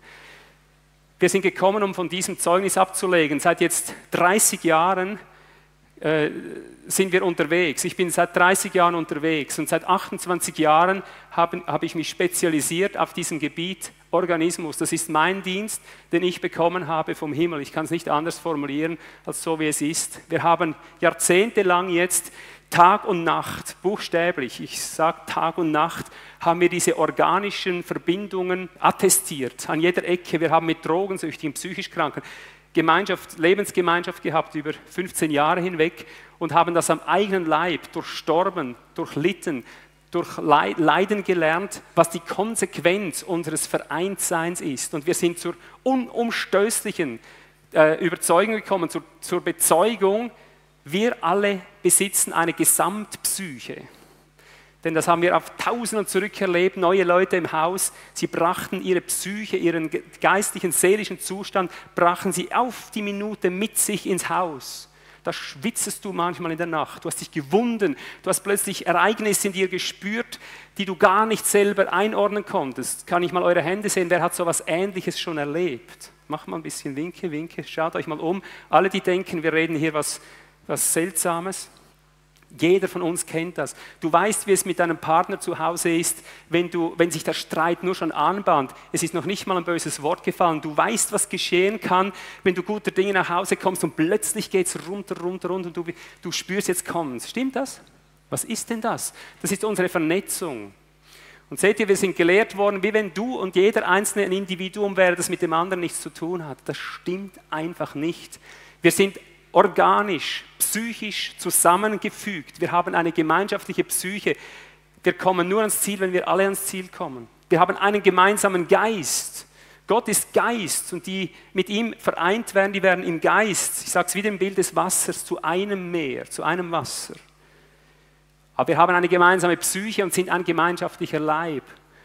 Wir sind gekommen, um von diesem Zeugnis abzulegen. Seit jetzt dreißig Jahren äh, sind wir unterwegs. Ich bin seit dreißig Jahren unterwegs und seit achtundzwanzig Jahren habe, habe ich mich spezialisiert auf diesem Gebiet Organismus. Das ist mein Dienst, den ich bekommen habe vom Himmel. Ich kann es nicht anders formulieren, als so wie es ist. Wir haben jahrzehntelang jetzt Tag und Nacht, buchstäblich, ich sage Tag und Nacht, haben wir diese organischen Verbindungen attestiert, an jeder Ecke. Wir haben mit Drogensüchtigen, psychisch Kranken Gemeinschaft, Lebensgemeinschaft gehabt über fünfzehn Jahre hinweg und haben das am eigenen Leib durchstorben, durchlitten, durch Leiden gelernt, was die Konsequenz unseres Vereintseins ist. Und wir sind zur unumstößlichen äh, Überzeugung gekommen, zur, zur Bezeugung, wir alle besitzen eine Gesamtpsyche. Denn das haben wir auf Tausenden zurückerlebt, neue Leute im Haus, sie brachten ihre Psyche, ihren geistlichen, seelischen Zustand, brachten sie auf die Minute mit sich ins Haus. Da schwitzest du manchmal in der Nacht, du hast dich gewunden, du hast plötzlich Ereignisse in dir gespürt, die du gar nicht selber einordnen konntest. Kann ich mal eure Hände sehen, wer hat so etwas Ähnliches schon erlebt? Macht mal ein bisschen Winke, Winke, schaut euch mal um. Alle, die denken, wir reden hier was, was Seltsames. Jeder von uns kennt das. Du weißt, wie es mit deinem Partner zu Hause ist, wenn, du, wenn sich der Streit nur schon anbahnt. Es ist noch nicht mal ein böses Wort gefallen. Du weißt, was geschehen kann, wenn du guter Dinge nach Hause kommst und plötzlich geht es runter, runter, runter und du, du spürst, jetzt kommt's. Stimmt das? Was ist denn das? Das ist unsere Vernetzung. Und seht ihr, wir sind gelehrt worden, wie wenn du und jeder Einzelne ein Individuum wäre, das mit dem anderen nichts zu tun hat. Das stimmt einfach nicht. Wir sind organisch, psychisch zusammengefügt. Wir haben eine gemeinschaftliche Psyche. Wir kommen nur ans Ziel, wenn wir alle ans Ziel kommen. Wir haben einen gemeinsamen Geist. Gott ist Geist und die mit ihm vereint werden, die werden im Geist, ich sage es wie dem Bild des Wassers, zu einem Meer, zu einem Wasser. Aber wir haben eine gemeinsame Psyche und sind ein gemeinschaftlicher Leib.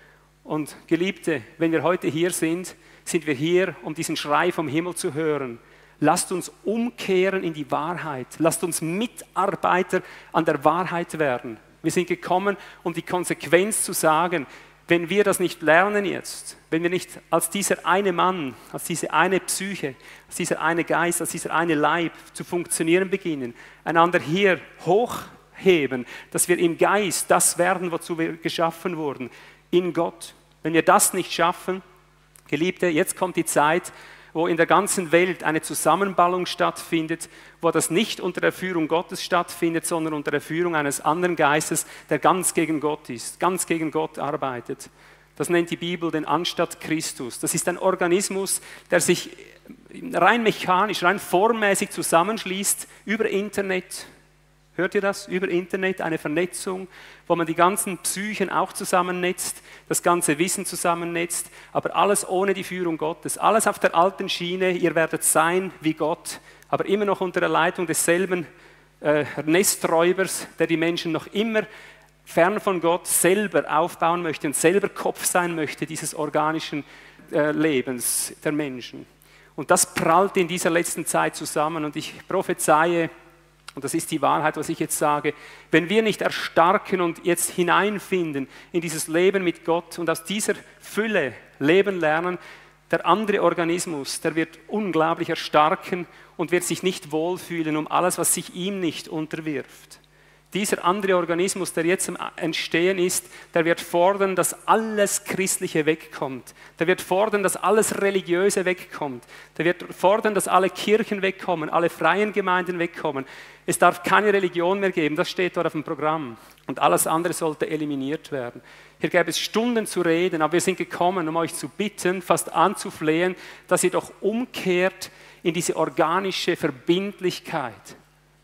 Und Geliebte, wenn wir heute hier sind, sind wir hier, um diesen Schrei vom Himmel zu hören. Lasst uns umkehren in die Wahrheit. Lasst uns Mitarbeiter an der Wahrheit werden. Wir sind gekommen, um die Konsequenz zu sagen, wenn wir das nicht lernen jetzt, wenn wir nicht als dieser eine Mann, als diese eine Psyche, als dieser eine Geist, als dieser eine Leib zu funktionieren beginnen, einander hier hochheben, dass wir im Geist das werden, wozu wir geschaffen wurden, in Gott. Wenn wir das nicht schaffen, Geliebte, jetzt kommt die Zeit, wo in der ganzen Welt eine Zusammenballung stattfindet, wo das nicht unter der Führung Gottes stattfindet, sondern unter der Führung eines anderen Geistes, der ganz gegen Gott ist, ganz gegen Gott arbeitet. Das nennt die Bibel den Anstatt Christus. Das ist ein Organismus, der sich rein mechanisch, rein formmäßig zusammenschließt über Internet. Hört ihr das? Über Internet, eine Vernetzung, wo man die ganzen Psychen auch zusammennetzt, das ganze Wissen zusammennetzt, aber alles ohne die Führung Gottes. Alles auf der alten Schiene, ihr werdet sein wie Gott, aber immer noch unter der Leitung desselben äh, Nesträubers, der die Menschen noch immer fern von Gott selber aufbauen möchte und selber Kopf sein möchte dieses organischen äh, Lebens der Menschen. Und das prallt in dieser letzten Zeit zusammen und ich prophezeie, und das ist die Wahrheit, was ich jetzt sage, wenn wir nicht erstarken und jetzt hineinfinden in dieses Leben mit Gott und aus dieser Fülle leben lernen, der andere Organismus, der wird unglaublich erstarken und wird sich nicht wohlfühlen um alles, was sich ihm nicht unterwirft. Dieser andere Organismus, der jetzt am Entstehen ist, der wird fordern, dass alles Christliche wegkommt. Der wird fordern, dass alles Religiöse wegkommt. Der wird fordern, dass alle Kirchen wegkommen, alle freien Gemeinden wegkommen. Es darf keine Religion mehr geben, das steht dort auf dem Programm. Und alles andere sollte eliminiert werden. Hier gäbe es Stunden zu reden, aber wir sind gekommen, um euch zu bitten, fast anzuflehen, dass ihr doch umkehrt in diese organische Verbindlichkeit.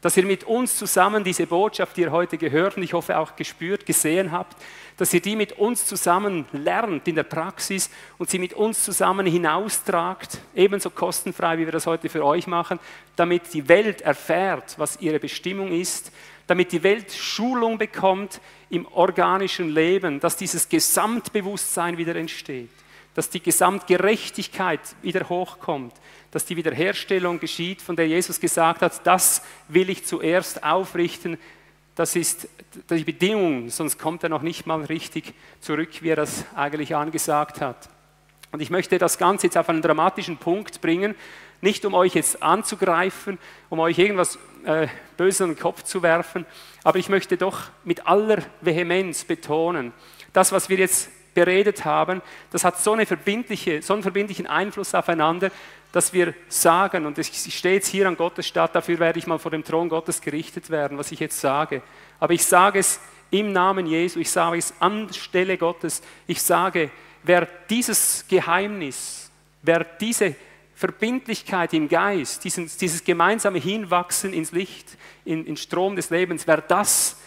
dass ihr mit uns zusammen diese Botschaft, die ihr heute gehört und ich hoffe auch gespürt, gesehen habt, dass ihr die mit uns zusammen lernt in der Praxis und sie mit uns zusammen hinaustragt, ebenso kostenfrei, wie wir das heute für euch machen, damit die Welt erfährt, was ihre Bestimmung ist, damit die Welt Schulung bekommt im organischen Leben, dass dieses Gesamtbewusstsein wieder entsteht, dass die Gesamtgerechtigkeit wieder hochkommt, dass die Wiederherstellung geschieht, von der Jesus gesagt hat, das will ich zuerst aufrichten, das ist die Bedingung, sonst kommt er noch nicht mal richtig zurück, wie er das eigentlich angesagt hat. Und ich möchte das Ganze jetzt auf einen dramatischen Punkt bringen, nicht um euch jetzt anzugreifen, um euch irgendwas äh, Böses in den Kopf zu werfen, aber ich möchte doch mit aller Vehemenz betonen, das, was wir jetzt beredet haben, das hat so, eine verbindliche, so einen verbindlichen Einfluss aufeinander, dass wir sagen, und ich stehe jetzt hier an Gottes Statt, dafür werde ich mal vor dem Thron Gottes gerichtet werden, was ich jetzt sage. Aber ich sage es im Namen Jesu, ich sage es anstelle Gottes, ich sage, wer dieses Geheimnis, wer diese Verbindlichkeit im Geist, dieses, dieses gemeinsame Hinwachsen ins Licht, in den Strom des Lebens, wer das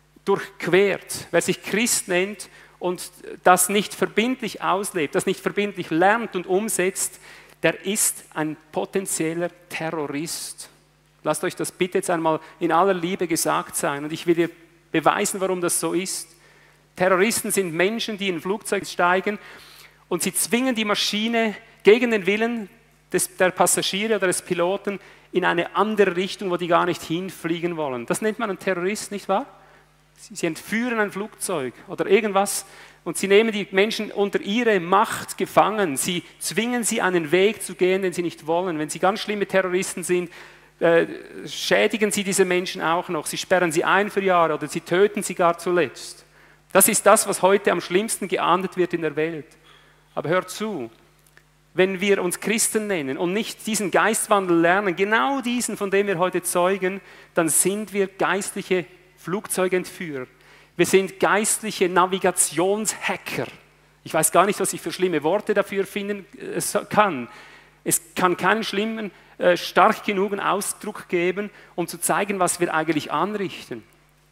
durchquert, wer sich Christ nennt und das nicht verbindlich auslebt, das nicht verbindlich lernt und umsetzt, der ist ein potenzieller Terrorist. Lasst euch das bitte jetzt einmal in aller Liebe gesagt sein und ich will dir beweisen, warum das so ist. Terroristen sind Menschen, die in ein Flugzeug steigen und sie zwingen die Maschine gegen den Willen des, der Passagiere oder des Piloten in eine andere Richtung, wo die gar nicht hinfliegen wollen. Das nennt man einen Terrorist, nicht wahr? Sie, sie entführen ein Flugzeug oder irgendwas und sie nehmen die Menschen unter ihre Macht gefangen. Sie zwingen sie, einen Weg zu gehen, den sie nicht wollen. Wenn sie ganz schlimme Terroristen sind, äh, schädigen sie diese Menschen auch noch. Sie sperren sie ein für Jahre oder sie töten sie gar zuletzt. Das ist das, was heute am schlimmsten geahndet wird in der Welt. Aber hört zu, wenn wir uns Christen nennen und nicht diesen Geistwandel lernen, genau diesen, von dem wir heute zeugen, dann sind wir geistliche Flugzeugentführer. Wir sind geistliche Navigationshacker. Ich weiß gar nicht, was ich für schlimme Worte dafür finden kann. Es kann keinen schlimmen, äh, stark genugen Ausdruck geben, um zu zeigen, was wir eigentlich anrichten.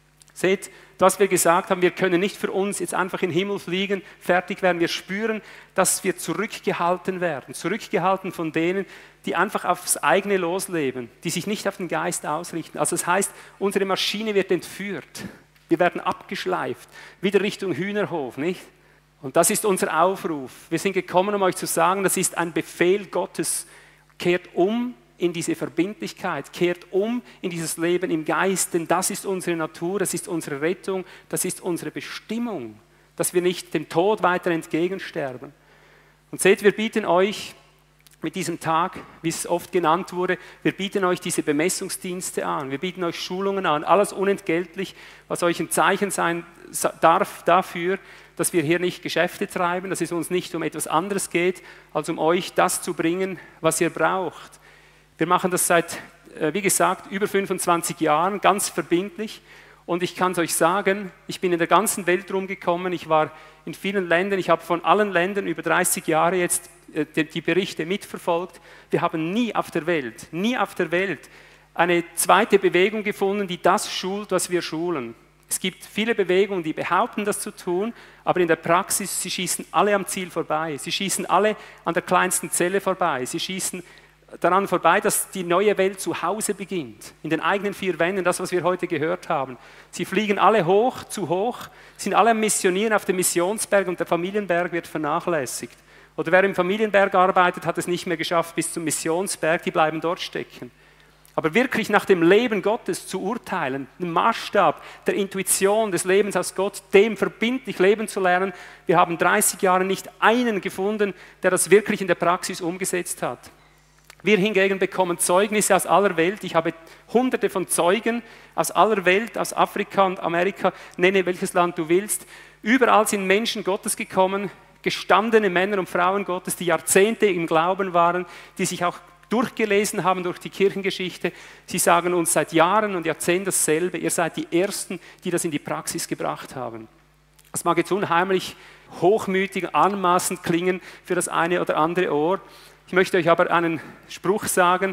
Seht, was wir gesagt haben, wir können nicht für uns jetzt einfach in den Himmel fliegen, fertig werden. Wir spüren, dass wir zurückgehalten werden. Zurückgehalten von denen, die einfach aufs eigene losleben, die sich nicht auf den Geist ausrichten. Also das heißt, unsere Maschine wird entführt. Wir werden abgeschleift, wieder Richtung Hühnerhof, nicht? Und das ist unser Aufruf. Wir sind gekommen, um euch zu sagen, das ist ein Befehl Gottes. Kehrt um in diese Verbindlichkeit, kehrt um in dieses Leben im Geist, denn das ist unsere Natur, das ist unsere Rettung, das ist unsere Bestimmung, dass wir nicht dem Tod weiter entgegensterben. Und seht, wir bieten euch mit diesem Tag, wie es oft genannt wurde, wir bieten euch diese Bemessungsdienste an, wir bieten euch Schulungen an, alles unentgeltlich, was euch ein Zeichen sein darf dafür, dass wir hier nicht Geschäfte treiben, dass es uns nicht um etwas anderes geht, als um euch das zu bringen, was ihr braucht. Wir machen das seit, wie gesagt, über fünfundzwanzig Jahren, ganz verbindlich. Und ich kann es euch sagen, ich bin in der ganzen Welt rumgekommen, ich war in vielen Ländern, ich habe von allen Ländern über dreißig Jahre jetzt die Berichte mitverfolgt. Wir haben nie auf der Welt, nie auf der Welt eine zweite Bewegung gefunden, die das schult, was wir schulen. Es gibt viele Bewegungen, die behaupten, das zu tun, aber in der Praxis, sie schießen alle am Ziel vorbei. Sie schießen alle an der kleinsten Zelle vorbei. Sie schießen daran vorbei, dass die neue Welt zu Hause beginnt, in den eigenen vier Wänden, das, was wir heute gehört haben. Sie fliegen alle hoch, zu hoch, sind alle am Missionieren auf dem Missionsberg und der Familienberg wird vernachlässigt. Oder wer im Familienberg arbeitet, hat es nicht mehr geschafft bis zum Missionsberg, die bleiben dort stecken. Aber wirklich nach dem Leben Gottes zu urteilen, den Maßstab der Intuition des Lebens aus Gott, dem verbindlich leben zu lernen, wir haben dreißig Jahre nicht einen gefunden, der das wirklich in der Praxis umgesetzt hat. Wir hingegen bekommen Zeugnisse aus aller Welt. Ich habe hunderte von Zeugen aus aller Welt, aus Afrika und Amerika, nenne welches Land du willst. Überall sind Menschen Gottes gekommen, gestandene Männer und Frauen Gottes, die Jahrzehnte im Glauben waren, die sich auch durchgelesen haben durch die Kirchengeschichte. Sie sagen uns seit Jahren und Jahrzehnten dasselbe. Ihr seid die Ersten, die das in die Praxis gebracht haben. Das mag jetzt unheimlich hochmütig, anmaßend klingen für das eine oder andere Ohr. Ich möchte euch aber einen Spruch sagen,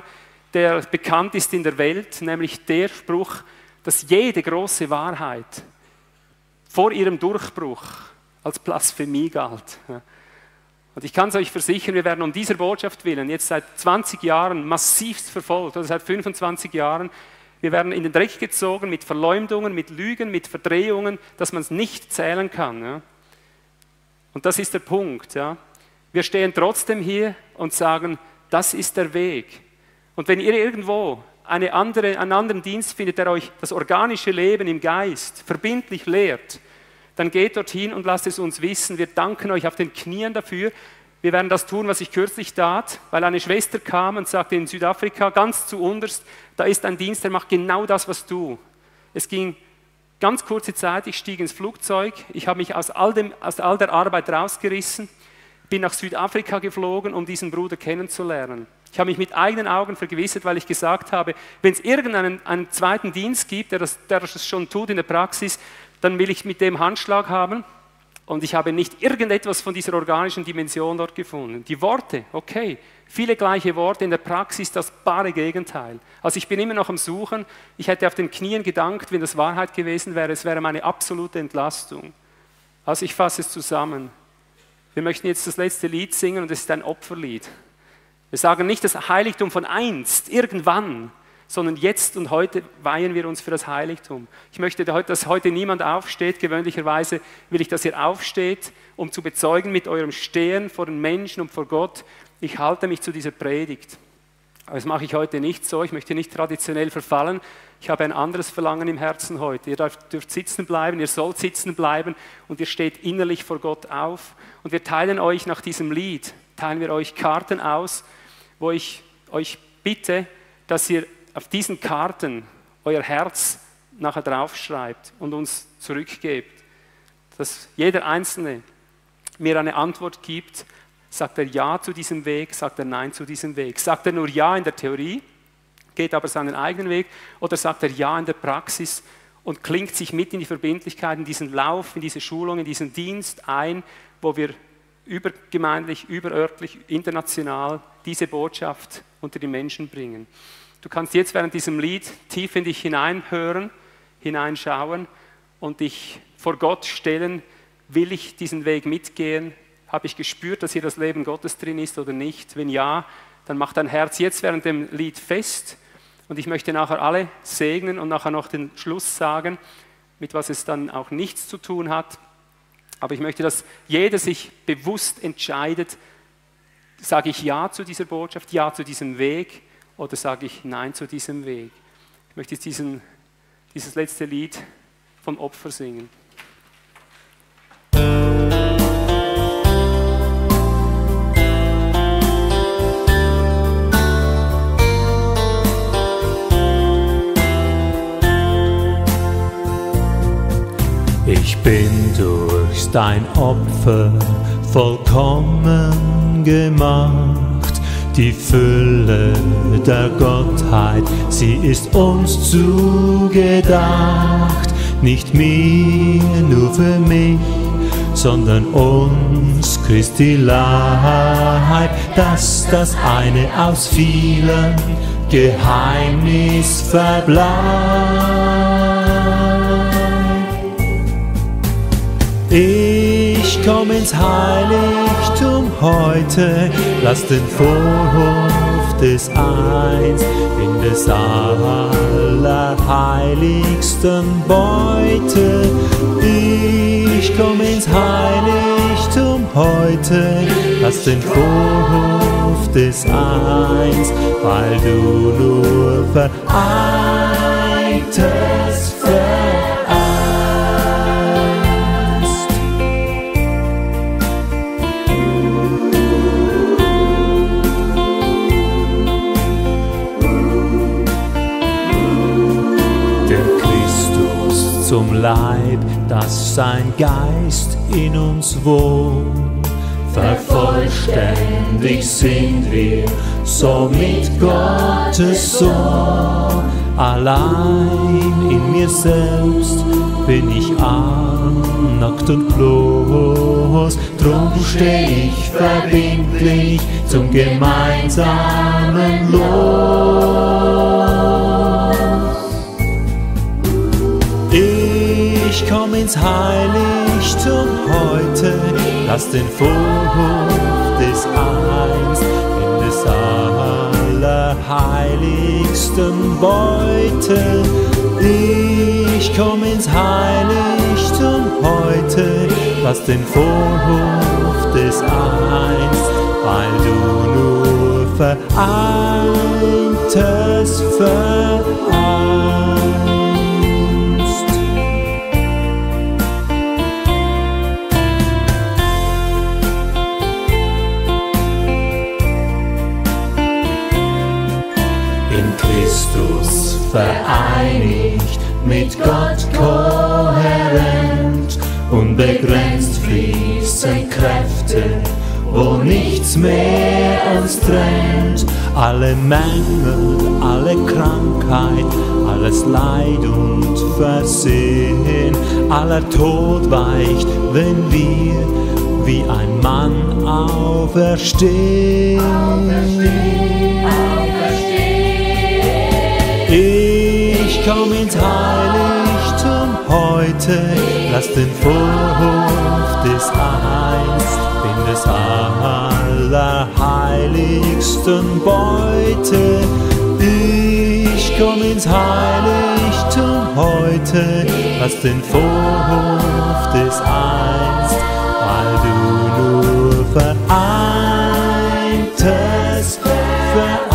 der bekannt ist in der Welt, nämlich der Spruch, dass jede große Wahrheit vor ihrem Durchbruch als Blasphemie galt. Und ich kann es euch versichern, wir werden um dieser Botschaft willen jetzt seit zwanzig Jahren massivst verfolgt, oder seit fünfundzwanzig Jahren. Wir werden in den Dreck gezogen mit Verleumdungen, mit Lügen, mit Verdrehungen, dass man es nicht zählen kann. Ja. Und das ist der Punkt. Ja. Wir stehen trotzdem hier und sagen, das ist der Weg. Und wenn ihr irgendwo eine andere, einen anderen Dienst findet, der euch das organische Leben im Geist verbindlich lehrt, dann geht dorthin und lasst es uns wissen. Wir danken euch auf den Knien dafür. Wir werden das tun, was ich kürzlich tat, weil eine Schwester kam und sagte in Südafrika, ganz zu unterst, da ist ein Dienst, der macht genau das, was du. Es ging ganz kurze Zeit, ich stieg ins Flugzeug, ich habe mich aus all, dem, aus all der Arbeit rausgerissen, bin nach Südafrika geflogen, um diesen Bruder kennenzulernen. Ich habe mich mit eigenen Augen vergewissert, weil ich gesagt habe, wenn es irgendeinen einen zweiten Dienst gibt, der das, der das schon tut in der Praxis, dann will ich mit dem Handschlag haben. Und ich habe nicht irgendetwas von dieser organischen Dimension dort gefunden. Die Worte, okay, viele gleiche Worte, in der Praxis das bare Gegenteil. Also ich bin immer noch am Suchen. Ich hätte auf den Knien gedankt, wenn das Wahrheit gewesen wäre, es wäre meine absolute Entlastung. Also ich fasse es zusammen. Wir möchten jetzt das letzte Lied singen und es ist ein Opferlied. Wir sagen nicht das Heiligtum von einst, irgendwann, sondern jetzt und heute weihen wir uns für das Heiligtum. Ich möchte, dass heute niemand aufsteht. Gewöhnlicherweise will ich, dass ihr aufsteht, um zu bezeugen mit eurem Stehen vor den Menschen und vor Gott. Ich halte mich zu dieser Predigt. Aber das mache ich heute nicht so. Ich möchte nicht traditionell verfallen. Ich habe ein anderes Verlangen im Herzen heute. Ihr dürft, dürft sitzen bleiben, ihr sollt sitzen bleiben und ihr steht innerlich vor Gott auf. Und wir teilen euch nach diesem Lied, teilen wir euch Karten aus, wo ich euch bitte, dass ihr auf diesen Karten euer Herz nachher draufschreibt und uns zurückgebt. Dass jeder Einzelne mir eine Antwort gibt, sagt er Ja zu diesem Weg, sagt er Nein zu diesem Weg. Sagt er nur Ja in der Theorie, geht aber seinen eigenen Weg, oder sagt er Ja in der Praxis und klingt sich mit in die Verbindlichkeit, in diesen Lauf, in diese Schulung, in diesen Dienst ein, wo wir übergemeindlich, überörtlich, international diese Botschaft unter die Menschen bringen. Du kannst jetzt während diesem Lied tief in dich hineinhören, hineinschauen und dich vor Gott stellen. Will ich diesen Weg mitgehen? Habe ich gespürt, dass hier das Leben Gottes drin ist oder nicht? Wenn ja, dann mach dein Herz jetzt während dem Lied fest. Und ich möchte nachher alle segnen und nachher noch den Schluss sagen, mit was es dann auch nichts zu tun hat. Aber ich möchte, dass jeder sich bewusst entscheidet, sage ich Ja zu dieser Botschaft, Ja zu diesem Weg, oder sage ich Nein zu diesem Weg? Ich möchte jetzt diesen, dieses letzte Lied vom Opfer singen. Ich bin durch dein Opfer vollkommen gemacht. Die Fülle der Gottheit, sie ist uns zugedacht. Nicht mir, nur für mich, sondern uns, Christi Leib, dass das eine aus vielen Geheimnis verbleibt. Ich komm ins Heiligtum heute, lass den Vorhof des Eins in des Allerheiligsten Beute. Ich komm ins Heiligtum heute, lass den Vorhof des Eins, weil du nur Vereintes vereinst. Zum Leib, dass sein Geist in uns wohnt. Vervollständigt sind wir, so mit Gottes Sohn. Allein in mir selbst bin ich arm, nackt und bloß. muss, drum steh ich verbindlich zum gemeinsamen Los. Ich komm ins Heiligtum heute, lass den Vorhof des Einst in des Allerheiligsten beuten. Ich komm ins Heiligtum heute, lass den Vorhof des Einst, weil du nur Vereintes vereinst. Christus vereinigt, mit Gott kohärent, unbegrenzt fließen Kräfte, wo nichts mehr uns trennt. Alle Mängel, alle Krankheit, alles Leid und Versehen, aller Tod weicht, wenn wir wie ein Mann auferstehen. auferstehen, auferstehen. Ich komm ins Heiligtum heute, lass den Vorhof des Einst in des Allerheiligsten beute. Ich komm ins Heiligtum heute, lass den Vorhof des Einst, weil du nur Vereintes vereinst.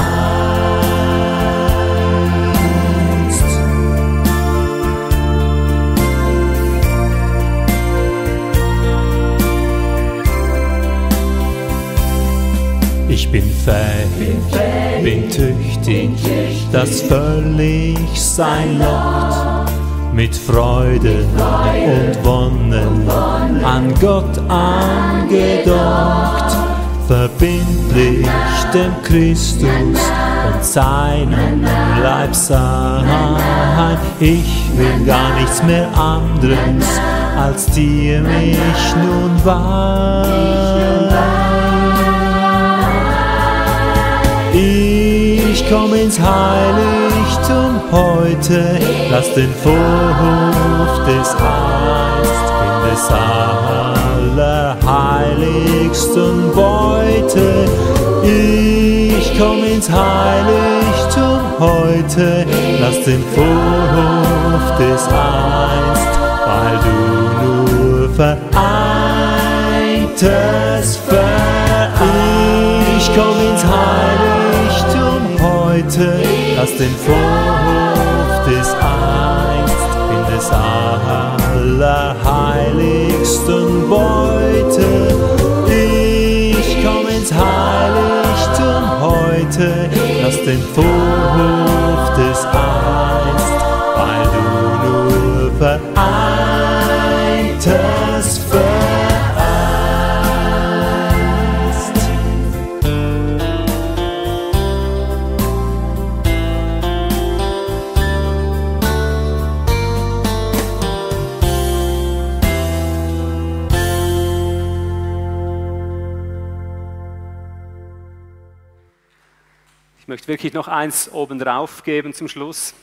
Ich bin fähig, bin tüchtig, das völlig sein lockt, mit Freude und Wonnen an Gott angedockt, verbindlich dem Christus und seinem Leib sein. Ich will gar nichts mehr anderes, als dir mich nun weiht. Ich komm ins Heiligtum heute, lass den Vorhof des Einst in des Allerheiligsten beute. Ich komm ins Heiligtum heute, lass den Vorhof des Einst, weil du nur Vereintes vereinst. Ich komm ins Heiligtum heute, lass den Vorhof des Einst in des Allerheiligsten beute. Ich komm ins Heiligtum heute, lass den Vorhof des Einst, weil du nur Vereintes vereinst. Ich möchte wirklich noch eins obendrauf geben zum Schluss.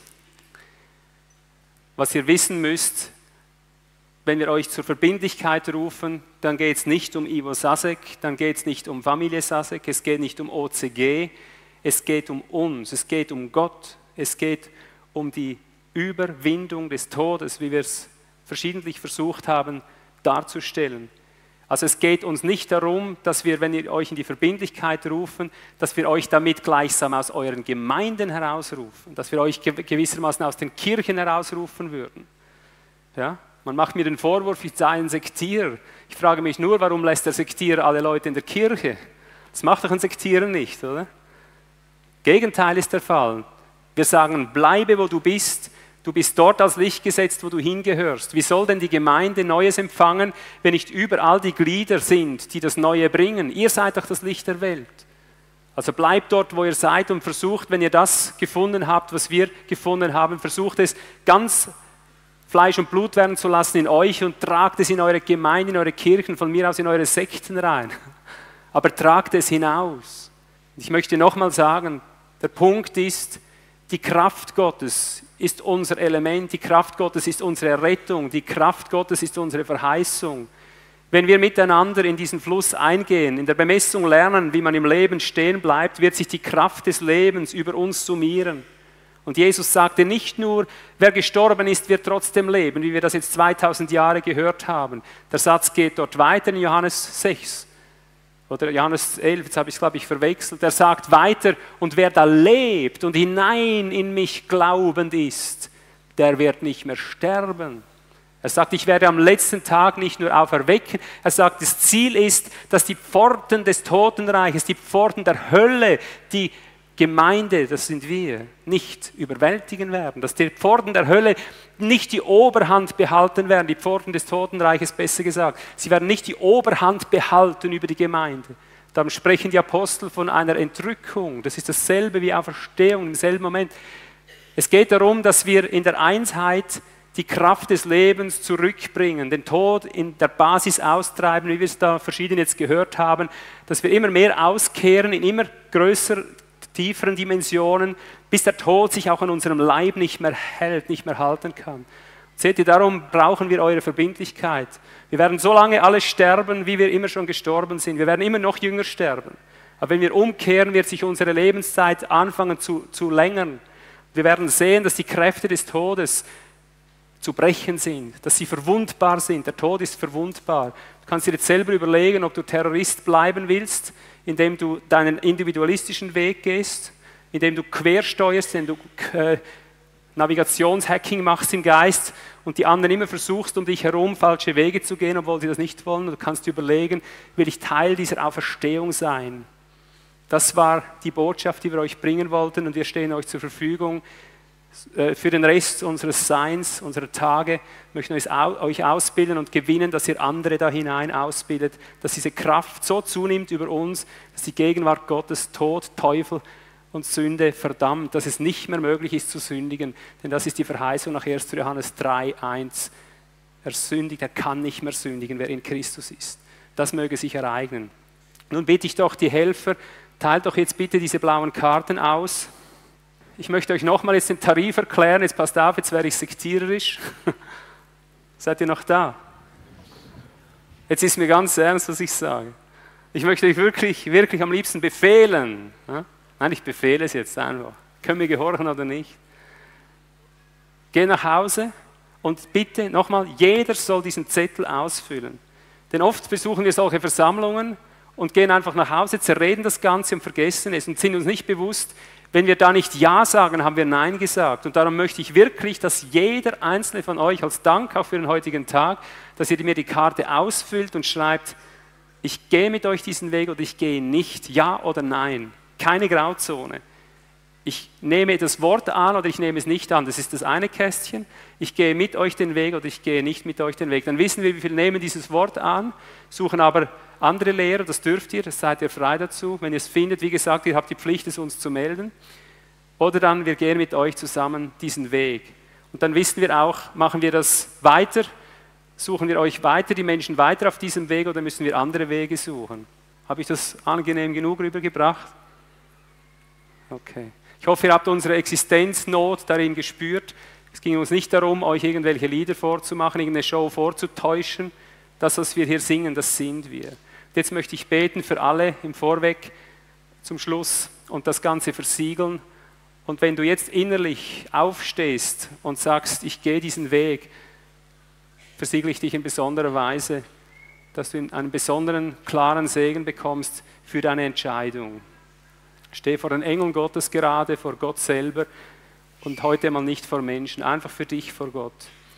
Was ihr wissen müsst, wenn wir euch zur Verbindlichkeit rufen, dann geht es nicht um Ivo Sasek, dann geht es nicht um Familie Sasek, es geht nicht um O C G, es geht um uns, es geht um Gott, es geht um die Überwindung des Todes, wie wir es verschiedentlich versucht haben darzustellen. Also es geht uns nicht darum, dass wir, wenn wir euch in die Verbindlichkeit rufen, dass wir euch damit gleichsam aus euren Gemeinden herausrufen, dass wir euch gewissermaßen aus den Kirchen herausrufen würden. Ja? Man macht mir den Vorwurf, ich sei ein Sektierer. Ich frage mich nur, warum lässt der Sektierer alle Leute in der Kirche? Das macht doch ein Sektierer nicht, oder? Gegenteil ist der Fall. Wir sagen, bleibe, wo du bist. Du bist dort als Licht gesetzt, wo du hingehörst. Wie soll denn die Gemeinde Neues empfangen, wenn nicht überall die Glieder sind, die das Neue bringen? Ihr seid doch das Licht der Welt. Also bleibt dort, wo ihr seid und versucht, wenn ihr das gefunden habt, was wir gefunden haben, versucht es ganz Fleisch und Blut werden zu lassen in euch und tragt es in eure Gemeinde, in eure Kirchen, von mir aus in eure Sekten rein. Aber tragt es hinaus. Ich möchte nochmal sagen, der Punkt ist, die Kraft Gottes ist unser Element, die Kraft Gottes ist unsere Rettung, die Kraft Gottes ist unsere Verheißung. Wenn wir miteinander in diesen Fluss eingehen, in der Bemessung lernen, wie man im Leben stehen bleibt, wird sich die Kraft des Lebens über uns summieren. Und Jesus sagte nicht nur, wer gestorben ist, wird trotzdem leben, wie wir das jetzt zweitausend Jahre gehört haben. Der Satz geht dort weiter in Johannes sechs oder Johannes elf, jetzt habe ich es, glaube ich, verwechselt. Er sagt weiter, und wer da lebt und hinein in mich glaubend ist, der wird nicht mehr sterben. Er sagt, ich werde am letzten Tag nicht nur auferwecken. Er sagt, das Ziel ist, dass die Pforten des Totenreiches, die Pforten der Hölle, die Gemeinde, das sind wir, nicht überwältigen werden, dass die Pforten der Hölle nicht die Oberhand behalten werden, die Pforten des Totenreiches besser gesagt, sie werden nicht die Oberhand behalten über die Gemeinde. Darum sprechen die Apostel von einer Entrückung, das ist dasselbe wie Auferstehung im selben Moment. Es geht darum, dass wir in der Einheit die Kraft des Lebens zurückbringen, den Tod in der Basis austreiben, wie wir es da verschieden jetzt gehört haben, dass wir immer mehr auskehren in immer größer tieferen Dimensionen, bis der Tod sich auch an unserem Leib nicht mehr hält, nicht mehr halten kann. Seht ihr, darum brauchen wir eure Verbindlichkeit. Wir werden so lange alle sterben, wie wir immer schon gestorben sind. Wir werden immer noch jünger sterben. Aber wenn wir umkehren, wird sich unsere Lebenszeit anfangen zu, zu längern. Wir werden sehen, dass die Kräfte des Todes zu brechen sind, dass sie verwundbar sind. Der Tod ist verwundbar. Du kannst dir jetzt selber überlegen, ob du Terrorist bleiben willst, indem du deinen individualistischen Weg gehst, indem du quersteuerst, indem du äh, Navigationshacking machst im Geist und die anderen immer versuchst, um dich herum falsche Wege zu gehen, obwohl sie das nicht wollen. Du kannst dir überlegen, will ich Teil dieser Auferstehung sein? Das war die Botschaft, die wir euch bringen wollten, und wir stehen euch zur Verfügung. Für den Rest unseres Seins, unserer Tage, möchten wir euch ausbilden und gewinnen, dass ihr andere da hinein ausbildet, dass diese Kraft so zunimmt über uns, dass die Gegenwart Gottes Tod, Teufel und Sünde verdammt, dass es nicht mehr möglich ist zu sündigen, denn das ist die Verheißung nach erster Johannes drei, eins. Er sündigt, er kann nicht mehr sündigen, wer in Christus ist. Das möge sich ereignen. Nun bitte ich doch die Helfer, teilt doch jetzt bitte diese blauen Karten aus. Ich möchte euch nochmal jetzt den Tarif erklären, jetzt passt auf, jetzt wäre ich sektiererisch. Seid ihr noch da? Jetzt ist mir ganz ernst, was ich sage. Ich möchte euch wirklich, wirklich am liebsten befehlen. Ja? Nein, ich befehle es jetzt einfach. Können wir gehorchen oder nicht? Geh nach Hause und bitte nochmal, jeder soll diesen Zettel ausfüllen. Denn oft besuchen wir solche Versammlungen und gehen einfach nach Hause, zerreden das Ganze und vergessen es und sind uns nicht bewusst, wenn wir da nicht Ja sagen, haben wir Nein gesagt. Und darum möchte ich wirklich, dass jeder einzelne von euch als Dank auch für den heutigen Tag, dass ihr mir die Karte ausfüllt und schreibt, ich gehe mit euch diesen Weg oder ich gehe nicht, Ja oder Nein. Keine Grauzone. Ich nehme das Wort an oder ich nehme es nicht an. Das ist das eine Kästchen. Ich gehe mit euch den Weg oder ich gehe nicht mit euch den Weg. Dann wissen wir, wie viele nehmen dieses Wort an, suchen aber andere Lehrer, das dürft ihr, das seid ihr frei dazu. Wenn ihr es findet, wie gesagt, ihr habt die Pflicht, es uns zu melden. Oder dann, wir gehen mit euch zusammen diesen Weg. Und dann wissen wir auch, machen wir das weiter, suchen wir euch weiter, die Menschen weiter auf diesem Weg, oder müssen wir andere Wege suchen? Habe ich das angenehm genug rübergebracht? Okay. Ich hoffe, ihr habt unsere Existenznot darin gespürt. Es ging uns nicht darum, euch irgendwelche Lieder vorzumachen, irgendeine Show vorzutäuschen. Das, was wir hier singen, das sind wir. Jetzt möchte ich beten für alle im Vorweg zum Schluss und das Ganze versiegeln. Und wenn du jetzt innerlich aufstehst und sagst, ich gehe diesen Weg, versiegle ich dich in besonderer Weise, dass du einen besonderen, klaren Segen bekommst für deine Entscheidung. Steh vor den Engeln Gottes gerade, vor Gott selber und heute mal nicht vor Menschen, einfach für dich vor Gott.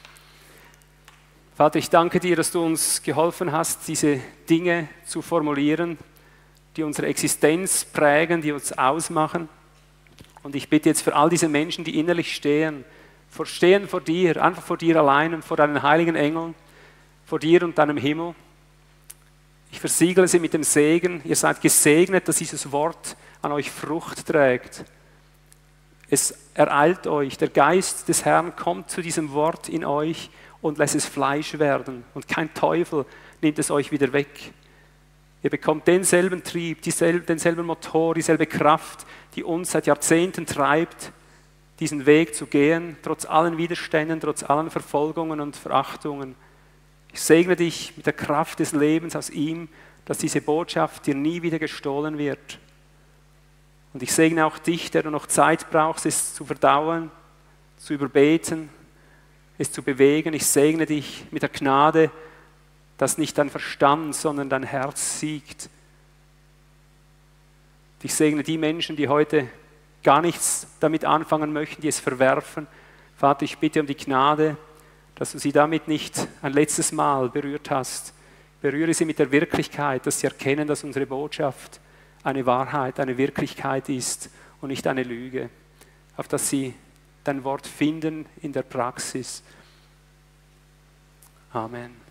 Vater, ich danke dir, dass du uns geholfen hast, diese Dinge zu formulieren, die unsere Existenz prägen, die uns ausmachen. Und ich bitte jetzt für all diese Menschen, die innerlich stehen, stehen vor dir, einfach vor dir allein und vor deinen heiligen Engeln, vor dir und deinem Himmel. Ich versiegle sie mit dem Segen. Ihr seid gesegnet, dass dieses Wort an euch Frucht trägt. Es ereilt euch, der Geist des Herrn kommt zu diesem Wort in euch und lässt es Fleisch werden. Und kein Teufel nimmt es euch wieder weg. Ihr bekommt denselben Trieb, dieselbe, denselben Motor, dieselbe Kraft, die uns seit Jahrzehnten treibt, diesen Weg zu gehen, trotz allen Widerständen, trotz allen Verfolgungen und Verachtungen. Ich segne dich mit der Kraft des Lebens aus ihm, dass diese Botschaft dir nie wieder gestohlen wird. Und ich segne auch dich, der du noch Zeit brauchst, es zu verdauen, zu überbeten, es zu bewegen. Ich segne dich mit der Gnade, dass nicht dein Verstand, sondern dein Herz siegt. Ich segne die Menschen, die heute gar nichts damit anfangen möchten, die es verwerfen. Vater, ich bitte um die Gnade, dass du sie damit nicht ein letztes Mal berührt hast. Berühre sie mit der Wirklichkeit, dass sie erkennen, dass unsere Botschaft eine Wahrheit, eine Wirklichkeit ist und nicht eine Lüge. Auf dass sie dein Wort finden in der Praxis. Amen.